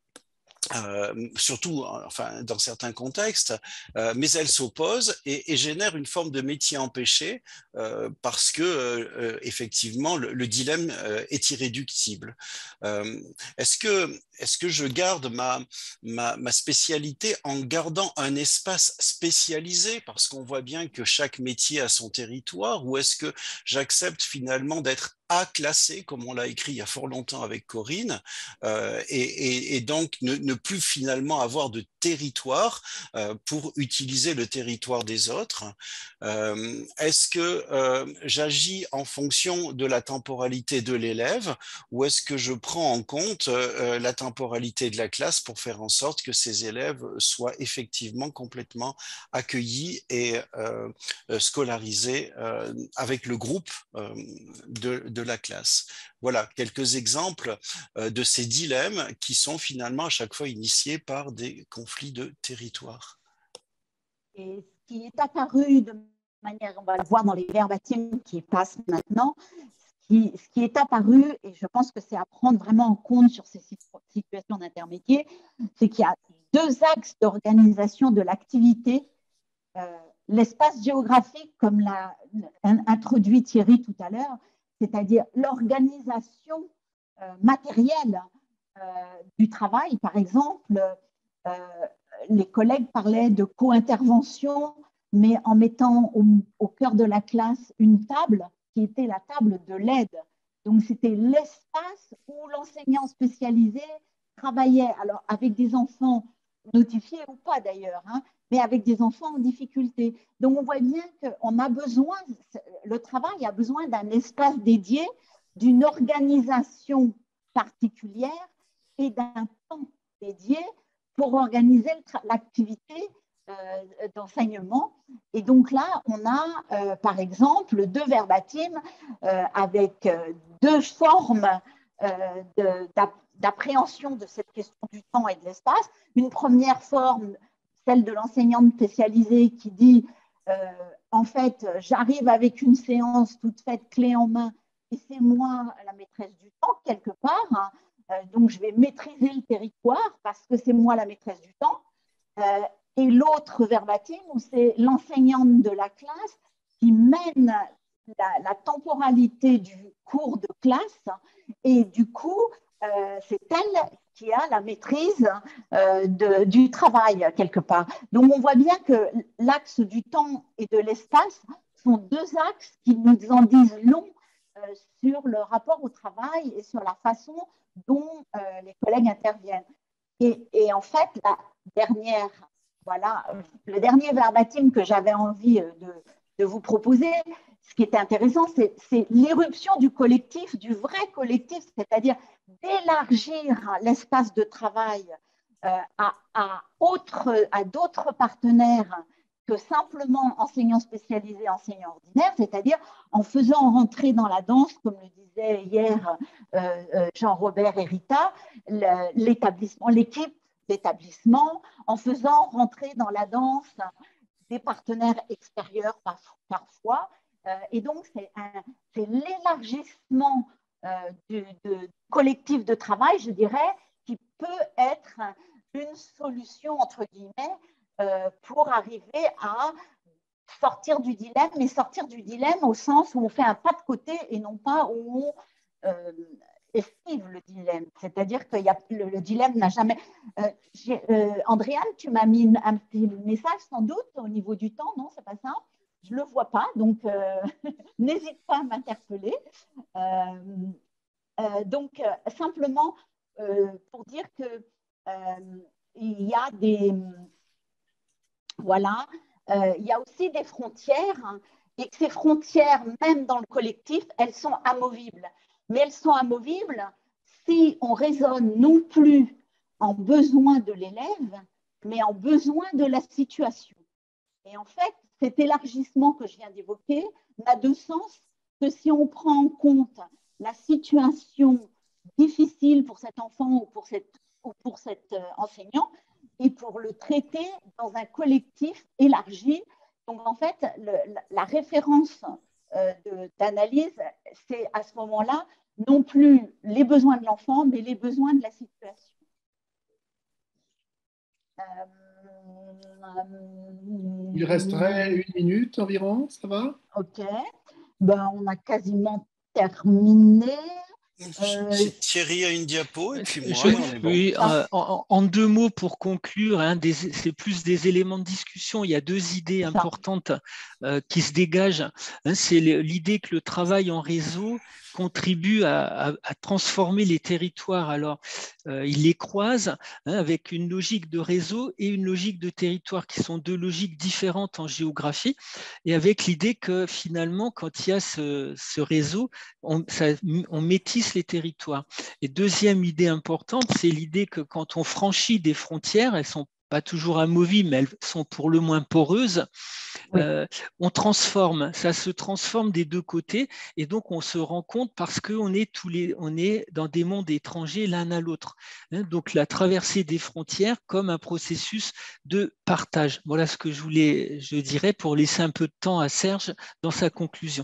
Euh, surtout enfin, dans certains contextes, euh, mais elles s'opposent et, et génèrent une forme de métier empêché euh, parce que euh, effectivement le, le dilemme euh, est irréductible. Euh, est-ce que, est-ce que je garde ma, ma, ma spécialité en gardant un espace spécialisé parce qu'on voit bien que chaque métier a son territoire, ou est-ce que j'accepte finalement d'être A classé, comme on l'a écrit il y a fort longtemps avec Corinne, euh, et, et, et donc ne, ne plus finalement avoir de territoire euh, pour utiliser le territoire des autres. Euh, est-ce que euh, j'agis en fonction de la temporalité de l'élève, ou est-ce que je prends en compte euh, la temporalité de la classe pour faire en sorte que ces élèves soient effectivement complètement accueillis et euh, scolarisés euh, avec le groupe euh, de, de la classe? Voilà quelques exemples euh, de ces dilemmes qui sont finalement à chaque fois initiés par des conflits de territoire. Et ce qui est apparu de manière, on va le voir dans les verbatims qui passent maintenant, ce qui, ce qui est apparu, et je pense que c'est à prendre vraiment en compte sur ces situations d'intermédiaire, c'est qu'il y a deux axes d'organisation de l'activité. Euh, l'espace géographique, comme l'a introduit Thierry tout à l'heure, c'est-à-dire l'organisation euh, matérielle euh, du travail. Par exemple, euh, les collègues parlaient de co-intervention, mais en mettant au, au cœur de la classe une table qui était la table de l'aide. Donc, c'était l'espace où l'enseignant spécialisé travaillait, alors avec des enfants notifiés ou pas d'ailleurs, hein, mais avec des enfants en difficulté. Donc, on voit bien qu'on a besoin, le travail a besoin d'un espace dédié, d'une organisation particulière et d'un temps dédié pour organiser l'activité euh, d'enseignement. Et donc là, on a, euh, par exemple, deux verbatims euh, avec euh, deux formes euh, d'appréhension de, de cette question du temps et de l'espace. Une première forme, celle de l'enseignante spécialisée qui dit euh, en fait, j'arrive avec une séance toute faite clé en main et c'est moi la maîtresse du temps quelque part, hein, euh, donc je vais maîtriser le territoire parce que c'est moi la maîtresse du temps. Euh, et l'autre verbatim, c'est l'enseignante de la classe qui mène la, la temporalité du cours de classe et du coup, euh, c'est elle qui a la maîtrise euh, de, du travail quelque part. Donc, on voit bien que l'axe du temps et de l'espace sont deux axes qui nous en disent long euh, sur sur le rapport au travail et sur la façon dont euh, les collègues interviennent. Et, et en fait, la dernière, voilà, le dernier verbatim que j'avais envie de, de vous proposer, ce qui était intéressant, c'est l'éruption du collectif, du vrai collectif, c'est-à-dire d'élargir l'espace de travail euh, à, à, à d'autres partenaires que simplement enseignants spécialisés, enseignants ordinaires, c'est-à-dire en faisant rentrer dans la danse, comme le disait hier euh, euh, Jean-Robert et Rita, l'établissement, l'équipe d'établissement, en faisant rentrer dans la danse des partenaires extérieurs parfois. Euh, et donc, c'est l'élargissement euh, du de collectif de travail, je dirais, qui peut être une solution, entre guillemets, euh, pour arriver à sortir du dilemme, mais sortir du dilemme au sens où on fait un pas de côté et non pas où on euh, esquive le dilemme. C'est-à-dire que y a, le, le dilemme n'a jamais... Euh, euh, Andréane, tu m'as mis un petit message sans doute au niveau du temps, non? C'est pas ça? Je ne le vois pas, donc euh, n'hésite pas à m'interpeller. Euh, euh, donc, euh, simplement euh, pour dire que euh, il y a des... Voilà, euh, il y a aussi des frontières, hein, et que ces frontières, même dans le collectif, elles sont amovibles. Mais elles sont amovibles si on raisonne non plus en besoin de l'élève, mais en besoin de la situation. Et en fait, cet élargissement que je viens d'évoquer n'a de sens que si on prend en compte la situation difficile pour cet enfant ou pour, cette, ou pour cet euh, enseignant, et pour le traiter dans un collectif élargi. Donc, en fait, le, la, la référence euh, d'analyse, c'est à ce moment-là non plus les besoins de l'enfant, mais les besoins de la situation. Euh, Il resterait une minute environ, ça va? Ok. Ben, on a quasiment terminé. Euh, Thierry a une diapo et puis moi, je, on est bon. Oui, euh, en, en deux mots pour conclure, hein, c'est plus des éléments de discussion. Il y a deux idées importantes euh, qui se dégagent. Hein, c'est l'idée que le travail en réseau contribue à, à, à transformer les territoires. Alors, euh, il les croise hein, avec une logique de réseau et une logique de territoire qui sont deux logiques différentes en géographie, et avec l'idée que finalement, quand il y a ce, ce réseau, on, ça, on métisse les territoires. Et deuxième idée importante, c'est l'idée que quand on franchit des frontières, elles sont pas toujours amovibles, mais elles sont pour le moins poreuses. Oui. Euh, on transforme, ça se transforme des deux côtés, et donc on se rend compte parce qu'on est tous les, on est dans des mondes étrangers l'un à l'autre. Hein, donc la traversée des frontières comme un processus de partage. Voilà ce que je voulais, je dirais, pour laisser un peu de temps à Serge dans sa conclusion.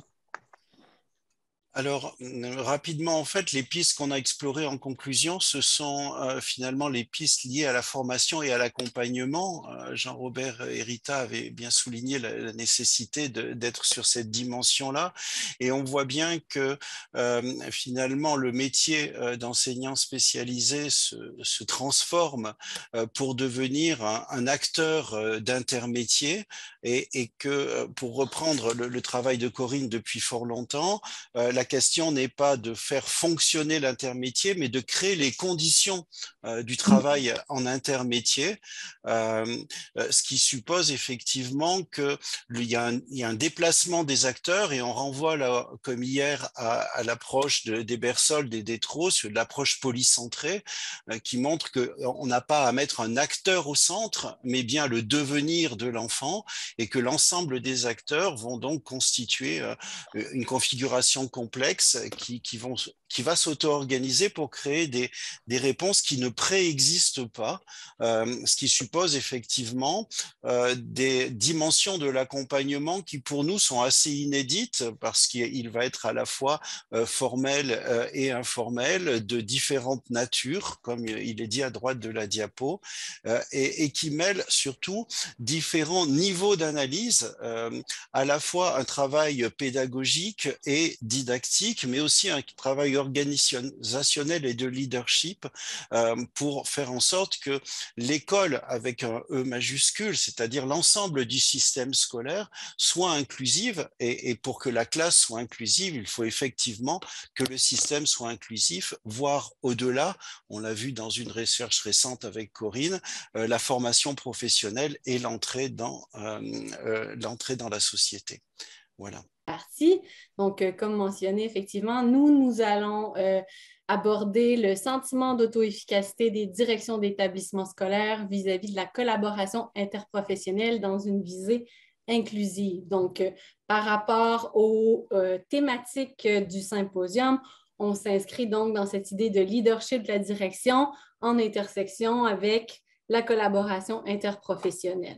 Alors, rapidement, en fait, les pistes qu'on a explorées en conclusion, ce sont euh, finalement les pistes liées à la formation et à l'accompagnement. Euh, Jean-Robert et Rita avaient bien souligné la, la nécessité d'être sur cette dimension-là. Et on voit bien que euh, finalement, le métier euh, d'enseignant spécialisé se, se transforme euh, pour devenir un, un acteur euh, d'intermétier et, et que, pour reprendre le, le travail de Corinne depuis fort longtemps, euh, la La question n'est pas de faire fonctionner l'intermétier, mais de créer les conditions euh, du travail en intermétier, euh, ce qui suppose effectivement qu'il y, y a un déplacement des acteurs, et on renvoie, là, comme hier, à, à l'approche de, des Bersoldes et des Trot, sur l'approche polycentrée, euh, qui montre qu'on n'a pas à mettre un acteur au centre, mais bien le devenir de l'enfant, et que l'ensemble des acteurs vont donc constituer euh, une configuration complexe Qui, qui, vont, qui va s'auto-organiser pour créer des, des réponses qui ne préexistent pas, euh, ce qui suppose effectivement euh, des dimensions de l'accompagnement qui pour nous sont assez inédites, parce qu'il va être à la fois euh, formel euh, et informel, de différentes natures, comme il est dit à droite de la diapo, euh, et, et qui mêle surtout différents niveaux d'analyse, euh, à la fois un travail pédagogique et didactique, didactique, mais aussi un travail organisationnel et de leadership euh, pour faire en sorte que l'école, avec un E majuscule, c'est-à-dire l'ensemble du système scolaire, soit inclusive. Et, et pour que la classe soit inclusive, il faut effectivement que le système soit inclusif, voire au-delà. On l'a vu dans une recherche récente avec Corinne, euh, la formation professionnelle et l'entrée dans, euh, euh, l'entrée dans la société. Voilà. Partie. Donc, euh, comme mentionné, effectivement, nous, nous allons euh, aborder le sentiment d'auto-efficacité des directions d'établissements scolaires vis-à-vis de la collaboration interprofessionnelle dans une visée inclusive. Donc, euh, par rapport aux euh, thématiques du symposium, on s'inscrit donc dans cette idée de leadership de la direction en intersection avec la collaboration interprofessionnelle.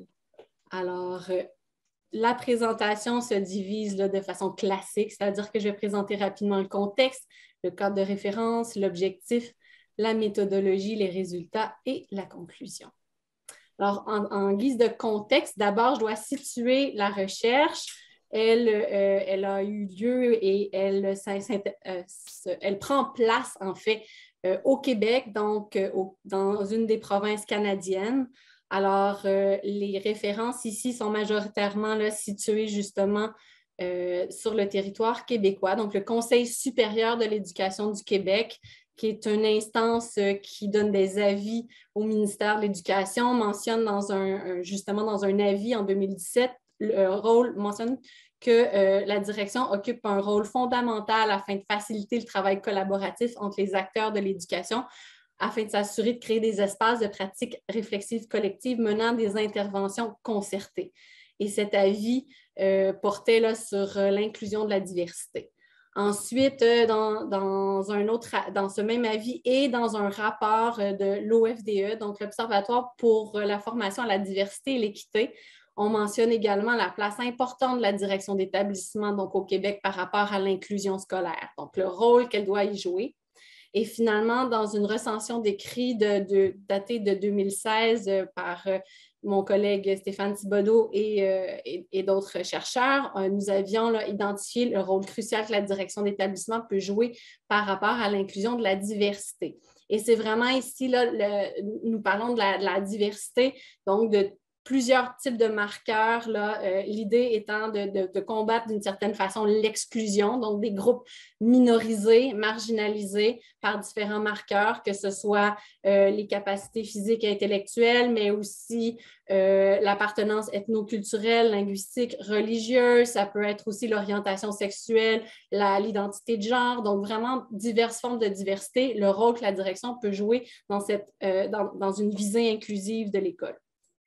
Alors, euh, la présentation se divise là, de façon classique, c'est-à-dire que je vais présenter rapidement le contexte, le cadre de référence, l'objectif, la méthodologie, les résultats et la conclusion. Alors, en, en guise de contexte, d'abord, je dois situer la recherche. Elle, euh, elle a eu lieu et elle, ça, ça, euh, elle prend place, en fait, euh, au Québec, donc euh, au, dans une des provinces canadiennes. Alors, euh, les références ici sont majoritairement là, situées justement euh, sur le territoire québécois. Donc, le Conseil supérieur de l'éducation du Québec, qui est une instance euh, qui donne des avis au ministère de l'Éducation, mentionne dans un, justement dans un avis en deux mille dix-sept, le rôle, mentionne que euh, la direction occupe un rôle fondamental afin de faciliter le travail collaboratif entre les acteurs de l'éducation, afin de s'assurer de créer des espaces de pratique réflexive collective menant des interventions concertées. Et cet avis euh, portait là, sur euh, l'inclusion de la diversité. Ensuite, euh, dans, dans, un autre, dans ce même avis et dans un rapport euh, de l'O F D E, donc l'Observatoire pour euh, la formation à la diversité et l'équité, on mentionne également la place importante de la direction d'établissement donc au Québec par rapport à l'inclusion scolaire, donc le rôle qu'elle doit y jouer. Et finalement, dans une recension d'écrit de, de, datée de deux mille seize euh, par euh, mon collègue Stéphane Thibodeau et, euh, et, et d'autres chercheurs, euh, nous avions là, identifié le rôle crucial que la direction d'établissement peut jouer par rapport à l'inclusion de la diversité. Et c'est vraiment ici, là, le, nous parlons de la, de la diversité, donc de plusieurs types de marqueurs, là, euh, l'idée étant de, de, de combattre d'une certaine façon l'exclusion, donc des groupes minorisés, marginalisés par différents marqueurs, que ce soit euh, les capacités physiques et intellectuelles, mais aussi euh, l'appartenance ethnoculturelle, linguistique, religieuse, ça peut être aussi l'orientation sexuelle, la, l'identité de genre, donc vraiment diverses formes de diversité, le rôle que la direction peut jouer dans, cette, euh, dans, dans une visée inclusive de l'école.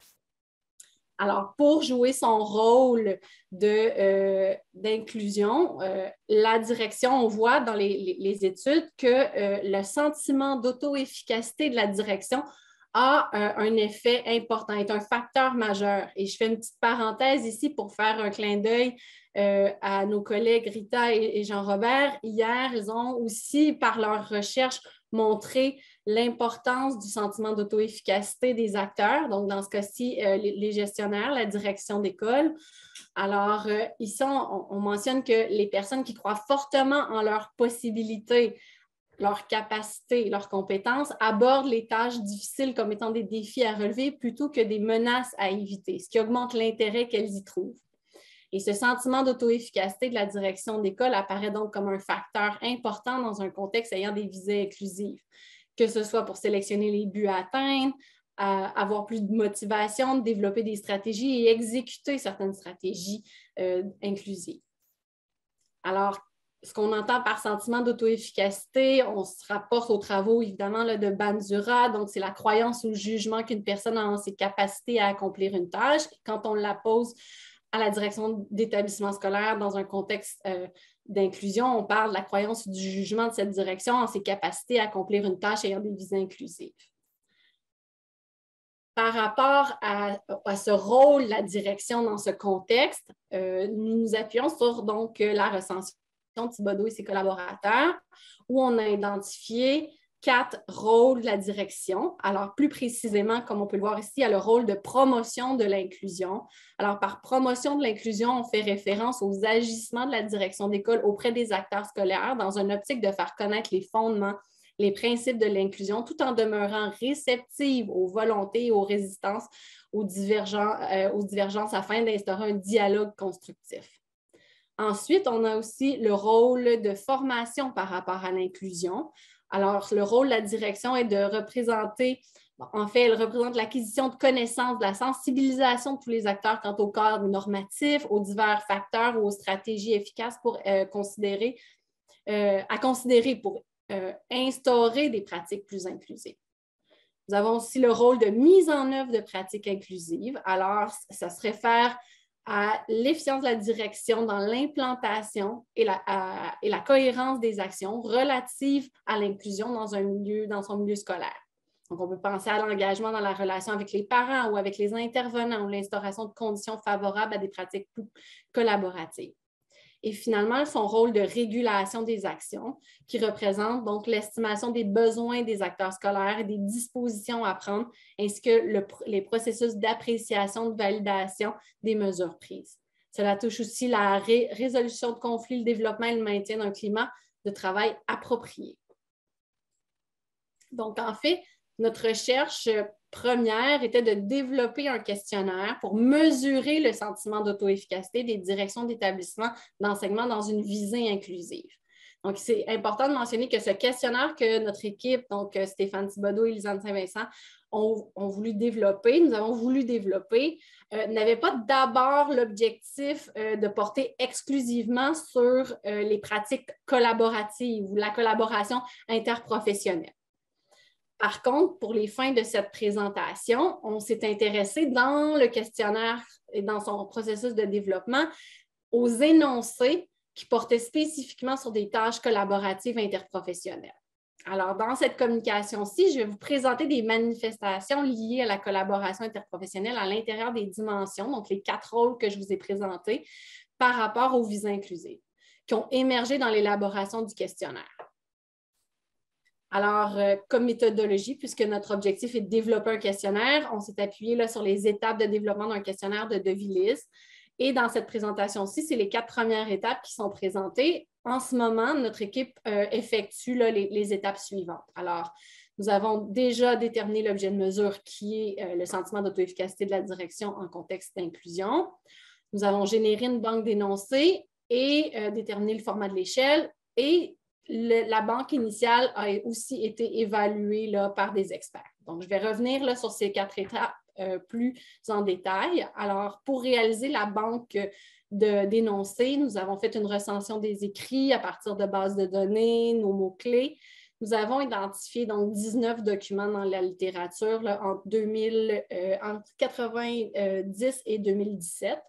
Alors, pour jouer son rôle de, euh, d'inclusion, euh, la direction, on voit dans les, les, les études que euh, le sentiment d'auto-efficacité de la direction a euh, un effet important, est un facteur majeur. Et je fais une petite parenthèse ici pour faire un clin d'œil euh, à nos collègues Rita et, et Jean-Robert. Hier, ils ont aussi, par leur recherche, montré l'importance du sentiment d'auto-efficacité des acteurs, donc dans ce cas-ci, euh, les, les gestionnaires, la direction d'école. Alors, euh, ici, on, on mentionne que les personnes qui croient fortement en leurs possibilités, leurs capacités, leurs compétences, abordent les tâches difficiles comme étant des défis à relever plutôt que des menaces à éviter, ce qui augmente l'intérêt qu'elles y trouvent. Et ce sentiment d'auto-efficacité de la direction d'école apparaît donc comme un facteur important dans un contexte ayant des visées inclusives, que ce soit pour sélectionner les buts à atteindre, à avoir plus de motivation, de développer des stratégies et exécuter certaines stratégies euh, inclusives. Alors, ce qu'on entend par sentiment d'auto-efficacité, on se rapporte aux travaux évidemment là, de Bandura, donc c'est la croyance ou le jugement qu'une personne a en ses capacités à accomplir une tâche. Quand on la pose à la direction d'établissement scolaire dans un contexte euh, d'inclusion, on parle de la croyance ou du jugement de cette direction en ses capacités à accomplir une tâche ayant des visées inclusives. Par rapport à, à ce rôle de la direction dans ce contexte, euh, nous nous appuyons sur donc, la recension de Thibodeau et ses collaborateurs, où on a identifié quatre rôles de la direction. Alors, plus précisément, comme on peut le voir ici, il y a le rôle de promotion de l'inclusion. Alors, par promotion de l'inclusion, on fait référence aux agissements de la direction d'école auprès des acteurs scolaires dans une optique de faire connaître les fondements, les principes de l'inclusion, tout en demeurant réceptive aux volontés et aux résistances, aux, divergents, euh, aux divergences afin d'instaurer un dialogue constructif. Ensuite, on a aussi le rôle de formation par rapport à l'inclusion. Alors, le rôle de la direction est de représenter, bon, en fait, elle représente l'acquisition de connaissances, de la sensibilisation de tous les acteurs quant au cadre normatif, aux divers facteurs ou aux stratégies efficaces pour euh, considérer, euh, à considérer pour euh, instaurer des pratiques plus inclusives. Nous avons aussi le rôle de mise en œuvre de pratiques inclusives. Alors, ça se réfère à l'efficience de la direction dans l'implantation et la, à, et la cohérence des actions relatives à l'inclusion dans un milieu, dans son milieu scolaire. Donc, on peut penser à l'engagement dans la relation avec les parents ou avec les intervenants ou l'instauration de conditions favorables à des pratiques plus collaboratives. Et finalement, son rôle de régulation des actions, qui représente donc l'estimation des besoins des acteurs scolaires et des dispositions à prendre, ainsi que le, les processus d'appréciation, de validation des mesures prises. Cela touche aussi la ré, résolution de conflits, le développement et le maintien d'un climat de travail approprié. Donc, en fait, notre recherche première était de développer un questionnaire pour mesurer le sentiment d'auto-efficacité des directions d'établissement d'enseignement dans une visée inclusive. Donc, c'est important de mentionner que ce questionnaire que notre équipe, donc Stéphane Thibodeau et Lisanne Saint-Vincent, ont, ont voulu développer, nous avons voulu développer, euh, n'avait pas d'abord l'objectif euh, de porter exclusivement sur euh, les pratiques collaboratives ou la collaboration interprofessionnelle. Par contre, pour les fins de cette présentation, on s'est intéressé dans le questionnaire et dans son processus de développement aux énoncés qui portaient spécifiquement sur des tâches collaboratives interprofessionnelles. Alors, dans cette communication-ci, je vais vous présenter des manifestations liées à la collaboration interprofessionnelle à l'intérieur des dimensions, donc les quatre rôles que je vous ai présentés par rapport aux visées inclusives, qui ont émergé dans l'élaboration du questionnaire. Alors, euh, comme méthodologie, puisque notre objectif est de développer un questionnaire, on s'est appuyé là, sur les étapes de développement d'un questionnaire de De Villiers. Et dans cette présentation-ci, c'est les quatre premières étapes qui sont présentées. En ce moment, notre équipe euh, effectue là, les, les étapes suivantes. Alors, nous avons déjà déterminé l'objet de mesure qui est euh, le sentiment d'auto-efficacité de la direction en contexte d'inclusion. Nous avons généré une banque d'énoncés et euh, déterminé le format de l'échelle et Le, la banque initiale a aussi été évaluée là, par des experts. Donc, je vais revenir là, sur ces quatre étapes euh, plus en détail. Alors, pour réaliser la banque d'énoncés, nous avons fait une recension des écrits à partir de bases de données, nos mots-clés. Nous avons identifié donc dix-neuf documents dans la littérature là, entre, deux mille, euh, entre quatre-vingt-dix et deux mille dix-sept.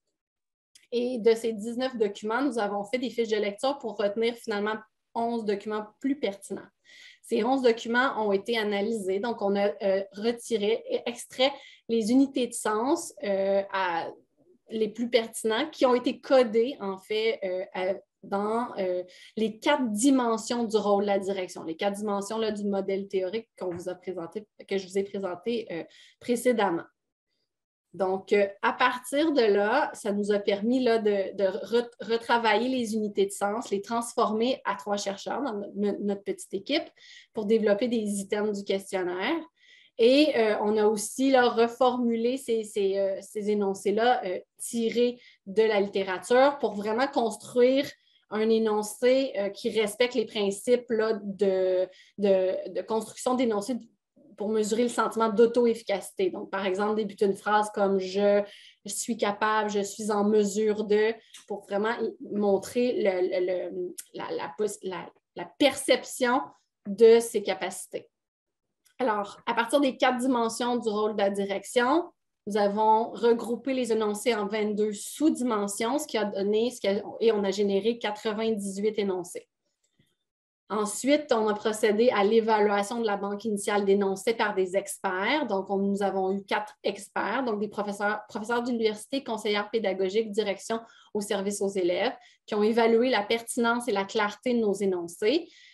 Et de ces dix-neuf documents, nous avons fait des fiches de lecture pour retenir finalement onze documents plus pertinents. Ces onze documents ont été analysés, donc on a euh, retiré et extrait les unités de sens euh, à, les plus pertinents qui ont été codés en fait euh, à, dans euh, les quatre dimensions du rôle de la direction, les quatre dimensions là, du modèle théorique qu'on vous a présenté, que je vous ai présenté euh, précédemment. Donc, euh, à partir de là, ça nous a permis là, de, de re retravailler les unités de sens, les transformer à trois chercheurs dans notre, notre petite équipe pour développer des items du questionnaire. Et euh, on a aussi là, reformulé ces, ces, euh, ces énoncés-là euh, tirés de la littérature pour vraiment construire un énoncé euh, qui respecte les principes là, de, de, de construction d'énoncés pour mesurer le sentiment d'auto-efficacité. Donc, par exemple, débuter une phrase comme « je, je suis capable, je suis en mesure de », pour vraiment montrer le, le, le, la, la, la, la perception de ses capacités. Alors, à partir des quatre dimensions du rôle de la direction, nous avons regroupé les énoncés en vingt-deux sous-dimensions, ce qui a donné, ce qui a, et on a généré quatre-vingt-dix-huit énoncés. Ensuite, on a procédé à l'évaluation de la banque initiale d'énoncés par des experts. Donc, on, nous avons eu quatre experts, donc des professeurs, professeurs d'université, conseillères pédagogiques, direction au service aux élèves, qui ont évalué la pertinence et la clarté de nos énoncés.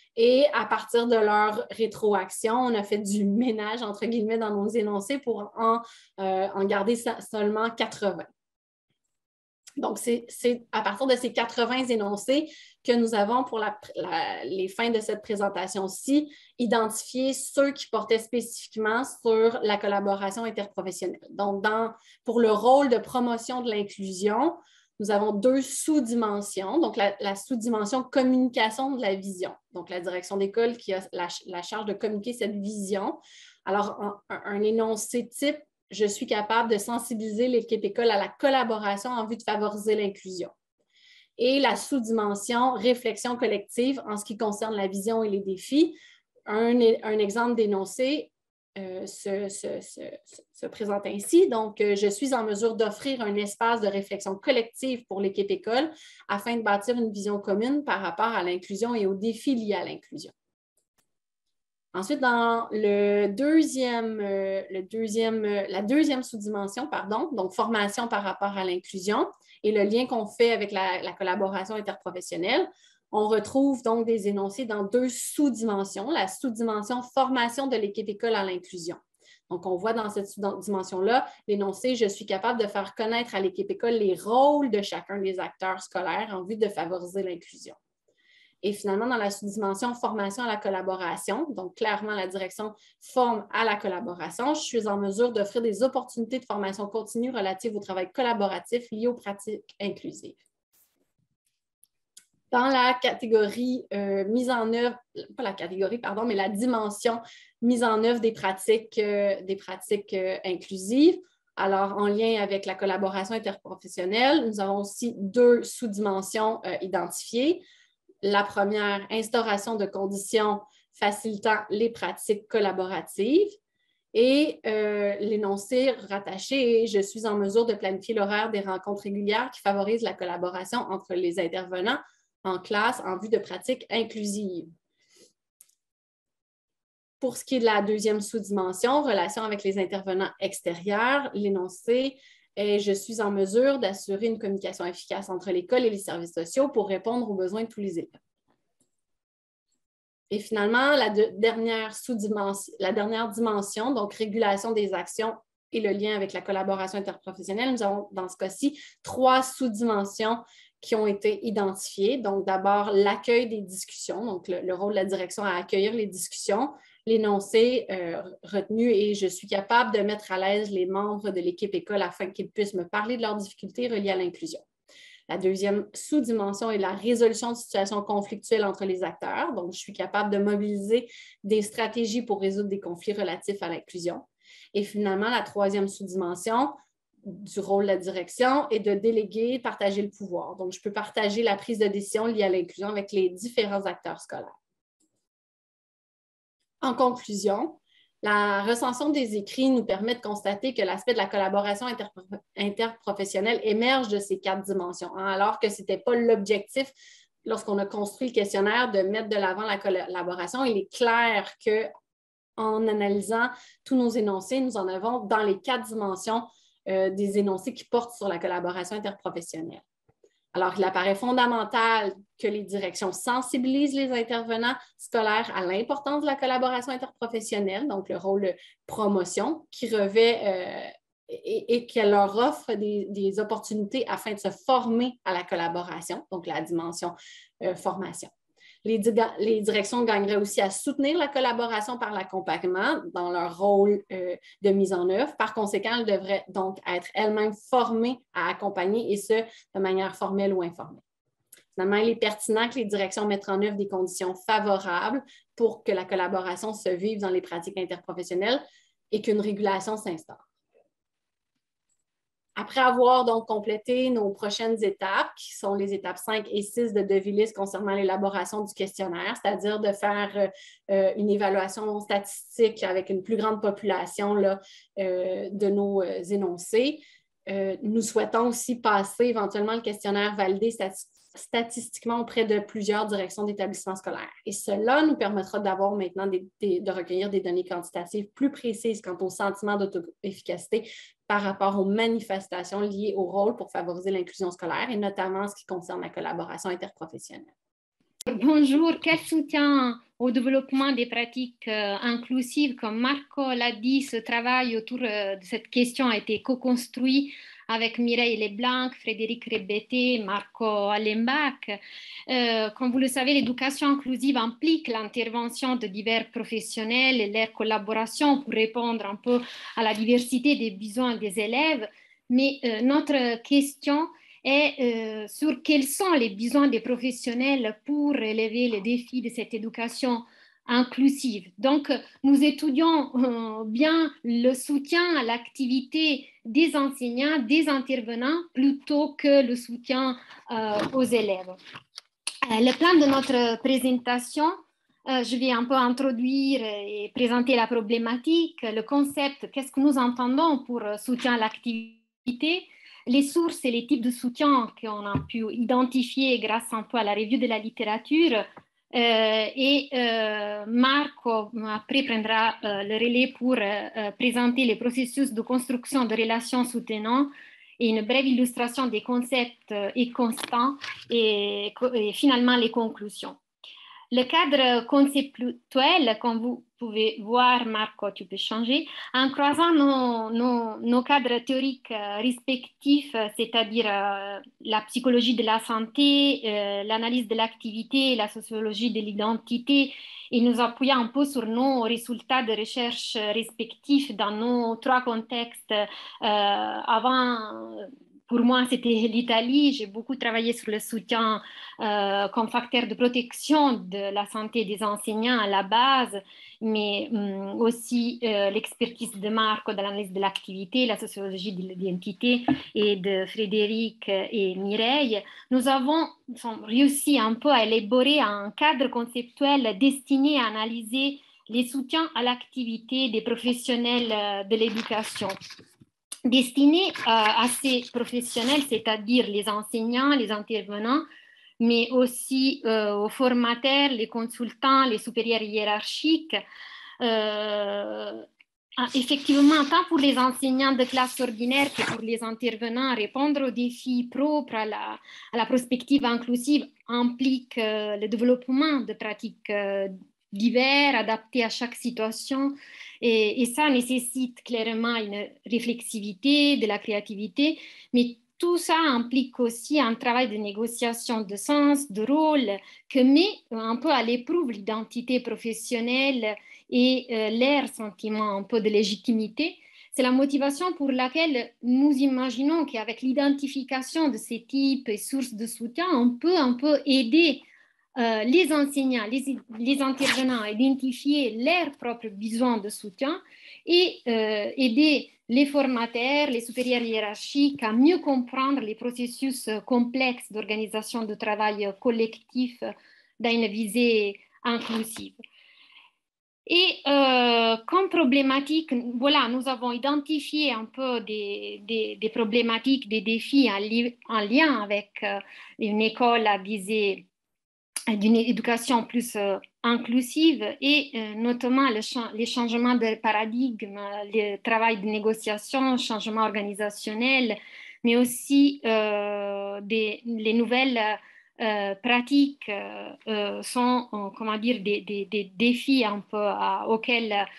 Et à partir de leur rétroaction, on a fait du ménage, entre guillemets, dans nos énoncés pour en, euh, en garder seulement quatre-vingts. Donc, c'est à partir de ces quatre-vingts énoncés que nous avons, pour la, la, les fins de cette présentation-ci, identifié ceux qui portaient spécifiquement sur la collaboration interprofessionnelle. Donc, dans, pour le rôle de promotion de l'inclusion, nous avons deux sous-dimensions. Donc, la, la sous-dimension communication de la vision. Donc, la direction d'école qui a la, la charge de communiquer cette vision. Alors, un, un énoncé type, je suis capable de sensibiliser l'équipe école à la collaboration en vue de favoriser l'inclusion. Et la sous-dimension réflexion collective en ce qui concerne la vision et les défis. Un, un exemple d'énoncé euh, se, se, se, se présente ainsi. Donc, euh, je suis en mesure d'offrir un espace de réflexion collective pour l'équipe école afin de bâtir une vision commune par rapport à l'inclusion et aux défis liés à l'inclusion. Ensuite, dans le deuxième, euh, le deuxième, euh, la deuxième sous-dimension, pardon, donc formation par rapport à l'inclusion et le lien qu'on fait avec la, la collaboration interprofessionnelle, on retrouve donc des énoncés dans deux sous-dimensions. La sous-dimension formation de l'équipe école à l'inclusion. Donc, on voit dans cette sous-dimension-là l'énoncé « Je suis capable de faire connaître à l'équipe école les rôles de chacun des acteurs scolaires en vue de favoriser l'inclusion ». Et finalement, dans la sous-dimension formation à la collaboration, donc clairement la direction forme à la collaboration, je suis en mesure d'offrir des opportunités de formation continue relatives au travail collaboratif lié aux pratiques inclusives. Dans la catégorie euh, mise en œuvre, pas la catégorie, pardon, mais la dimension mise en œuvre des pratiques, euh, des pratiques euh, inclusives, alors en lien avec la collaboration interprofessionnelle, nous avons aussi deux sous-dimensions euh, identifiées. La première, instauration de conditions facilitant les pratiques collaboratives et euh, l'énoncé rattaché « Je suis en mesure de planifier l'horaire des rencontres régulières qui favorisent la collaboration entre les intervenants en classe en vue de pratiques inclusives ». Pour ce qui est de la deuxième sous-dimension, relation avec les intervenants extérieurs, l'énoncé et je suis en mesure d'assurer une communication efficace entre l'école et les services sociaux pour répondre aux besoins de tous les élèves. Et finalement, la, de, dernière sous-dimension, la dernière dimension, donc régulation des actions et le lien avec la collaboration interprofessionnelle, nous avons dans ce cas-ci trois sous-dimensions qui ont été identifiées. Donc d'abord, l'accueil des discussions, donc le, le rôle de la direction à accueillir les discussions. L'énoncé euh, retenu et je suis capable de mettre à l'aise les membres de l'équipe école afin qu'ils puissent me parler de leurs difficultés reliées à l'inclusion. La deuxième sous-dimension est la résolution de situations conflictuelles entre les acteurs. Donc, je suis capable de mobiliser des stratégies pour résoudre des conflits relatifs à l'inclusion. Et finalement, la troisième sous-dimension du rôle de la direction est de déléguer, partager le pouvoir. Donc, je peux partager la prise de décision liée à l'inclusion avec les différents acteurs scolaires. En conclusion, la recension des écrits nous permet de constater que l'aspect de la collaboration interpro interprofessionnelle émerge de ces quatre dimensions, hein, alors que ce n'était pas l'objectif lorsqu'on a construit le questionnaire de mettre de l'avant la collaboration. Il est clair qu'en analysant tous nos énoncés, nous en avons dans les quatre dimensions euh, des énoncés qui portent sur la collaboration interprofessionnelle. Alors, il apparaît fondamental que les directions sensibilisent les intervenants scolaires à l'importance de la collaboration interprofessionnelle, donc le rôle de promotion, qui revêt euh, et, et qu'elle leur offre des, des opportunités afin de se former à la collaboration, donc la dimension euh, formation. Les, les directions gagneraient aussi à soutenir la collaboration par l'accompagnement dans leur rôle euh, de mise en œuvre. Par conséquent, elles devraient donc être elles-mêmes formées à accompagner et ce, de manière formelle ou informelle. Finalement, il est pertinent que les directions mettent en œuvre des conditions favorables pour que la collaboration se vive dans les pratiques interprofessionnelles et qu'une régulation s'instaure. Après avoir donc complété nos prochaines étapes, qui sont les étapes cinq et six de Devilis concernant l'élaboration du questionnaire, c'est-à-dire de faire euh, une évaluation statistique avec une plus grande population là, euh, de nos euh, énoncés, euh, nous souhaitons aussi passer éventuellement le questionnaire validé stati statistiquement auprès de plusieurs directions d'établissements scolaires. Et cela nous permettra d'avoir maintenant des, des, de recueillir des données quantitatives plus précises quant au sentiment d'auto-efficacité par rapport aux manifestations liées au rôle pour favoriser l'inclusion scolaire et notamment en ce qui concerne la collaboration interprofessionnelle. Bonjour, quel soutien au développement des pratiques euh, inclusives? Comme Marco l'a dit, ce travail autour euh, de cette question a été co-construit avec Mireille Leblanc, Frédéric Rebetté, Marco Allenbach. Euh, comme vous le savez, l'éducation inclusive implique l'intervention de divers professionnels et leur collaboration pour répondre un peu à la diversité des besoins des élèves. Mais euh, notre question est euh, sur quels sont les besoins des professionnels pour relever les défis de cette éducation inclusive. Donc, nous étudions euh, bien le soutien à l'activité des enseignants, des intervenants, plutôt que le soutien euh, aux élèves. Euh, le plan de notre présentation, euh, je vais un peu introduire et présenter la problématique, le concept, qu'est-ce que nous entendons pour soutien à l'activité, les sources et les types de soutien qu'on a pu identifier grâce un peu à la revue de la littérature. Euh, et euh, Marco après prendra euh, le relais pour euh, présenter les processus de construction de relations soutenantes et une brève illustration des concepts et constants et, et finalement les conclusions. Le cadre conceptuel, comme vous pouvez voir, Marco, tu peux changer, en croisant nos, nos, nos cadres théoriques respectifs, c'est-à-dire euh, la psychologie de la santé, euh, l'analyse de l'activité, la sociologie de l'identité, et nous appuyant un peu sur nos résultats de recherche respectifs dans nos trois contextes euh, avant. Pour moi, c'était l'Italie. J'ai beaucoup travaillé sur le soutien euh, comme facteur de protection de la santé des enseignants à la base, mais hum, aussi euh, l'expertise de Marco dans l'analyse de l'activité, la sociologie de l'identité et de Frédéric et Mireille. Nous avons réussi un peu à élaborer un cadre conceptuel destiné à analyser les soutiens à l'activité des professionnels de l'éducation, destinés euh, à ces professionnels, c'est-à-dire les enseignants, les intervenants, mais aussi euh, aux formateurs, les consultants, les supérieurs hiérarchiques. Euh, effectivement, tant pour les enseignants de classe ordinaire que pour les intervenants, répondre aux défis propres à la, à la prospective inclusive implique euh, le développement de pratiques euh, divers, adaptés à chaque situation. Et, et ça nécessite clairement une réflexivité, de la créativité, mais tout ça implique aussi un travail de négociation de sens, de rôle, que met un peu à l'épreuve l'identité professionnelle et euh, leur sentiment un peu de légitimité. C'est la motivation pour laquelle nous imaginons qu'avec l'identification de ces types et sources de soutien, on peut un peu aider Euh, les enseignants, les, les intervenants à identifier leurs propres besoins de soutien et euh, aider les formateurs, les supérieurs hiérarchiques à mieux comprendre les processus complexes d'organisation de travail collectif dans une visée inclusive. Et euh, comme problématique, voilà, nous avons identifié un peu des, des, des problématiques, des défis en, li en lien avec euh, une école à visée d'une éducation plus euh, inclusive et euh, notamment le cha les changements de paradigme, le travail de négociation, changement organisationnel, mais aussi euh, des, les nouvelles euh, pratiques euh, sont, euh, comment dire, des, des, des défis un peu à, auxquels euh,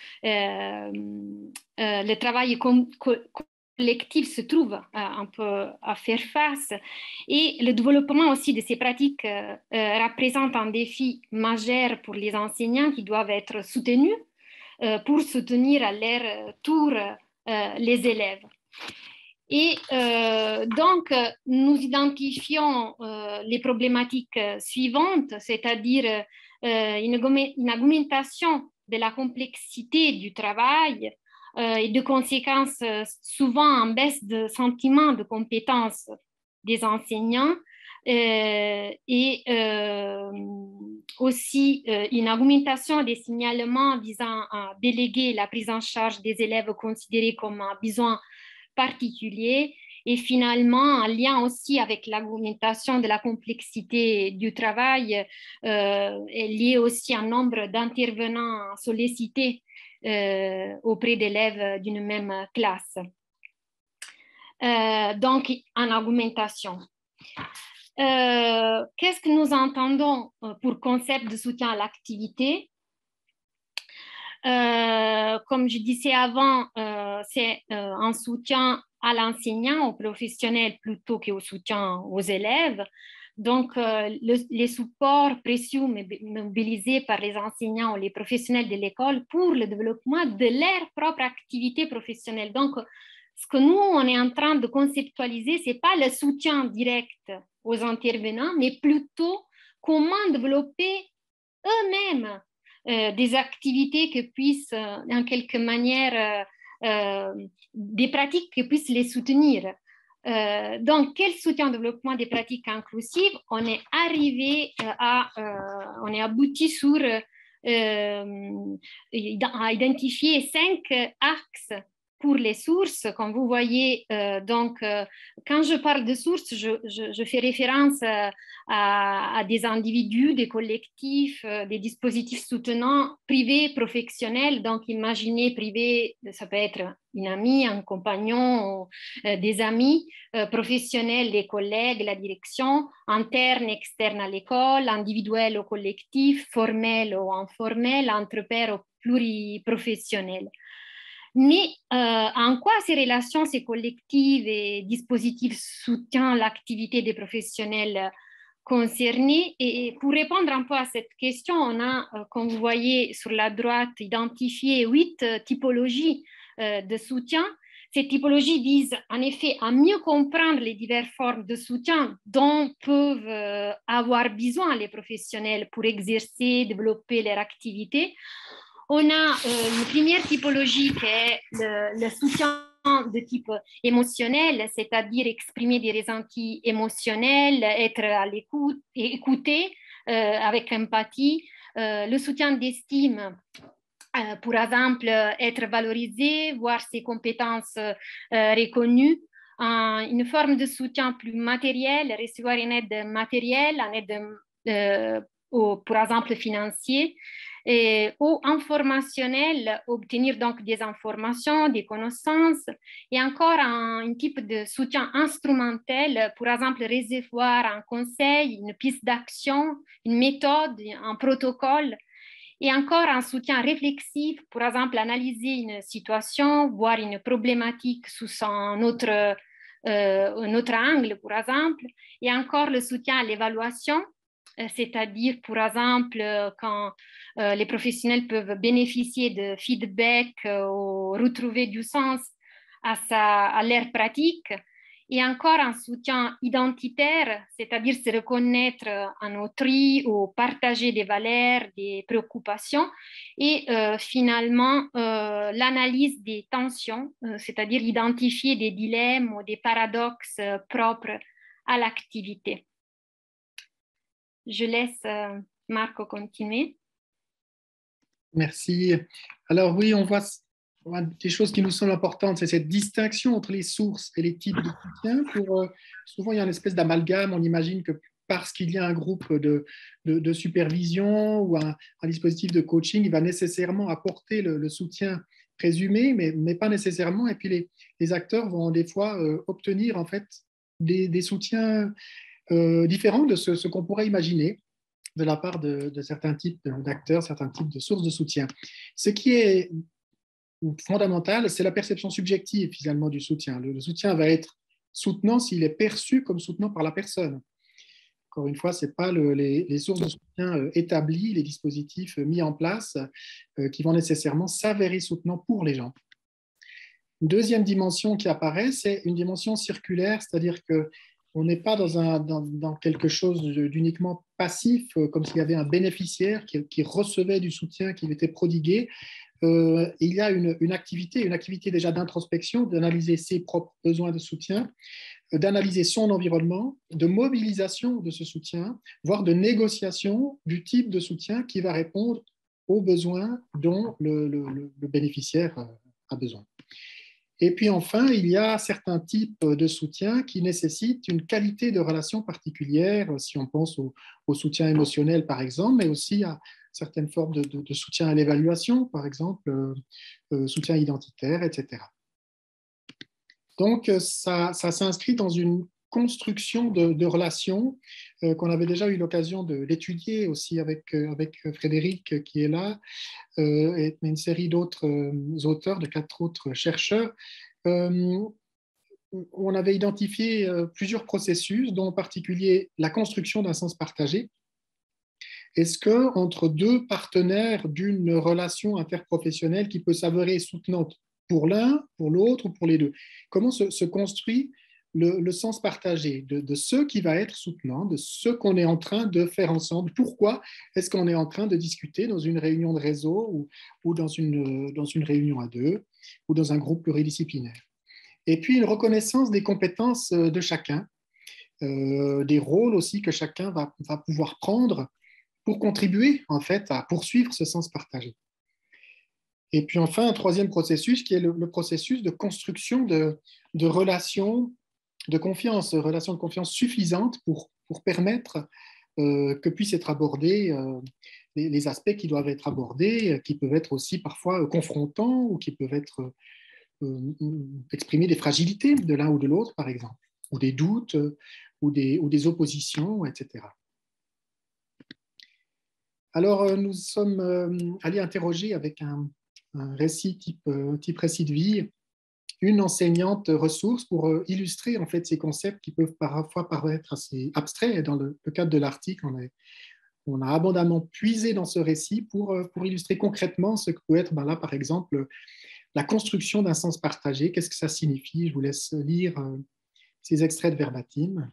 euh, le travail com collectif se trouve euh, un peu à faire face. Et le développement aussi de ces pratiques euh, euh, représente un défi majeur pour les enseignants qui doivent être soutenus euh, pour soutenir à leur tour euh, les élèves. Et euh, donc, nous identifions euh, les problématiques suivantes, c'est-à-dire euh, une, une augmentation de la complexité du travail, Euh, et de conséquences euh, souvent en baisse de sentiment de compétence des enseignants euh, et euh, aussi euh, une augmentation des signalements visant à déléguer la prise en charge des élèves considérés comme un besoin particulier et finalement en lien aussi avec l'augmentation de la complexité du travail euh, est lié aussi à un nombre d'intervenants sollicités Euh, auprès d'élèves d'une même classe. Euh, donc, en augmentation. Euh, qu'est-ce que nous entendons pour concept de soutien à l'activité? Euh, comme je disais avant, euh, c'est euh, un soutien à l'enseignant, aux professionnels plutôt qu'au soutien aux élèves. Donc, euh, le, les supports précieux mobilisés par les enseignants ou les professionnels de l'école pour le développement de leur propre activité professionnelle. Donc, ce que nous, on est en train de conceptualiser, ce n'est pas le soutien direct aux intervenants, mais plutôt comment développer eux-mêmes euh, des activités qui puissent, euh, en quelque manière, euh, euh, des pratiques qui puissent les soutenir. Euh, donc, quel soutien au développement des pratiques inclusives? On est arrivé euh, à, euh, on est abouti sur, euh, à identifier cinq axes pour les sources. Comme vous voyez, euh, donc, euh, quand je parle de sources, je, je, je fais référence euh, à, à des individus, des collectifs, euh, des dispositifs soutenants privés, professionnels. Donc, imaginez privé, ça peut être une amie, un compagnon, euh, des amis, euh, professionnels, les collègues, la direction, interne, externe à l'école, individuel ou collectif, formel ou informel, entre pairs ou pluriprofessionnels. Mais euh, en quoi ces relations, ces collectifs et dispositifs soutiennent l'activité des professionnels concernés? Et pour répondre un peu à cette question, on a, euh, comme vous voyez sur la droite, identifié huit euh, typologies euh, de soutien. Ces typologies visent en effet à mieux comprendre les diverses formes de soutien dont peuvent euh, avoir besoin les professionnels pour exercer, développer leur activité. On a euh, une première typologie qui est le, le soutien de type émotionnel, c'est-à-dire exprimer des ressentis émotionnels, être à l'écoute et écouter euh, avec empathie. Euh, le soutien d'estime, euh, pour exemple, être valorisé, voir ses compétences euh, reconnues. Euh, une forme de soutien plus matériel, recevoir une aide matérielle, une aide euh, au, pour exemple financier. Et, ou informationnel, obtenir donc des informations, des connaissances, et encore un, un type de soutien instrumentel, pour exemple recevoir un conseil, une piste d'action, une méthode, un protocole, et encore un soutien réflexif, pour exemple analyser une situation, voir une problématique sous un autre, euh, un autre angle, par exemple, et encore le soutien à l'évaluation, c'est-à-dire, par exemple, quand euh, les professionnels peuvent bénéficier de feedback euh, ou retrouver du sens à, sa, à leur pratique, et encore un soutien identitaire, c'est-à-dire se reconnaître en autrui ou partager des valeurs, des préoccupations, et euh, finalement euh, l'analyse des tensions, euh, c'est-à-dire identifier des dilemmes ou des paradoxes euh, propres à l'activité. Je laisse euh, Marco continuer. Merci. Alors oui, on voit, on voit des choses qui nous semblent importantes, c'est cette distinction entre les sources et les types de soutien. Pour, euh, souvent, il y a une espèce d'amalgame. On imagine que parce qu'il y a un groupe de, de, de supervision ou un, un dispositif de coaching, il va nécessairement apporter le, le soutien présumé, mais, mais pas nécessairement. Et puis les, les acteurs vont des fois euh, obtenir en fait des, des soutiens Euh, différent de ce, ce qu'on pourrait imaginer de la part de, de certains types d'acteurs, certains types de sources de soutien. Ce qui est fondamental, c'est la perception subjective finalement du soutien. Le, le soutien va être soutenant s'il est perçu comme soutenant par la personne. Encore une fois, ce n'est pas le, les, les sources de soutien euh, établies, les dispositifs euh, mis en place euh, qui vont nécessairement s'avérer soutenants pour les gens. Une deuxième dimension qui apparaît, c'est une dimension circulaire, c'est-à-dire que on n'est pas dans, un, dans, dans quelque chose d'uniquement passif, euh, comme s'il y avait un bénéficiaire qui, qui recevait du soutien qui lui était prodigué. Euh, il y a une, une activité, une activité déjà d'introspection, d'analyser ses propres besoins de soutien, euh, d'analyser son environnement, de mobilisation de ce soutien, voire de négociation du type de soutien qui va répondre aux besoins dont le, le, le bénéficiaire a besoin. Et puis enfin, il y a certains types de soutien qui nécessitent une qualité de relation particulière, si on pense au, au soutien émotionnel par exemple, mais aussi à certaines formes de, de, de soutien à l'évaluation, par exemple, euh, euh, soutien identitaire, et cetera. Donc, ça, ça s'inscrit dans une construction de, de relations euh, qu'on avait déjà eu l'occasion d'étudier aussi avec, euh, avec Frédéric qui est là, euh, et une série d'autres euh, auteurs, de quatre autres chercheurs. Euh, on avait identifié euh, plusieurs processus, dont en particulier la construction d'un sens partagé. Est-ce que entre deux partenaires d'une relation interprofessionnelle qui peut s'avérer soutenante pour l'un, pour l'autre ou pour les deux, comment se, se construit le, le sens partagé de, de ce qui va être soutenant, de ce qu'on est en train de faire ensemble? Pourquoi est-ce qu'on est en train de discuter dans une réunion de réseau ou, ou dans, une, dans une réunion à deux ou dans un groupe pluridisciplinaire? Et puis une reconnaissance des compétences de chacun, euh, des rôles aussi que chacun va, va pouvoir prendre pour contribuer en fait à poursuivre ce sens partagé. Et puis enfin, un troisième processus qui est le, le processus de construction de, de relations de confiance, relations de confiance suffisantes pour, pour permettre euh, que puissent être abordés euh, les, les aspects qui doivent être abordés, qui peuvent être aussi parfois confrontants ou qui peuvent être euh, exprimer des fragilités de l'un ou de l'autre, par exemple, ou des doutes ou des, ou des oppositions, et cetera. Alors, nous sommes allés interroger avec un, un récit type, type récit de vie, une enseignante ressource pour illustrer en fait ces concepts qui peuvent parfois paraître assez abstraits. Et dans le, le cadre de l'article, on, on a abondamment puisé dans ce récit pour, pour illustrer concrètement ce que peut être, ben là, par exemple, la construction d'un sens partagé. Qu'est-ce que ça signifie? Je vous laisse lire ces extraits de verbatim.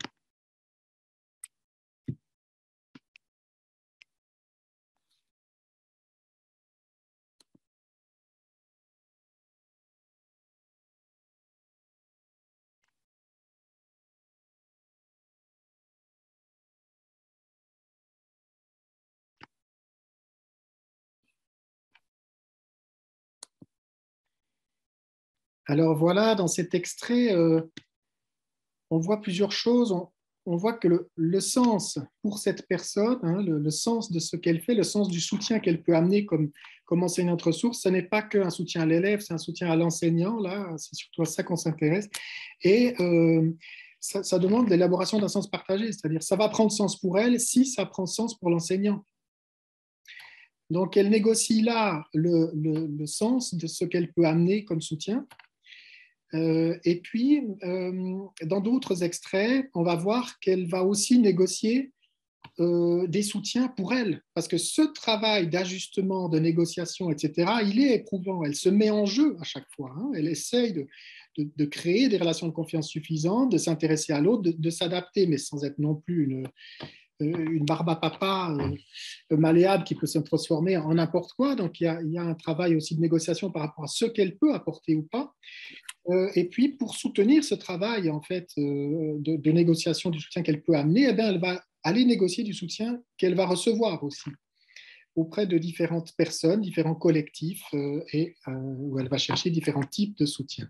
Alors voilà, dans cet extrait, euh, on voit plusieurs choses. On, on voit que le, le sens pour cette personne, hein, le, le sens de ce qu'elle fait, le sens du soutien qu'elle peut amener comme, comme enseignante ressource, ce n'est pas qu'un soutien à l'élève, c'est un soutien à l'enseignant. Là, c'est surtout à ça qu'on s'intéresse. Et euh, ça, ça demande l'élaboration d'un sens partagé, c'est-à-dire ça va prendre sens pour elle si ça prend sens pour l'enseignant. Donc, elle négocie là le, le, le sens de ce qu'elle peut amener comme soutien. Euh, et puis, euh, dans d'autres extraits, on va voir qu'elle va aussi négocier euh, des soutiens pour elle, parce que ce travail d'ajustement, de négociation, et cetera, il est éprouvant. Elle se met en jeu à chaque fois. Hein. Elle essaye de, de, de créer des relations de confiance suffisantes, de s'intéresser à l'autre, de, de s'adapter, mais sans être non plus une, une barbe à papa euh, malléable qui peut se transformer en n'importe quoi. Donc, il y, a, il y a un travail aussi de négociation par rapport à ce qu'elle peut apporter ou pas. Euh, et puis, pour soutenir ce travail en fait, euh, de, de négociation du soutien qu'elle peut amener, eh bien, elle va aller négocier du soutien qu'elle va recevoir aussi auprès de différentes personnes, différents collectifs, euh, et euh, où elle va chercher différents types de soutien.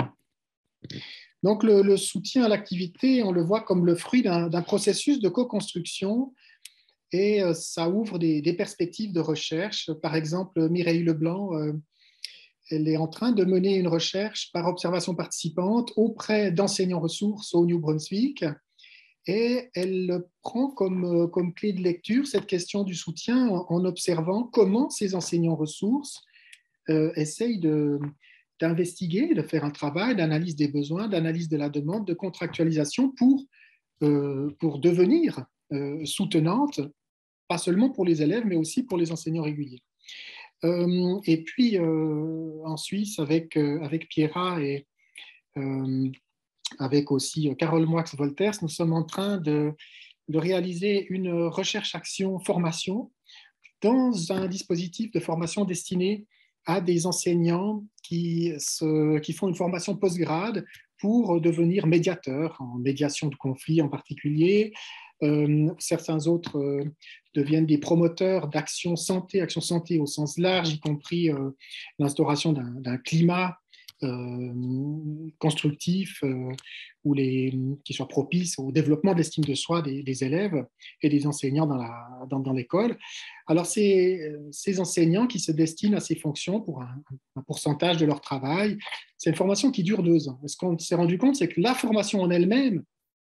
Donc, le, le soutien à l'activité, on le voit comme le fruit d'un processus de co-construction et euh, ça ouvre des, des perspectives de recherche. Par exemple, Mireille Leblanc, euh, elle est en train de mener une recherche par observation participante auprès d'enseignants ressources au New Brunswick et elle prend comme, comme clé de lecture cette question du soutien en, en observant comment ces enseignants ressources euh, essayent de, d'investiguer, de faire un travail d'analyse des besoins, d'analyse de la demande, de contractualisation pour, euh, pour devenir euh, soutenantes, pas seulement pour les élèves, mais aussi pour les enseignants réguliers. Euh, et puis euh, en Suisse, avec, euh, avec Pierra et euh, avec aussi Carole Moix-Volters, nous sommes en train de, de réaliser une recherche-action-formation dans un dispositif de formation destiné à des enseignants qui, se, qui font une formation post-grade pour devenir médiateurs, en médiation de conflits en particulier. Euh, certains autres euh, deviennent des promoteurs d'action santé, action santé au sens large, y compris euh, l'instauration d'un, d'un climat euh, constructif euh, ou les, qui soit propice au développement de l'estime de soi des, des élèves et des enseignants dans, la, dans, dans l'école. Alors, c'est ces enseignants qui se destinent à ces fonctions pour un, un pourcentage de leur travail. C'est une formation qui dure deux ans. Et ce qu'on s'est rendu compte, c'est que la formation en elle-même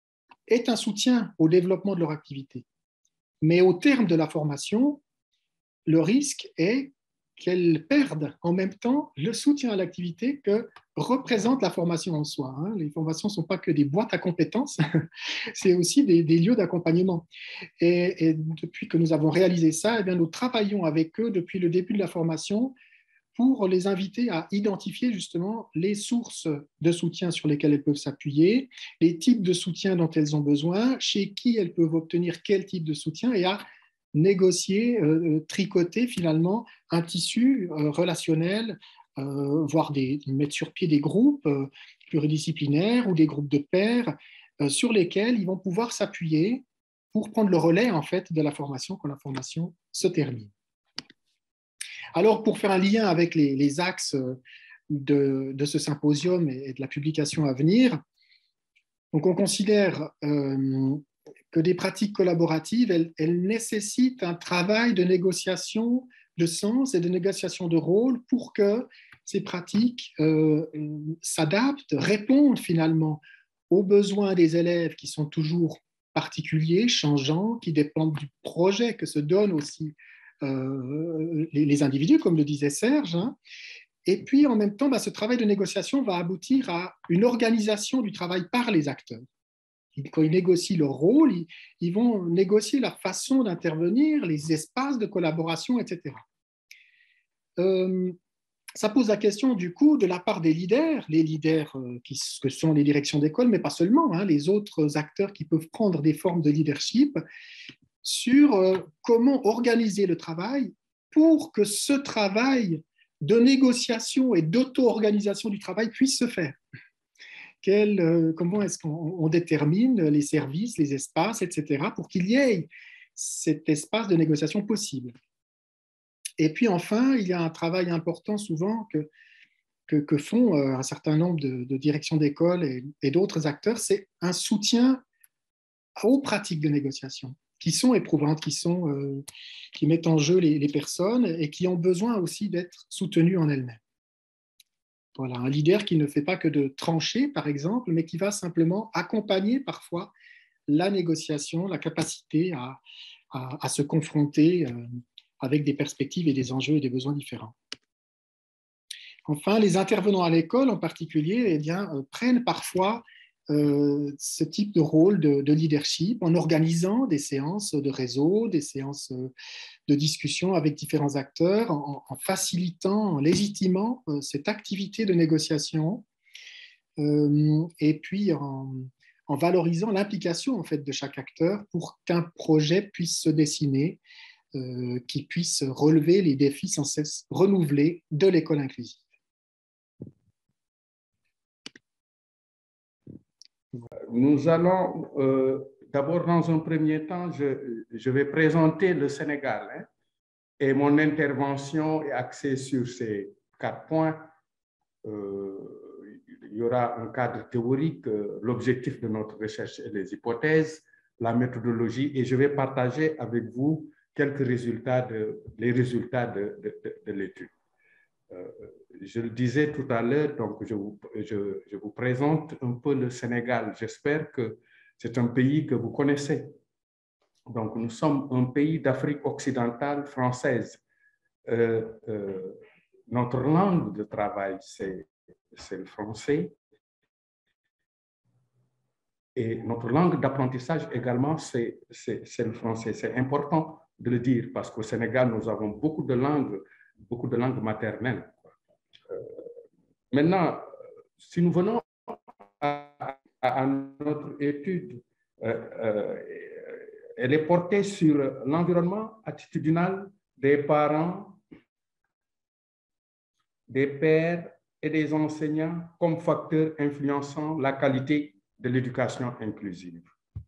est un soutien au développement de leur activité. Mais au terme de la formation, le risque est qu'elles perdent en même temps le soutien à l'activité que représente la formation en soi. Hein. Les formations ne sont pas que des boîtes à compétences, c'est aussi des, des lieux d'accompagnement. Et, et depuis que nous avons réalisé ça, eh bien, nous travaillons avec eux depuis le début de la formation pour les inviter à identifier justement les sources de soutien sur lesquelles elles peuvent s'appuyer, les types de soutien dont elles ont besoin, chez qui elles peuvent obtenir quel type de soutien, et à négocier, euh, tricoter finalement un tissu euh, relationnel, euh, voire des, mettre sur pied des groupes euh, pluridisciplinaires ou des groupes de pairs euh, sur lesquels ils vont pouvoir s'appuyer pour prendre le relais en fait de la formation quand la formation se termine. Alors, pour faire un lien avec les, les axes de, de ce symposium et de la publication à venir, donc on considère euh, que des pratiques collaboratives, elles, elles nécessitent un travail de négociation de sens et de négociation de rôle pour que ces pratiques euh, s'adaptent, répondent finalement aux besoins des élèves qui sont toujours particuliers, changeants, qui dépendent du projet que se donnent aussi euh, les, les individus, comme le disait Serge. Hein. Et puis, en même temps, bah, ce travail de négociation va aboutir à une organisation du travail par les acteurs. Quand ils négocient leur rôle, ils, ils vont négocier la façon d'intervenir, les espaces de collaboration, et cetera. Euh, ça pose la question, du coup, de la part des leaders, les leaders euh, qui que sont les directions d'école, mais pas seulement, hein, les autres acteurs qui peuvent prendre des formes de leadership, sur euh, comment organiser le travail pour que ce travail de négociation et d'auto-organisation du travail puisse se faire. Quel, euh, comment est-ce qu'on détermine les services, les espaces, et cetera, pour qu'il y ait cet espace de négociation possible. Et puis enfin, il y a un travail important souvent que, que, que font euh, un certain nombre de, de directions d'école et, et d'autres acteurs, c'est un soutien aux pratiques de négociation qui sont éprouvantes, qui, sont, euh, qui mettent en jeu les, les personnes et qui ont besoin aussi d'être soutenues en elles-mêmes. Voilà, un leader qui ne fait pas que de trancher, par exemple, mais qui va simplement accompagner parfois la négociation, la capacité à, à, à se confronter euh, avec des perspectives et des enjeux et des besoins différents. Enfin, les intervenants à l'école en particulier eh bien, euh, prennent parfois euh, ce type de rôle de, de leadership en organisant des séances de réseau, des séances de discussion avec différents acteurs, en, en facilitant, en légitimant euh, cette activité de négociation euh, et puis en, en valorisant l'implication en fait, de chaque acteur pour qu'un projet puisse se dessiner, euh, qui puisse relever les défis sans cesse renouvelés de l'école inclusive. Nous allons, euh, d'abord dans un premier temps, je, je vais présenter le Sénégal hein, et mon intervention est axée sur ces quatre points. Euh, il y aura un cadre théorique, euh, l'objectif de notre recherche et les hypothèses, la méthodologie, et je vais partager avec vous quelques résultats, de, les résultats de, de, de, de l'étude. Euh, je le disais tout à l'heure, donc je vous, je, je vous présente un peu le Sénégal. J'espère que c'est un pays que vous connaissez. Donc, nous sommes un pays d'Afrique occidentale française. Euh, euh, notre langue de travail, c'est le français. Et notre langue d'apprentissage également, c'est le français. C'est important de le dire parce qu'au Sénégal, nous avons beaucoup de langues, beaucoup de langues maternelles. Euh, maintenant, si nous venons à, à notre étude, euh, euh, elle est portée sur l'environnement attitudinal des parents, des pères et des enseignants comme facteur influençant la qualité de l'éducation inclusive.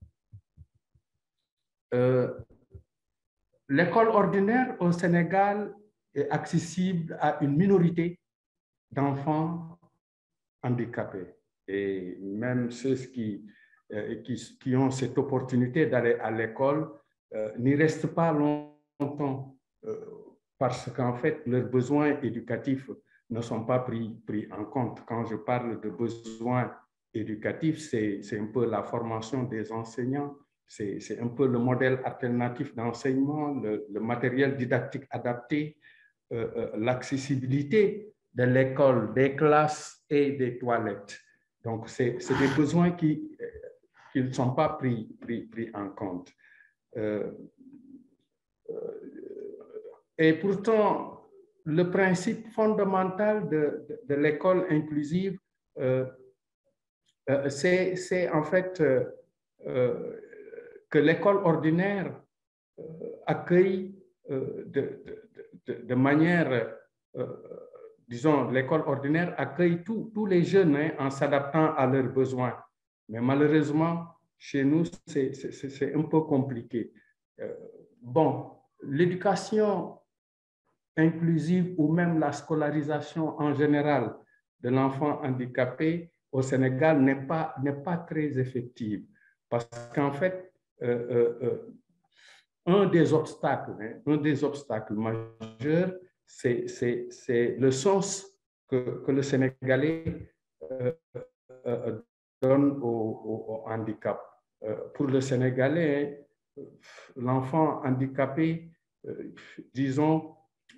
Euh, L'école ordinaire au Sénégal est accessible à une minorité d'enfants handicapés. Et même ceux qui, euh, qui, qui ont cette opportunité d'aller à l'école euh, n'y restent pas longtemps euh, parce qu'en fait, leurs besoins éducatifs ne sont pas pris, pris en compte. Quand je parle de besoins éducatif, c'est un peu la formation des enseignants, c'est un peu le modèle alternatif d'enseignement, le, le matériel didactique adapté, euh, euh, l'accessibilité de l'école, des classes et des toilettes. Donc, c'est des besoins qui, qui ne sont pas pris, pris, pris en compte. Euh, et pourtant, le principe fondamental de, de, de l'école inclusive, euh, euh, c'est en fait euh, euh, que l'école ordinaire euh, accueille euh, de, de, de, de manière, euh, disons, l'école ordinaire accueille tous tous les jeunes hein, en s'adaptant à leurs besoins. Mais malheureusement, chez nous, c'est un peu compliqué. Euh, bon, l'éducation inclusive ou même la scolarisation en général de l'enfant handicapé au Sénégal n'est pas, n'est pas très effective. Parce qu'en fait, euh, euh, euh, un des obstacles, hein, un des obstacles majeurs, c'est le sens que, que le Sénégalais euh, euh, donne au, au, au handicap. Euh, pour le Sénégalais, l'enfant handicapé, euh, disons,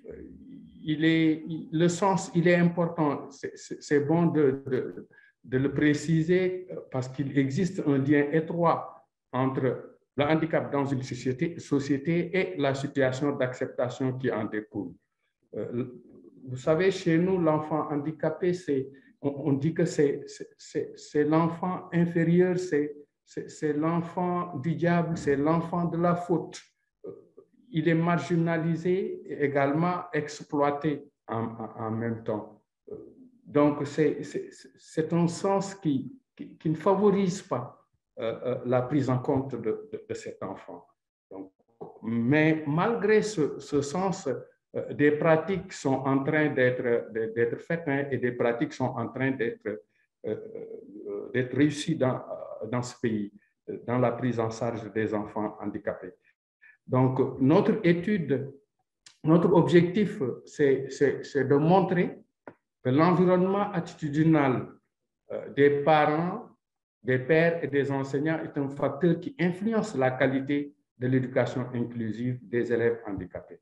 il est, le sens, il est important. C'est bon de, de, de le préciser parce qu'il existe un lien étroit entre le handicap dans une société, société et la situation d'acceptation qui en découle. Euh, vous savez, chez nous, l'enfant handicapé, c'est, on, on dit que c'est l'enfant inférieur, c'est l'enfant du diable, c'est l'enfant de la faute. Il est marginalisé et également exploité en, en, en même temps. Donc, c'est un sens qui, qui, qui ne favorise pas euh, la prise en compte de, de, de cet enfant. Donc, mais malgré ce, ce sens, euh, des pratiques sont en train d'être d'être faites hein, et des pratiques sont en train d'être euh, d'être réussies dans, dans ce pays, dans la prise en charge des enfants handicapés. Donc, notre étude, notre objectif, c'est de montrer que l'environnement attitudinal des parents, des pères et des enseignants est un facteur qui influence la qualité de l'éducation inclusive des élèves handicapés.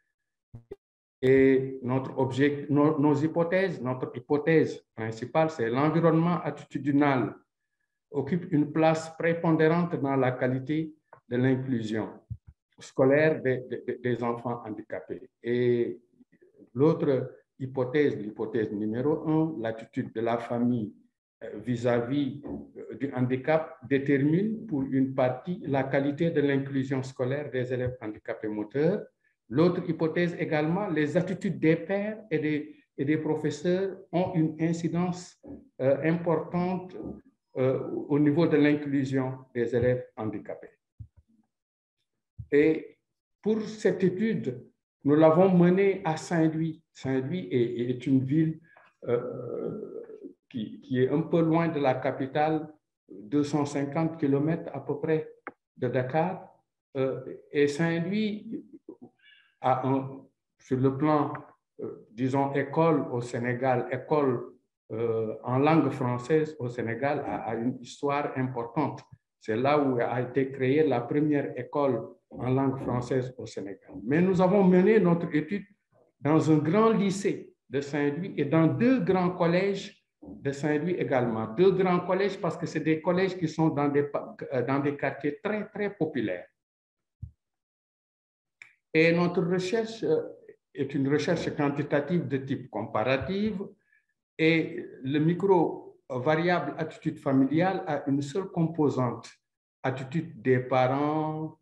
Et notre objectif, nos, nos hypothèses, notre hypothèse principale, c'est l'environnement attitudinal occupe une place prépondérante dans la qualité de l'inclusion scolaire des, des, des enfants handicapés. Et l'autre hypothèse, l'hypothèse numéro un, l'attitude de la famille vis-à-vis du handicap détermine pour une partie la qualité de l'inclusion scolaire des élèves handicapés moteurs. L'autre hypothèse également, les attitudes des pères et des, et des professeurs ont une incidence euh, importante euh, au niveau de l'inclusion des élèves handicapés. Et pour cette étude, nous l'avons menée à Saint-Louis. Saint-Louis est, est une ville euh, qui, qui est un peu loin de la capitale, deux cent cinquante kilomètres à peu près de Dakar. Euh, et Saint-Louis a un, sur le plan, euh, disons, école au Sénégal, école euh, en langue française au Sénégal, a, a une histoire importante. C'est là où a été créée la première école en langue française au Sénégal. Mais nous avons mené notre étude dans un grand lycée de Saint-Louis et dans deux grands collèges de Saint-Louis également. Deux grands collèges parce que c'est des collèges qui sont dans des, dans des quartiers très, très populaires. Et notre recherche est une recherche quantitative de type comparative et le micro-variable attitude familiale a une seule composante, attitude des parents,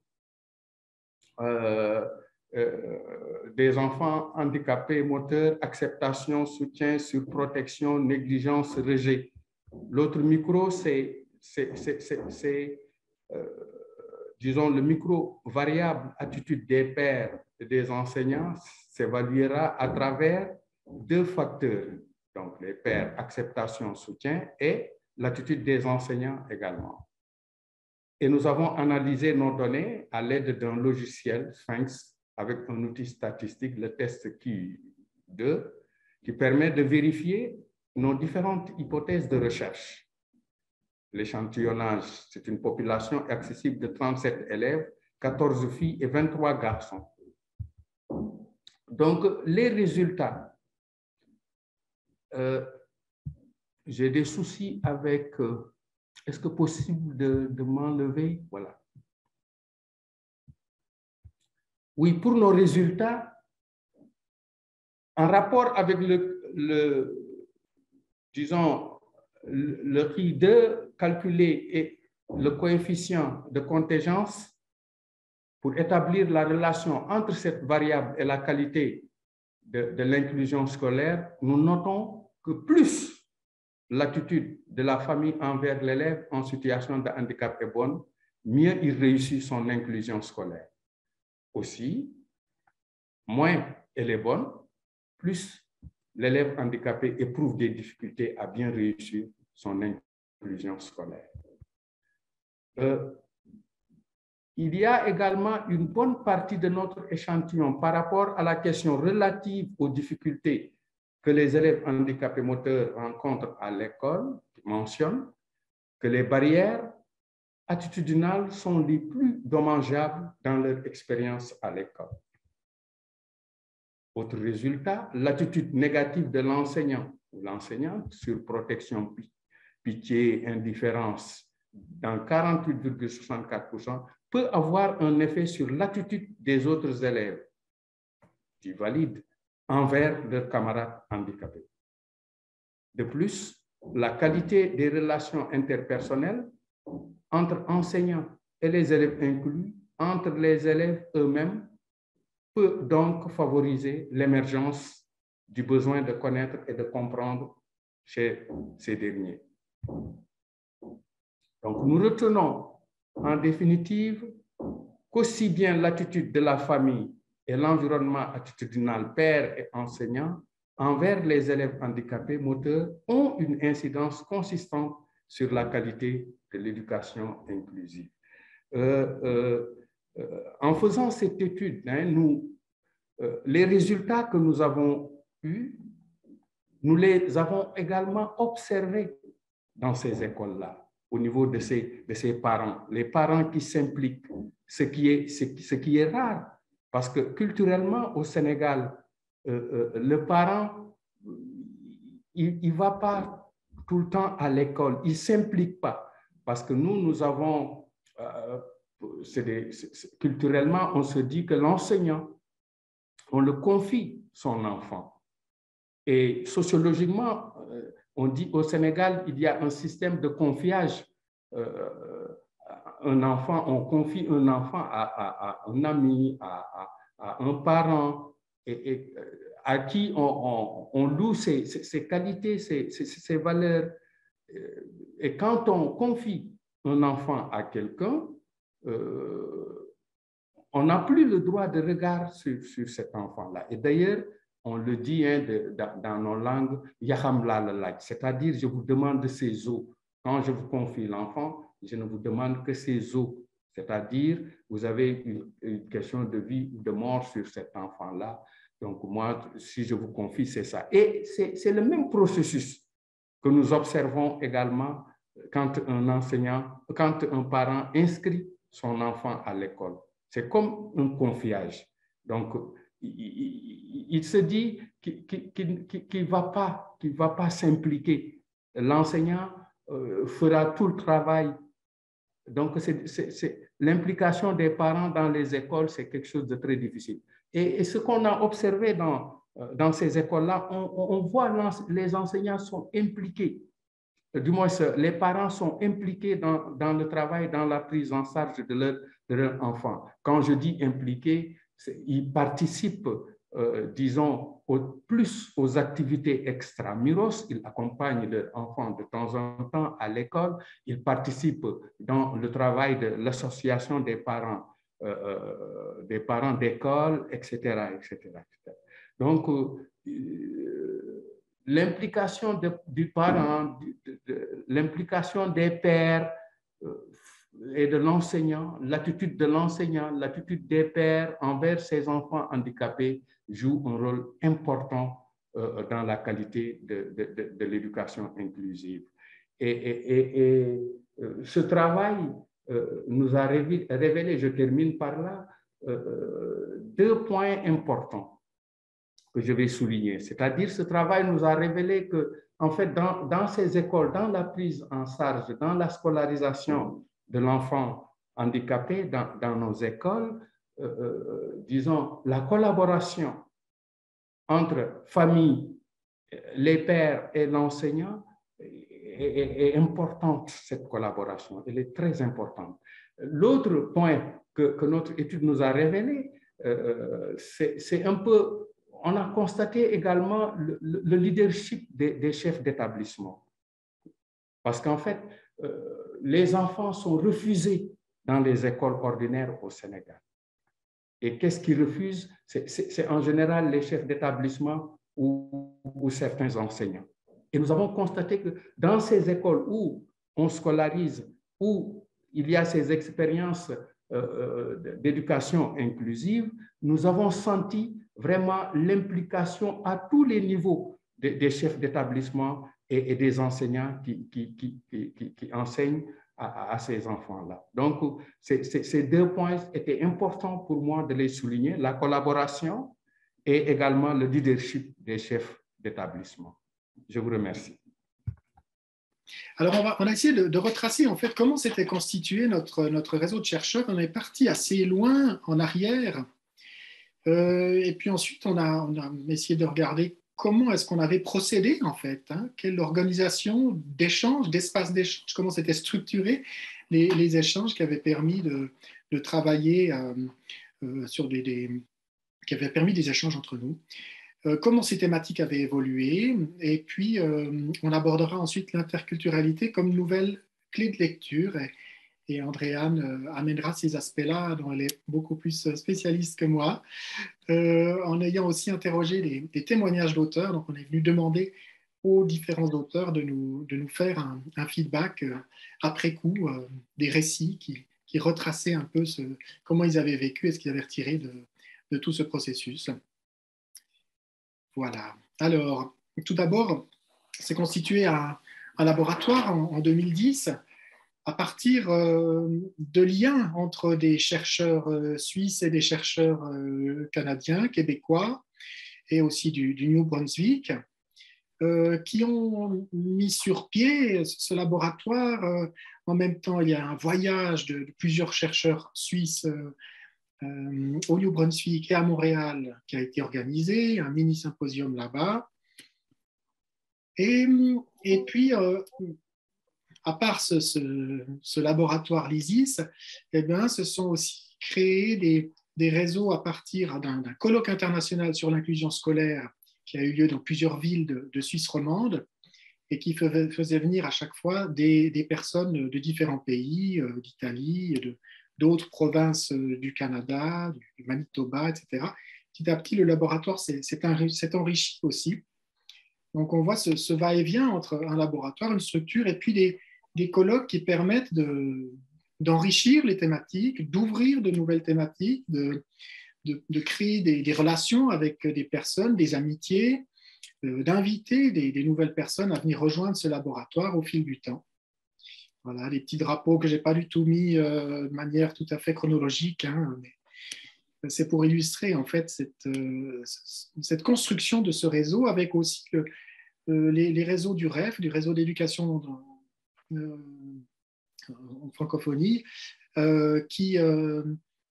euh, euh, des enfants handicapés moteurs, acceptation, soutien, surprotection, négligence, rejet. L'autre micro, c'est, euh, disons, le micro-variable attitude des pères et des enseignants s'évaluera à travers deux facteurs. Donc, les pères, acceptation, soutien et l'attitude des enseignants également. Et nous avons analysé nos données à l'aide d'un logiciel Sphinx avec un outil statistique, le test Q deux, qui permet de vérifier nos différentes hypothèses de recherche. l'échantillonnage, c'est une population accessible de trente-sept élèves, quatorze filles et vingt-trois garçons. Donc, les résultats, euh, j'ai des soucis avec, euh, est-ce que possible de, de m'enlever? Voilà. Oui, pour nos résultats, en rapport avec le, le disons, le, le R I deux calculé et le coefficient de contingence, pour établir la relation entre cette variable et la qualité de, de l'inclusion scolaire, nous notons que plus l'attitude de la famille envers l'élève en situation de handicap est bonne, mieux il réussit son inclusion scolaire. Aussi, moins elle est bonne, plus l'élève handicapé éprouve des difficultés à bien réussir son inclusion scolaire. Euh, il y a également une bonne partie de notre échantillon par rapport à la question relative aux difficultés que les élèves handicapés moteurs rencontrent à l'école, qui mentionne que les barrières attitudinales sont les plus dommageables dans leur expérience à l'école. Autre résultat, l'attitude négative de l'enseignant ou l'enseignante sur protection, pitié, indifférence, dans quarante-huit virgule soixante-quatre pour cent, peut avoir un effet sur l'attitude des autres élèves qui valident envers leurs camarades handicapés. De plus, la qualité des relations interpersonnelles entre enseignants et les élèves inclus, entre les élèves eux-mêmes, peut donc favoriser l'émergence du besoin de connaître et de comprendre chez ces derniers. Donc, nous retenons en définitive qu'aussi bien l'attitude de la famille et l'environnement attitudinal père et enseignant envers les élèves handicapés moteurs ont une incidence consistante sur la qualité de l'éducation inclusive. Euh, euh, euh, en faisant cette étude, hein, nous, euh, les résultats que nous avons eus, nous les avons également observés dans ces écoles-là, au niveau de ces, de ces parents, les parents qui s'impliquent, ce qui est, ce, ce qui est rare, parce que culturellement au Sénégal, euh, euh, le parent, il ne va pas tout le temps à l'école, il ne s'implique pas, parce que nous, nous avons, euh, c'est des, c'est, culturellement, on se dit que l'enseignant, on le confie son enfant. Et sociologiquement, euh, on dit au Sénégal, il y a un système de confiage. Euh, un enfant, on confie un enfant à, à, à un ami, à, à, à un parent, et, et à qui on, on, on loue ses, ses, ses qualités, ses, ses, ses valeurs. Et quand on confie un enfant à quelqu'un, euh, on n'a plus le droit de regard sur, sur cet enfant-là. Et d'ailleurs, on le dit hein, de, de, dans nos langues, c'est-à-dire je vous demande ses os. Quand je vous confie l'enfant, je ne vous demande que ses os. C'est-à-dire, vous avez une, une question de vie ou de mort sur cet enfant-là. Donc, moi, si je vous confie, c'est ça. Et c'est le même processus que nous observons également quand un enseignant, quand un parent inscrit son enfant à l'école. C'est comme un confiage. Donc, il, il, il se dit qu'il qu'il, qu'il, qu'il va pas, qu'il va pas s'impliquer. L'enseignant euh, fera tout le travail. Donc, c'est l'implication des parents dans les écoles, c'est quelque chose de très difficile. Et, et ce qu'on a observé dans, dans ces écoles-là, on, on voit les enseignants sont impliqués. Du moins, les parents sont impliqués dans, dans le travail, dans la prise en charge de leur, de leur enfant. Quand je dis impliqués, ils participent, euh, disons, au, plus aux activités extramuros. Ils accompagnent leurs enfants de temps en temps à l'école. Ils participent dans le travail de l'association des parents, euh, des parents d'école, et cetera, et cetera, et cetera. Donc, euh, l'implication du parent, l'implication des pères et de l'enseignant, l'attitude de l'enseignant, l'attitude des pères envers ses enfants handicapés joue un rôle important dans la qualité de, de, de, de l'éducation inclusive. Et, et, et, et ce travail euh, nous a révélé, je termine par là, euh, deux points importants que je vais souligner. C'est-à-dire, ce travail nous a révélé que, en fait, dans, dans ces écoles, dans la prise en charge, dans la scolarisation de l'enfant handicapé dans, dans nos écoles, euh, euh, disons, la collaboration entre famille, les pères et l'enseignant est, est importante, cette collaboration, elle est très importante. L'autre point que, que notre étude nous a révélé, euh, c'est un peu, on a constaté également le, le leadership des, des chefs d'établissement. Parce qu'en fait, euh, les enfants sont refusés dans les écoles ordinaires au Sénégal. Et qu'est-ce qu'ils refusent? C'est en général les chefs d'établissement ou, ou certains enseignants. Et nous avons constaté que dans ces écoles où on scolarise, où il y a ces expériences euh, d'éducation inclusive, nous avons senti vraiment l'implication à tous les niveaux des, des chefs d'établissement et, et des enseignants qui, qui, qui, qui, qui enseignent à, à ces enfants-là. Donc, c, c, ces deux points étaient importants pour moi de les souligner, la collaboration et également le leadership des chefs d'établissement. Je vous remercie. Alors, on, va, on a essayé de, de retracer en fait comment s'était constitué notre, notre réseau de chercheurs. On est parti assez loin en arrière. Euh, et puis ensuite, on a, on a essayé de regarder comment est-ce qu'on avait procédé en fait, hein, quelle organisation d'échange, d'espace d'échange, comment c'était structuré les, les échanges qui avaient permis de, de travailler euh, euh, sur des, des, qui avaient permis des échanges entre nous. Euh, comment ces thématiques avaient évolué, et puis euh, on abordera ensuite l'interculturalité comme nouvelle clé de lecture, et, et Andréane euh, amènera ces aspects-là, dont elle est beaucoup plus spécialiste que moi, euh, en ayant aussi interrogé des, des témoignages d'auteurs. Donc on est venu demander aux différents auteurs de nous, de nous faire un, un feedback euh, après coup, euh, des récits qui, qui retraçaient un peu ce, comment ils avaient vécu et ce qu'ils avaient retiré de, de tout ce processus. Voilà. Alors, tout d'abord, c'est constitué un, un laboratoire en, en deux mille dix à partir euh, de liens entre des chercheurs euh, suisses et des chercheurs euh, canadiens, québécois, et aussi du, du New Brunswick, euh, qui ont mis sur pied ce laboratoire. Euh, en même temps, il y a un voyage de, de plusieurs chercheurs suisses euh, Euh, au New Brunswick et à Montréal qui a été organisé, un mini-symposium là-bas. Et, et puis, euh, à part ce, ce, ce laboratoire LYSIS, eh bien, se sont aussi créés des, des réseaux à partir d'un colloque international sur l'inclusion scolaire qui a eu lieu dans plusieurs villes de, de Suisse romande et qui faisait, faisait venir à chaque fois des, des personnes de différents pays, euh, d'Italie, de d'autres provinces du Canada, du Manitoba, et cetera. Petit à petit, le laboratoire s'est enrichi aussi. Donc, on voit ce, ce va-et-vient entre un laboratoire, une structure, et puis des, des colloques qui permettent d'enrichir de, les thématiques, d'ouvrir de nouvelles thématiques, de, de, de créer des, des relations avec des personnes, des amitiés, euh, d'inviter des, des nouvelles personnes à venir rejoindre ce laboratoire au fil du temps. Voilà, les petits drapeaux que je n'ai pas du tout mis euh, de manière tout à fait chronologique, hein, mais c'est pour illustrer en fait cette, euh, cette construction de ce réseau, avec aussi le, euh, les, les réseaux du R E F, du réseau d'éducation euh, en francophonie, euh, qui, euh,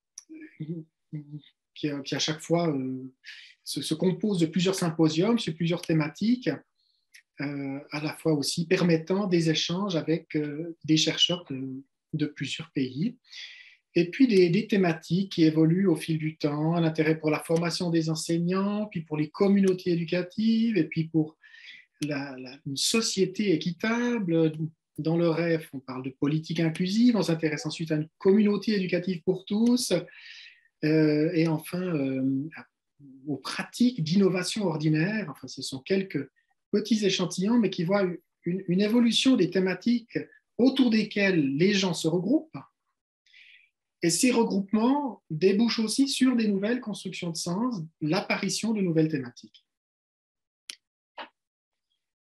qui, qui à chaque fois euh, se, se compose de plusieurs symposiums sur plusieurs thématiques, Euh, à la fois aussi permettant des échanges avec euh, des chercheurs de, de plusieurs pays. Et puis des, des thématiques qui évoluent au fil du temps, l'intérêt pour la formation des enseignants, puis pour les communautés éducatives, et puis pour la, la, une société équitable. Dans le R E F, on parle de politique inclusive, on s'intéresse ensuite à une communauté éducative pour tous, euh, et enfin euh, aux pratiques d'innovation ordinaire. Enfin, ce sont quelques petits échantillons, mais qui voient une, une évolution des thématiques autour desquelles les gens se regroupent. Et ces regroupements débouchent aussi sur des nouvelles constructions de sens, l'apparition de nouvelles thématiques.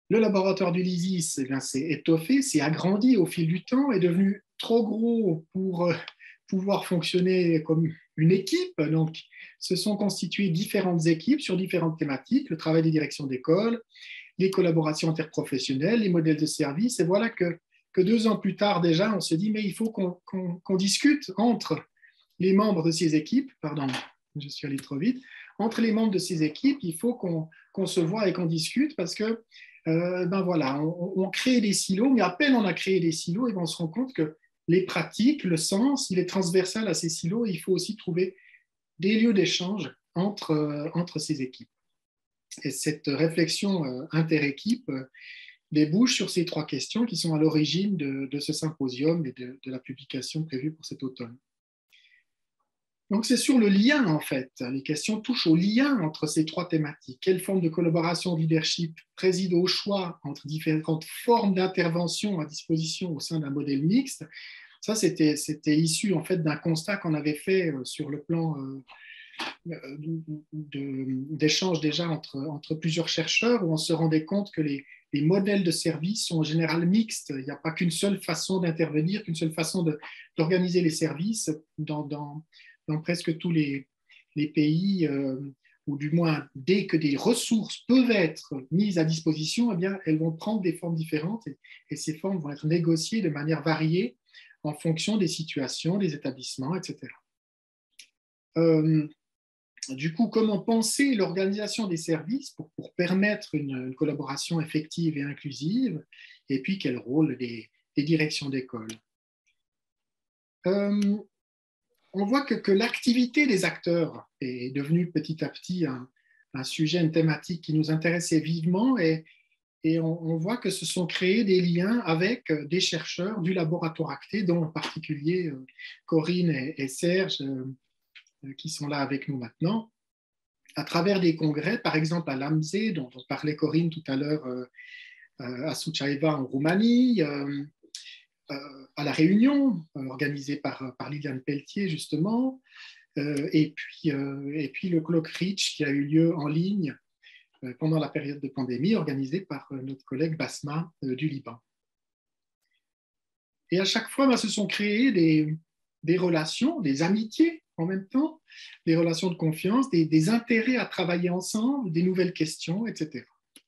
Le laboratoire du Lysis eh bien, s'est étoffé, s'est agrandi au fil du temps, est devenu trop gros pour euh, pouvoir fonctionner comme une équipe. Donc, se sont constituées différentes équipes sur différentes thématiques, le travail des directions d'école, les collaborations interprofessionnelles, les modèles de service. Et voilà que, que deux ans plus tard déjà, on se dit, mais il faut qu'on qu'on, qu'on discute entre les membres de ces équipes, pardon, je suis allé trop vite, entre les membres de ces équipes, il faut qu'on qu'on se voit et qu'on discute parce que, euh, ben voilà, on, on crée des silos, mais à peine on a créé des silos, et ben on se rend compte que les pratiques, le sens, il est transversal à ces silos et il faut aussi trouver des lieux d'échange entre, euh, entre ces équipes. Et cette réflexion euh, inter-équipe euh, débouche sur ces trois questions qui sont à l'origine de, de ce symposium et de, de la publication prévue pour cet automne. Donc c'est sur le lien en fait, les questions touchent au lien entre ces trois thématiques. Quelle forme de collaboration, de leadership préside au choix entre différentes formes d'intervention à disposition au sein d'un modèle mixte? Ça, c'était, c'était issu en fait d'un constat qu'on avait fait sur le plan euh, de, d'échange déjà entre, entre plusieurs chercheurs, où on se rendait compte que les, les modèles de service sont en général mixtes. Il n'y a pas qu'une seule façon d'intervenir, qu'une seule façon de, d'organiser les services dans, dans, dans presque tous les, les pays, euh, ou du moins dès que des ressources peuvent être mises à disposition, eh bien, elles vont prendre des formes différentes et, et ces formes vont être négociées de manière variée en fonction des situations, des établissements, et cetera. Euh, du coup, comment penser l'organisation des services pour, pour permettre une, une collaboration effective et inclusive, et puis quel rôle des, des directions d'école? euh, On voit que, que l'activité des acteurs est devenue petit à petit un, un sujet, une thématique qui nous intéressait vivement, et Et on, on voit que se sont créés des liens avec des chercheurs du laboratoire Acté, dont en particulier euh, Corinne et, et Serge, euh, qui sont là avec nous maintenant, à travers des congrès, par exemple à l'AMSE, dont on parlait Corinne tout à l'heure, euh, à Suceava en Roumanie, euh, euh, à La Réunion, euh, organisée par, par Liliane Pelletier, justement, euh, et, puis, euh, et puis le colloque Reach qui a eu lieu en ligne pendant la période de pandémie, organisée par notre collègue Basma euh, du Liban. Et à chaque fois, ben, se sont créées des, des relations, des amitiés en même temps, des relations de confiance, des, des intérêts à travailler ensemble, des nouvelles questions, et cetera.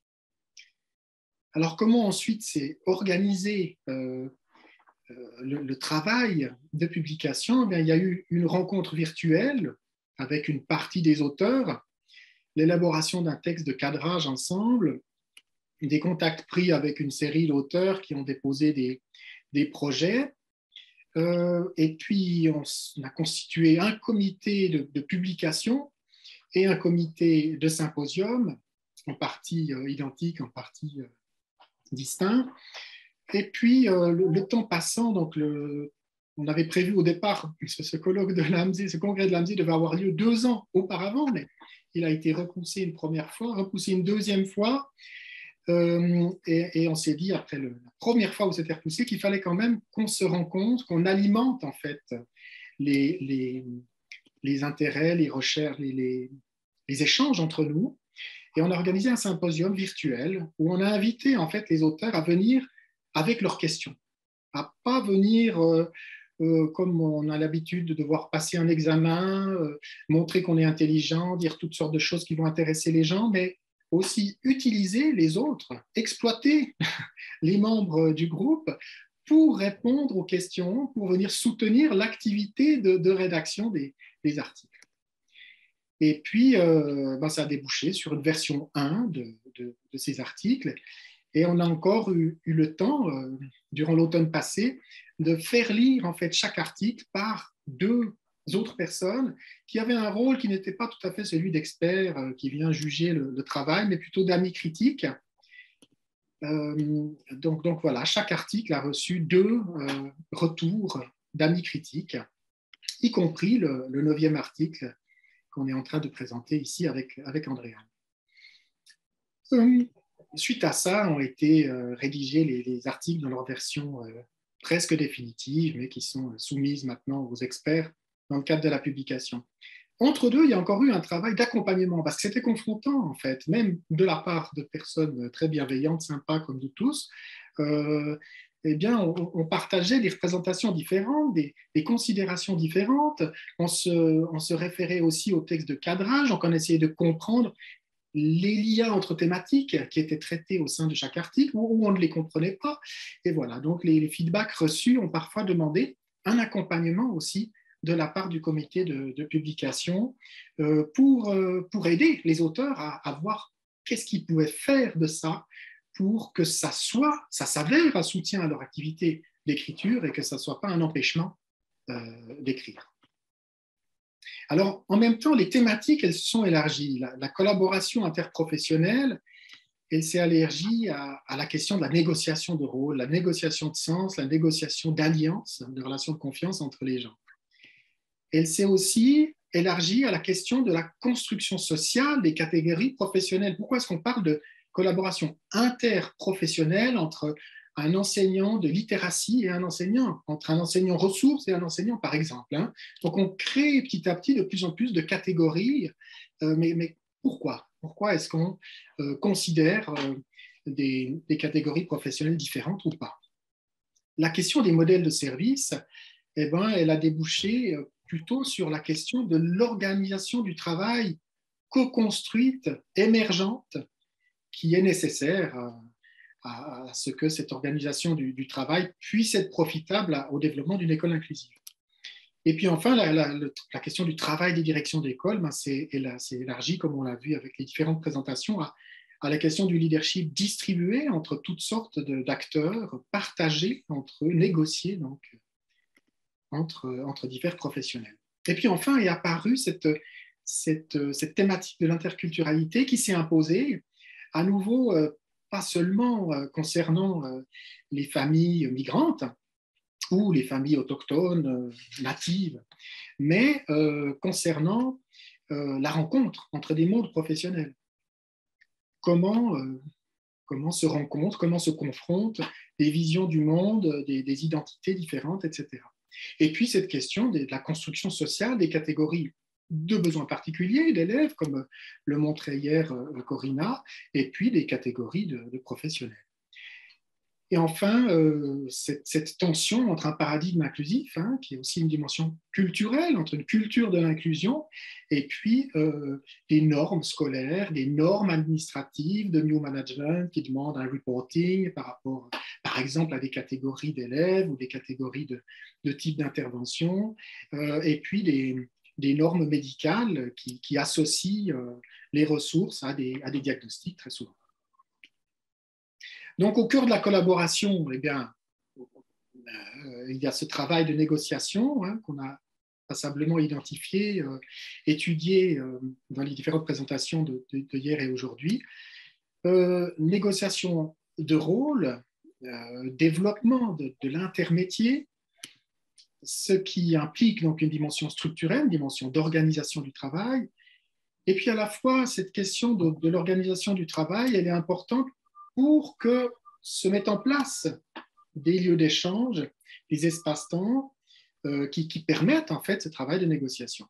Alors, comment ensuite s'est organisé euh, le, le travail de publication? Eh bien, il y a eu une rencontre virtuelle avec une partie des auteurs, l'élaboration d'un texte de cadrage ensemble, des contacts pris avec une série d'auteurs qui ont déposé des, des projets. Euh, et puis, on a constitué un comité de, de publication et un comité de symposium, en partie euh, identique, en partie euh, distinct. Et puis, euh, le, le temps passant, donc le, on avait prévu au départ, ce, ce colloque de l'AMSE, ce congrès de l'AMSE devait avoir lieu deux ans auparavant, mais il a été repoussé une première fois, repoussé une deuxième fois, euh, et, et on s'est dit, après le, la première fois où c'était repoussé, qu'il fallait quand même qu'on se rende compte, qu'on alimente en fait les, les, les intérêts, les recherches, les, les, les échanges entre nous. Et on a organisé un symposium virtuel où on a invité en fait les auteurs à venir avec leurs questions, à pas venir... Euh, Euh, comme on a l'habitude de devoir passer un examen, euh, montrer qu'on est intelligent, dire toutes sortes de choses qui vont intéresser les gens, mais aussi utiliser les autres, exploiter les membres du groupe pour répondre aux questions, pour venir soutenir l'activité de, de rédaction des, des articles. Et puis, euh, ben, ça a débouché sur une version un de, de, de ces articles. Et on a encore eu, eu le temps, euh, durant l'automne passé, de faire lire en fait chaque article par deux autres personnes qui avaient un rôle qui n'était pas tout à fait celui d'expert euh, qui vient juger le, le travail, mais plutôt d'amis critiques. Euh, donc, donc voilà, chaque article a reçu deux euh, retours d'amis critiques, y compris le, le neuvième article qu'on est en train de présenter ici avec, avec Andréane. Euh, suite à ça, ont été euh, rédigés les, les articles dans leur version euh, presque définitives, mais qui sont soumises maintenant aux experts dans le cadre de la publication. Entre deux, il y a encore eu un travail d'accompagnement, parce que c'était confrontant, en fait, même de la part de personnes très bienveillantes, sympas comme nous tous. Euh, eh bien, on, on partageait des représentations différentes, des, des considérations différentes. On se, on se référait aussi au texte de cadrage, on essayait de comprendre les liens entre thématiques qui étaient traités au sein de chaque article où on ne les comprenait pas. Et voilà, donc les, les feedbacks reçus ont parfois demandé un accompagnement aussi de la part du comité de, de publication euh, pour, euh, pour aider les auteurs à, à voir qu'est-ce qu'ils pouvaient faire de ça pour que ça soit, ça s'avère un soutien à leur activité d'écriture et que ça ne soit pas un empêchement euh, d'écrire. Alors, en même temps, les thématiques, elles se sont élargies. La, la collaboration interprofessionnelle, elle s'est élargie à, à la question de la négociation de rôle, la négociation de sens, la négociation d'alliance, de relations de confiance entre les gens. Elle s'est aussi élargie à la question de la construction sociale des catégories professionnelles. Pourquoi est-ce qu'on parle de collaboration interprofessionnelle entre un enseignant de littératie et un enseignant, entre un enseignant ressources et un enseignant, par exemple, hein. Donc, on crée petit à petit de plus en plus de catégories. Euh, mais, mais pourquoi Pourquoi est-ce qu'on euh, considère euh, des, des catégories professionnelles différentes ou pas? La question des modèles de service, eh ben, elle a débouché plutôt sur la question de l'organisation du travail co-construite, émergente, qui est nécessaire à, à ce que cette organisation du, du travail puisse être profitable à, au développement d'une école inclusive. Et puis enfin, la, la, la question du travail des directions d'école, ben c'est élargi, comme on l'a vu avec les différentes présentations, à, à la question du leadership distribué entre toutes sortes d'acteurs, partagés entre eux, négociés donc, entre, entre divers professionnels. Et puis enfin est apparue cette, cette, cette thématique de l'interculturalité qui s'est imposée, à nouveau, euh, pas seulement euh, concernant euh, les familles migrantes ou les familles autochtones, euh, natives, mais euh, concernant euh, la rencontre entre des mondes professionnels. Comment, euh, comment se rencontrent, comment se confrontent des visions du monde, des, des identités différentes, et cetera. Et puis cette question de la construction sociale des catégories de besoins particuliers d'élèves, comme le montrait hier Corinna, et puis des catégories de, de professionnels. Et enfin, euh, cette, cette tension entre un paradigme inclusif, hein, qui est aussi une dimension culturelle, entre une culture de l'inclusion, et puis euh, des normes scolaires, des normes administratives de new management qui demandent un reporting par rapport, par exemple, à des catégories d'élèves ou des catégories de, de type d'intervention, euh, et puis des des normes médicales qui, qui associent euh, les ressources à des, à des diagnostics très souvent. Donc, au cœur de la collaboration, eh bien, euh, il y a ce travail de négociation hein, qu'on a passablement identifié, euh, étudié euh, dans les différentes présentations de, de, de hier et aujourd'hui. Euh, négociation de rôle, euh, développement de, de l'intermétier, ce qui implique donc une dimension structurelle, une dimension d'organisation du travail. Et puis à la fois, cette question de, de l'organisation du travail, elle est importante pour que se mettent en place des lieux d'échange, des espaces-temps euh, qui, qui permettent en fait ce travail de négociation.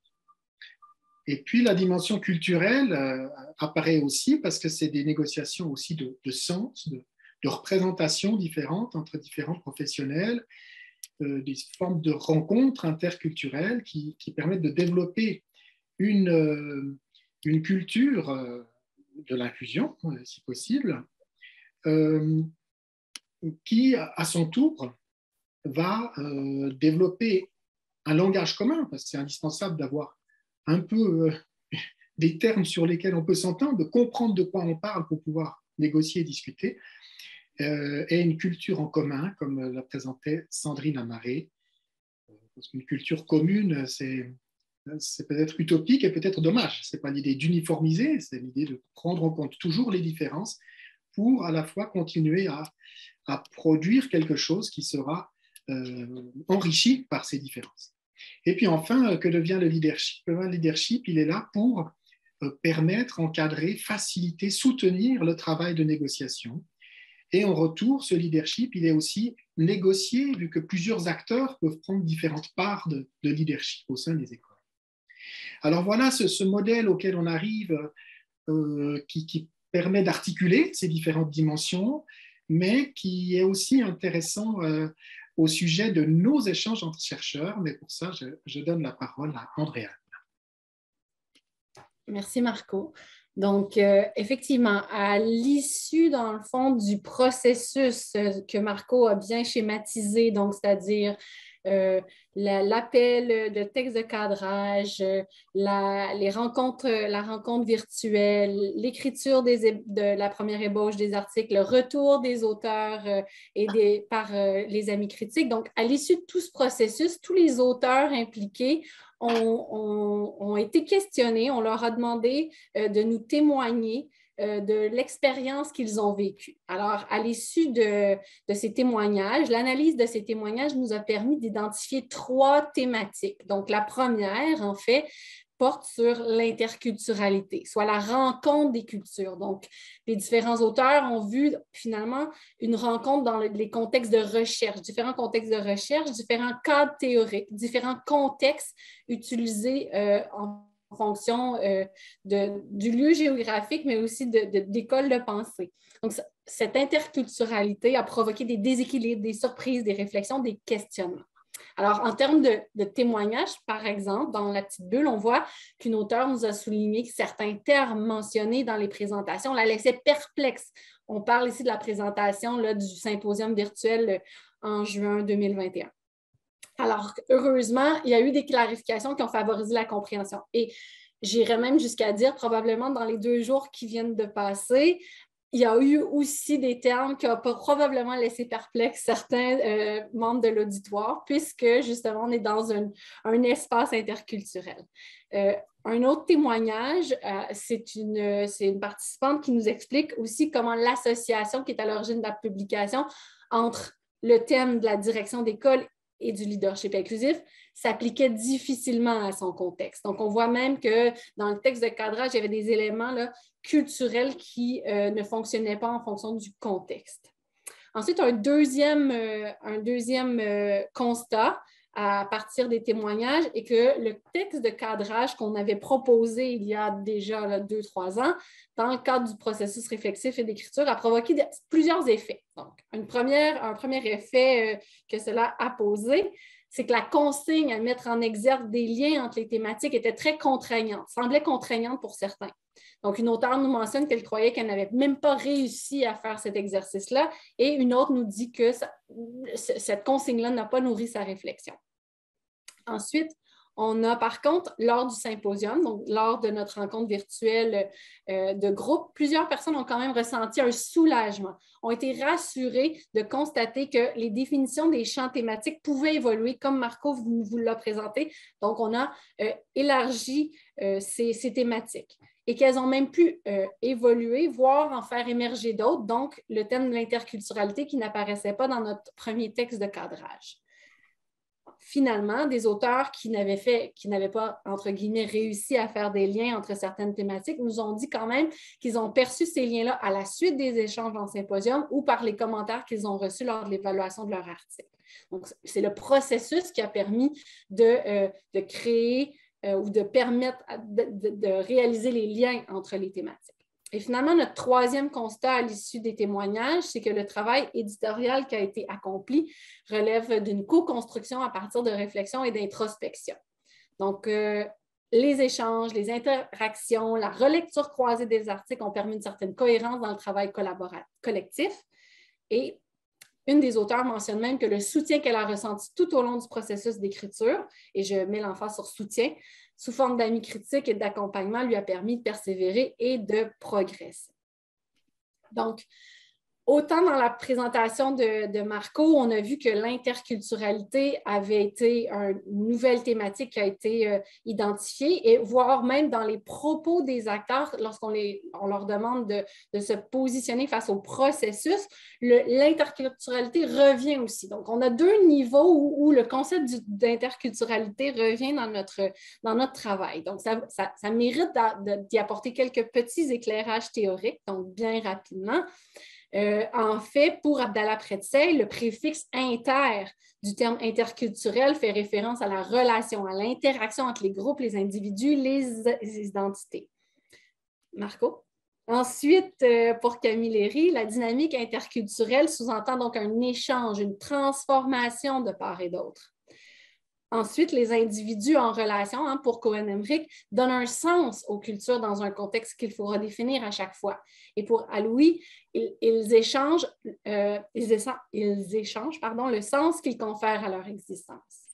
Et puis la dimension culturelle euh, apparaît aussi parce que c'est des négociations aussi de, de sens, de, de représentation différentes entre différents professionnels, Euh, des formes de rencontres interculturelles qui, qui permettent de développer une, euh, une culture euh, de l'inclusion, euh, si possible, euh, qui, à son tour, va euh, développer un langage commun, parce que c'est indispensable d'avoir un peu euh, des termes sur lesquels on peut s'entendre, de comprendre de quoi on parle pour pouvoir négocier et discuter, Euh, et une culture en commun, comme la présentait Sandrine Amaré. Parce qu'une culture commune, c'est peut-être utopique et peut-être dommage. Ce n'est pas l'idée d'uniformiser, c'est l'idée de prendre en compte toujours les différences pour à la fois continuer à, à produire quelque chose qui sera euh, enrichi par ces différences. Et puis enfin, que devient le leadership? Le leadership, il est là pour euh, permettre, encadrer, faciliter, soutenir le travail de négociation. Et en retour, ce leadership, il est aussi négocié, vu que plusieurs acteurs peuvent prendre différentes parts de, de leadership au sein des écoles. Alors voilà ce, ce modèle auquel on arrive euh, qui, qui permet d'articuler ces différentes dimensions, mais qui est aussi intéressant euh, au sujet de nos échanges entre chercheurs. Mais pour ça, je, je donne la parole à Andréane. Merci Marco. Donc, euh, effectivement, à l'issue, dans le fond, du processus que Marco a bien schématisé, donc c'est-à-dire euh, l'appel de texte de cadrage, la, les rencontres, la rencontre virtuelle, l'écriture de la première ébauche des articles, le retour des auteurs euh, et des, par euh, les amis critiques. Donc, à l'issue de tout ce processus, tous les auteurs impliqués Ont, ont, ont été questionnés, on leur a demandé euh, de nous témoigner euh, de l'expérience qu'ils ont vécue. Alors, à l'issue de, de ces témoignages, l'analyse de ces témoignages nous a permis d'identifier trois thématiques. Donc, la première, en fait, porte sur l'interculturalité, soit la rencontre des cultures. Donc, les différents auteurs ont vu finalement une rencontre dans les contextes de recherche, différents contextes de recherche, différents cadres théoriques, différents contextes utilisés euh, en fonction euh, de, du lieu géographique, mais aussi de, de, d'écoles de pensée. Donc, cette interculturalité a provoqué des déséquilibres, des surprises, des réflexions, des questionnements. Alors, en termes de, de témoignages, par exemple, dans la petite bulle, on voit qu'une auteure nous a souligné que certains termes mentionnés dans les présentations la laissaient perplexe. On parle ici de la présentation là, du symposium virtuel en juin deux mille vingt et un. Alors, heureusement, il y a eu des clarifications qui ont favorisé la compréhension. Et j'irais même jusqu'à dire, probablement dans les deux jours qui viennent de passer, il y a eu aussi des termes qui ont probablement laissé perplexes certains euh, membres de l'auditoire, puisque justement, on est dans un, un espace interculturel. Euh, un autre témoignage, euh, c'est une, c'est une participante qui nous explique aussi comment l'association qui est à l'origine de la publication entre le thème de la direction d'école et du leadership inclusif s'appliquait difficilement à son contexte. Donc, on voit même que dans le texte de cadrage, il y avait des éléments là, culturels qui euh, ne fonctionnaient pas en fonction du contexte. Ensuite, un deuxième, euh, un deuxième euh, constat à partir des témoignages est que le texte de cadrage qu'on avait proposé il y a déjà là, deux, trois ans, dans le cadre du processus réflexif et d'écriture, a provoqué de, plusieurs effets. Donc, une première, un premier effet euh, que cela a posé, c'est que la consigne à mettre en exergue des liens entre les thématiques était très contraignante, semblait contraignante pour certains. Donc, une auteure nous mentionne qu'elle croyait qu'elle n'avait même pas réussi à faire cet exercice-là, et une autre nous dit que ça, cette consigne-là n'a pas nourri sa réflexion. Ensuite, on a par contre, lors du symposium, donc lors de notre rencontre virtuelle euh, de groupe, plusieurs personnes ont quand même ressenti un soulagement, ont été rassurées de constater que les définitions des champs thématiques pouvaient évoluer, comme Marco vous, vous l'a présenté. Donc, on a euh, élargi euh, ces, ces thématiques et qu'elles ont même pu euh, évoluer, voire en faire émerger d'autres, donc le thème de l'interculturalité qui n'apparaissait pas dans notre premier texte de cadrage. Finalement, des auteurs qui n'avaient fait, qui n'avaient pas, entre guillemets, réussi à faire des liens entre certaines thématiques, nous ont dit quand même qu'ils ont perçu ces liens-là à la suite des échanges en symposium ou par les commentaires qu'ils ont reçus lors de l'évaluation de leur article. Donc, c'est le processus qui a permis de, euh, de créer euh, ou de permettre de, de, de réaliser les liens entre les thématiques. Et finalement, notre troisième constat à l'issue des témoignages, c'est que le travail éditorial qui a été accompli relève d'une co-construction à partir de réflexion et d'introspection. Donc, euh, les échanges, les interactions, la relecture croisée des articles ont permis une certaine cohérence dans le travail collaboratif collectif. Et une des auteurs mentionne même que le soutien qu'elle a ressenti tout au long du processus d'écriture, et je mets l'emphase sur soutien, sous forme d'amis critiques et d'accompagnement, lui a permis de persévérer et de progresser. Donc, autant dans la présentation de, de Marco, on a vu que l'interculturalité avait été une nouvelle thématique qui a été euh, identifiée, et voire même dans les propos des acteurs, lorsqu'on les, on leur demande de, de se positionner face au processus, l'interculturalité revient aussi. Donc, on a deux niveaux où, où le concept d'interculturalité revient dans notre, dans notre travail. Donc, ça, ça, ça mérite d'y apporter quelques petits éclairages théoriques, donc bien rapidement. Euh, en fait, pour Abdallah Pretsey, le préfixe inter du terme interculturel fait référence à la relation, à l'interaction entre les groupes, les individus, les, les identités. Marco? Ensuite, euh, pour Camille Léry, la dynamique interculturelle sous-entend donc un échange, une transformation de part et d'autre. Ensuite, les individus en relation, hein, pour Cohen-Emmerich, donnent un sens aux cultures dans un contexte qu'il faut redéfinir à chaque fois. Et pour Allouy, ils, ils échangent, euh, ils échangent, ils échangent pardon, le sens qu'ils confèrent à leur existence.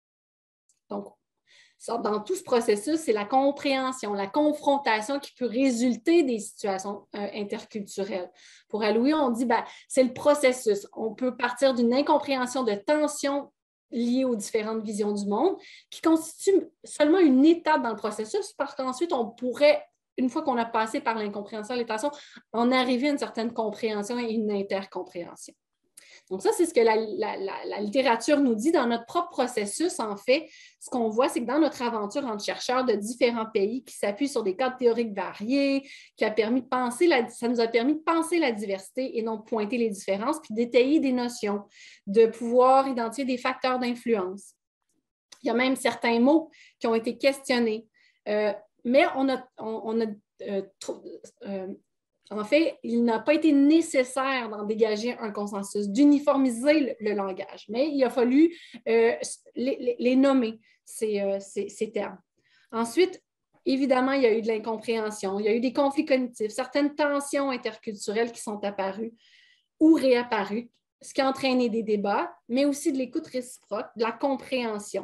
Donc, dans tout ce processus, c'est la compréhension, la confrontation qui peut résulter des situations euh, interculturelles. Pour Allouy, on dit ben, c'est le processus. On peut partir d'une incompréhension de tension liées aux différentes visions du monde, qui constitue seulement une étape dans le processus, parce qu'ensuite, on pourrait, une fois qu'on a passé par l'incompréhension et les tensions, en arriver à une certaine compréhension et une intercompréhension. Donc ça, c'est ce que la, la, la, la littérature nous dit dans notre propre processus. En fait, ce qu'on voit, c'est que dans notre aventure entre chercheurs de différents pays qui s'appuient sur des cadres théoriques variés, qui a permis de penser la, ça nous a permis de penser la diversité et non de pointer les différences, puis d'étayer des notions, de pouvoir identifier des facteurs d'influence. Il y a même certains mots qui ont été questionnés, euh, mais on a, on, on a euh, trop, euh, en fait, il n'a pas été nécessaire d'en dégager un consensus, d'uniformiser le, le langage, mais il a fallu euh, les, les, les nommer, ces, euh, ces, ces termes. Ensuite, évidemment, il y a eu de l'incompréhension, il y a eu des conflits cognitifs, certaines tensions interculturelles qui sont apparues ou réapparues, ce qui a entraîné des débats, mais aussi de l'écoute réciproque, de la compréhension.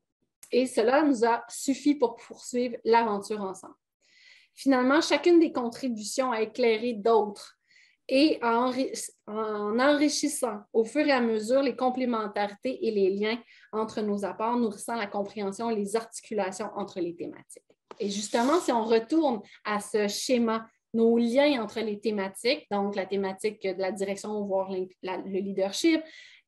Et cela nous a suffi pour poursuivre l'aventure ensemble. Finalement, chacune des contributions a éclairé d'autres et en, en enrichissant au fur et à mesure les complémentarités et les liens entre nos apports, nourrissant la compréhension et les articulations entre les thématiques. Et justement, si on retourne à ce schéma, nos liens entre les thématiques, donc la thématique de la direction, voire le leadership,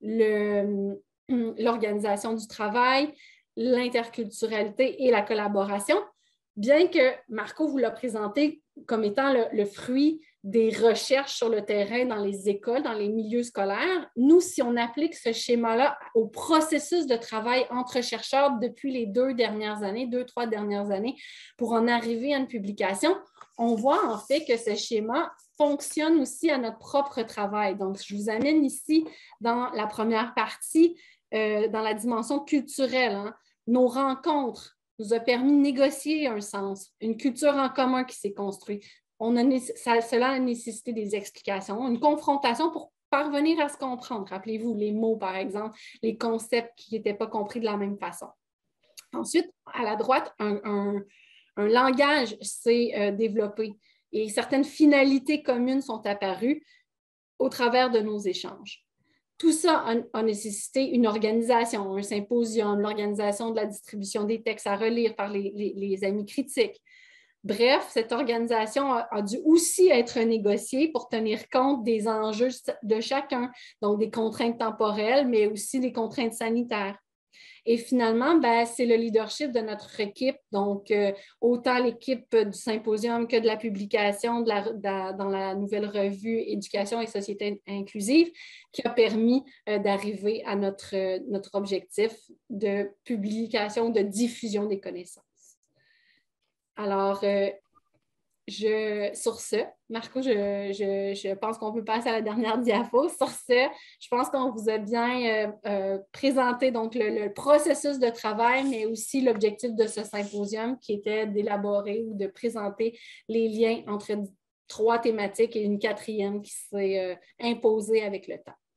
l'organisation du travail, l'interculturalité et la collaboration, bien que Marco vous l'a présenté comme étant le, le fruit des recherches sur le terrain dans les écoles, dans les milieux scolaires, nous, si on applique ce schéma-là au processus de travail entre chercheurs depuis les deux dernières années, deux, trois dernières années, pour en arriver à une publication, on voit en fait que ce schéma fonctionne aussi à notre propre travail. Donc, je vous amène ici dans la première partie, euh, dans la dimension culturelle, hein, nos rencontres nous a permis de négocier un sens, une culture en commun qui s'est construite. On a, ça, cela a nécessité des explications, une confrontation pour parvenir à se comprendre. Rappelez-vous les mots, par exemple, les concepts qui n'étaient pas compris de la même façon. Ensuite, à la droite, un, un, un langage s'est euh, développé et certaines finalités communes sont apparues au travers de nos échanges. Tout ça a, a nécessité une organisation, un symposium, l'organisation de la distribution des textes à relire par les, les, les amis critiques. Bref, cette organisation a, a dû aussi être négociée pour tenir compte des enjeux de chacun, donc des contraintes temporelles, mais aussi des contraintes sanitaires. Et finalement, ben, c'est le leadership de notre équipe, donc euh, autant l'équipe du symposium que de la publication de la, de, dans la nouvelle revue Éducation et Société inclusive, qui a permis euh, d'arriver à notre, euh, notre objectif de publication, de diffusion des connaissances. Alors, euh, je, sur ce, Marco, je, je, je pense qu'on peut passer à la dernière diapo. Sur ce, je pense qu'on vous a bien euh, euh, présenté donc, le, le processus de travail, mais aussi l'objectif de ce symposium qui était d'élaborer ou de présenter les liens entre trois thématiques et une quatrième qui s'est euh, imposée avec le temps.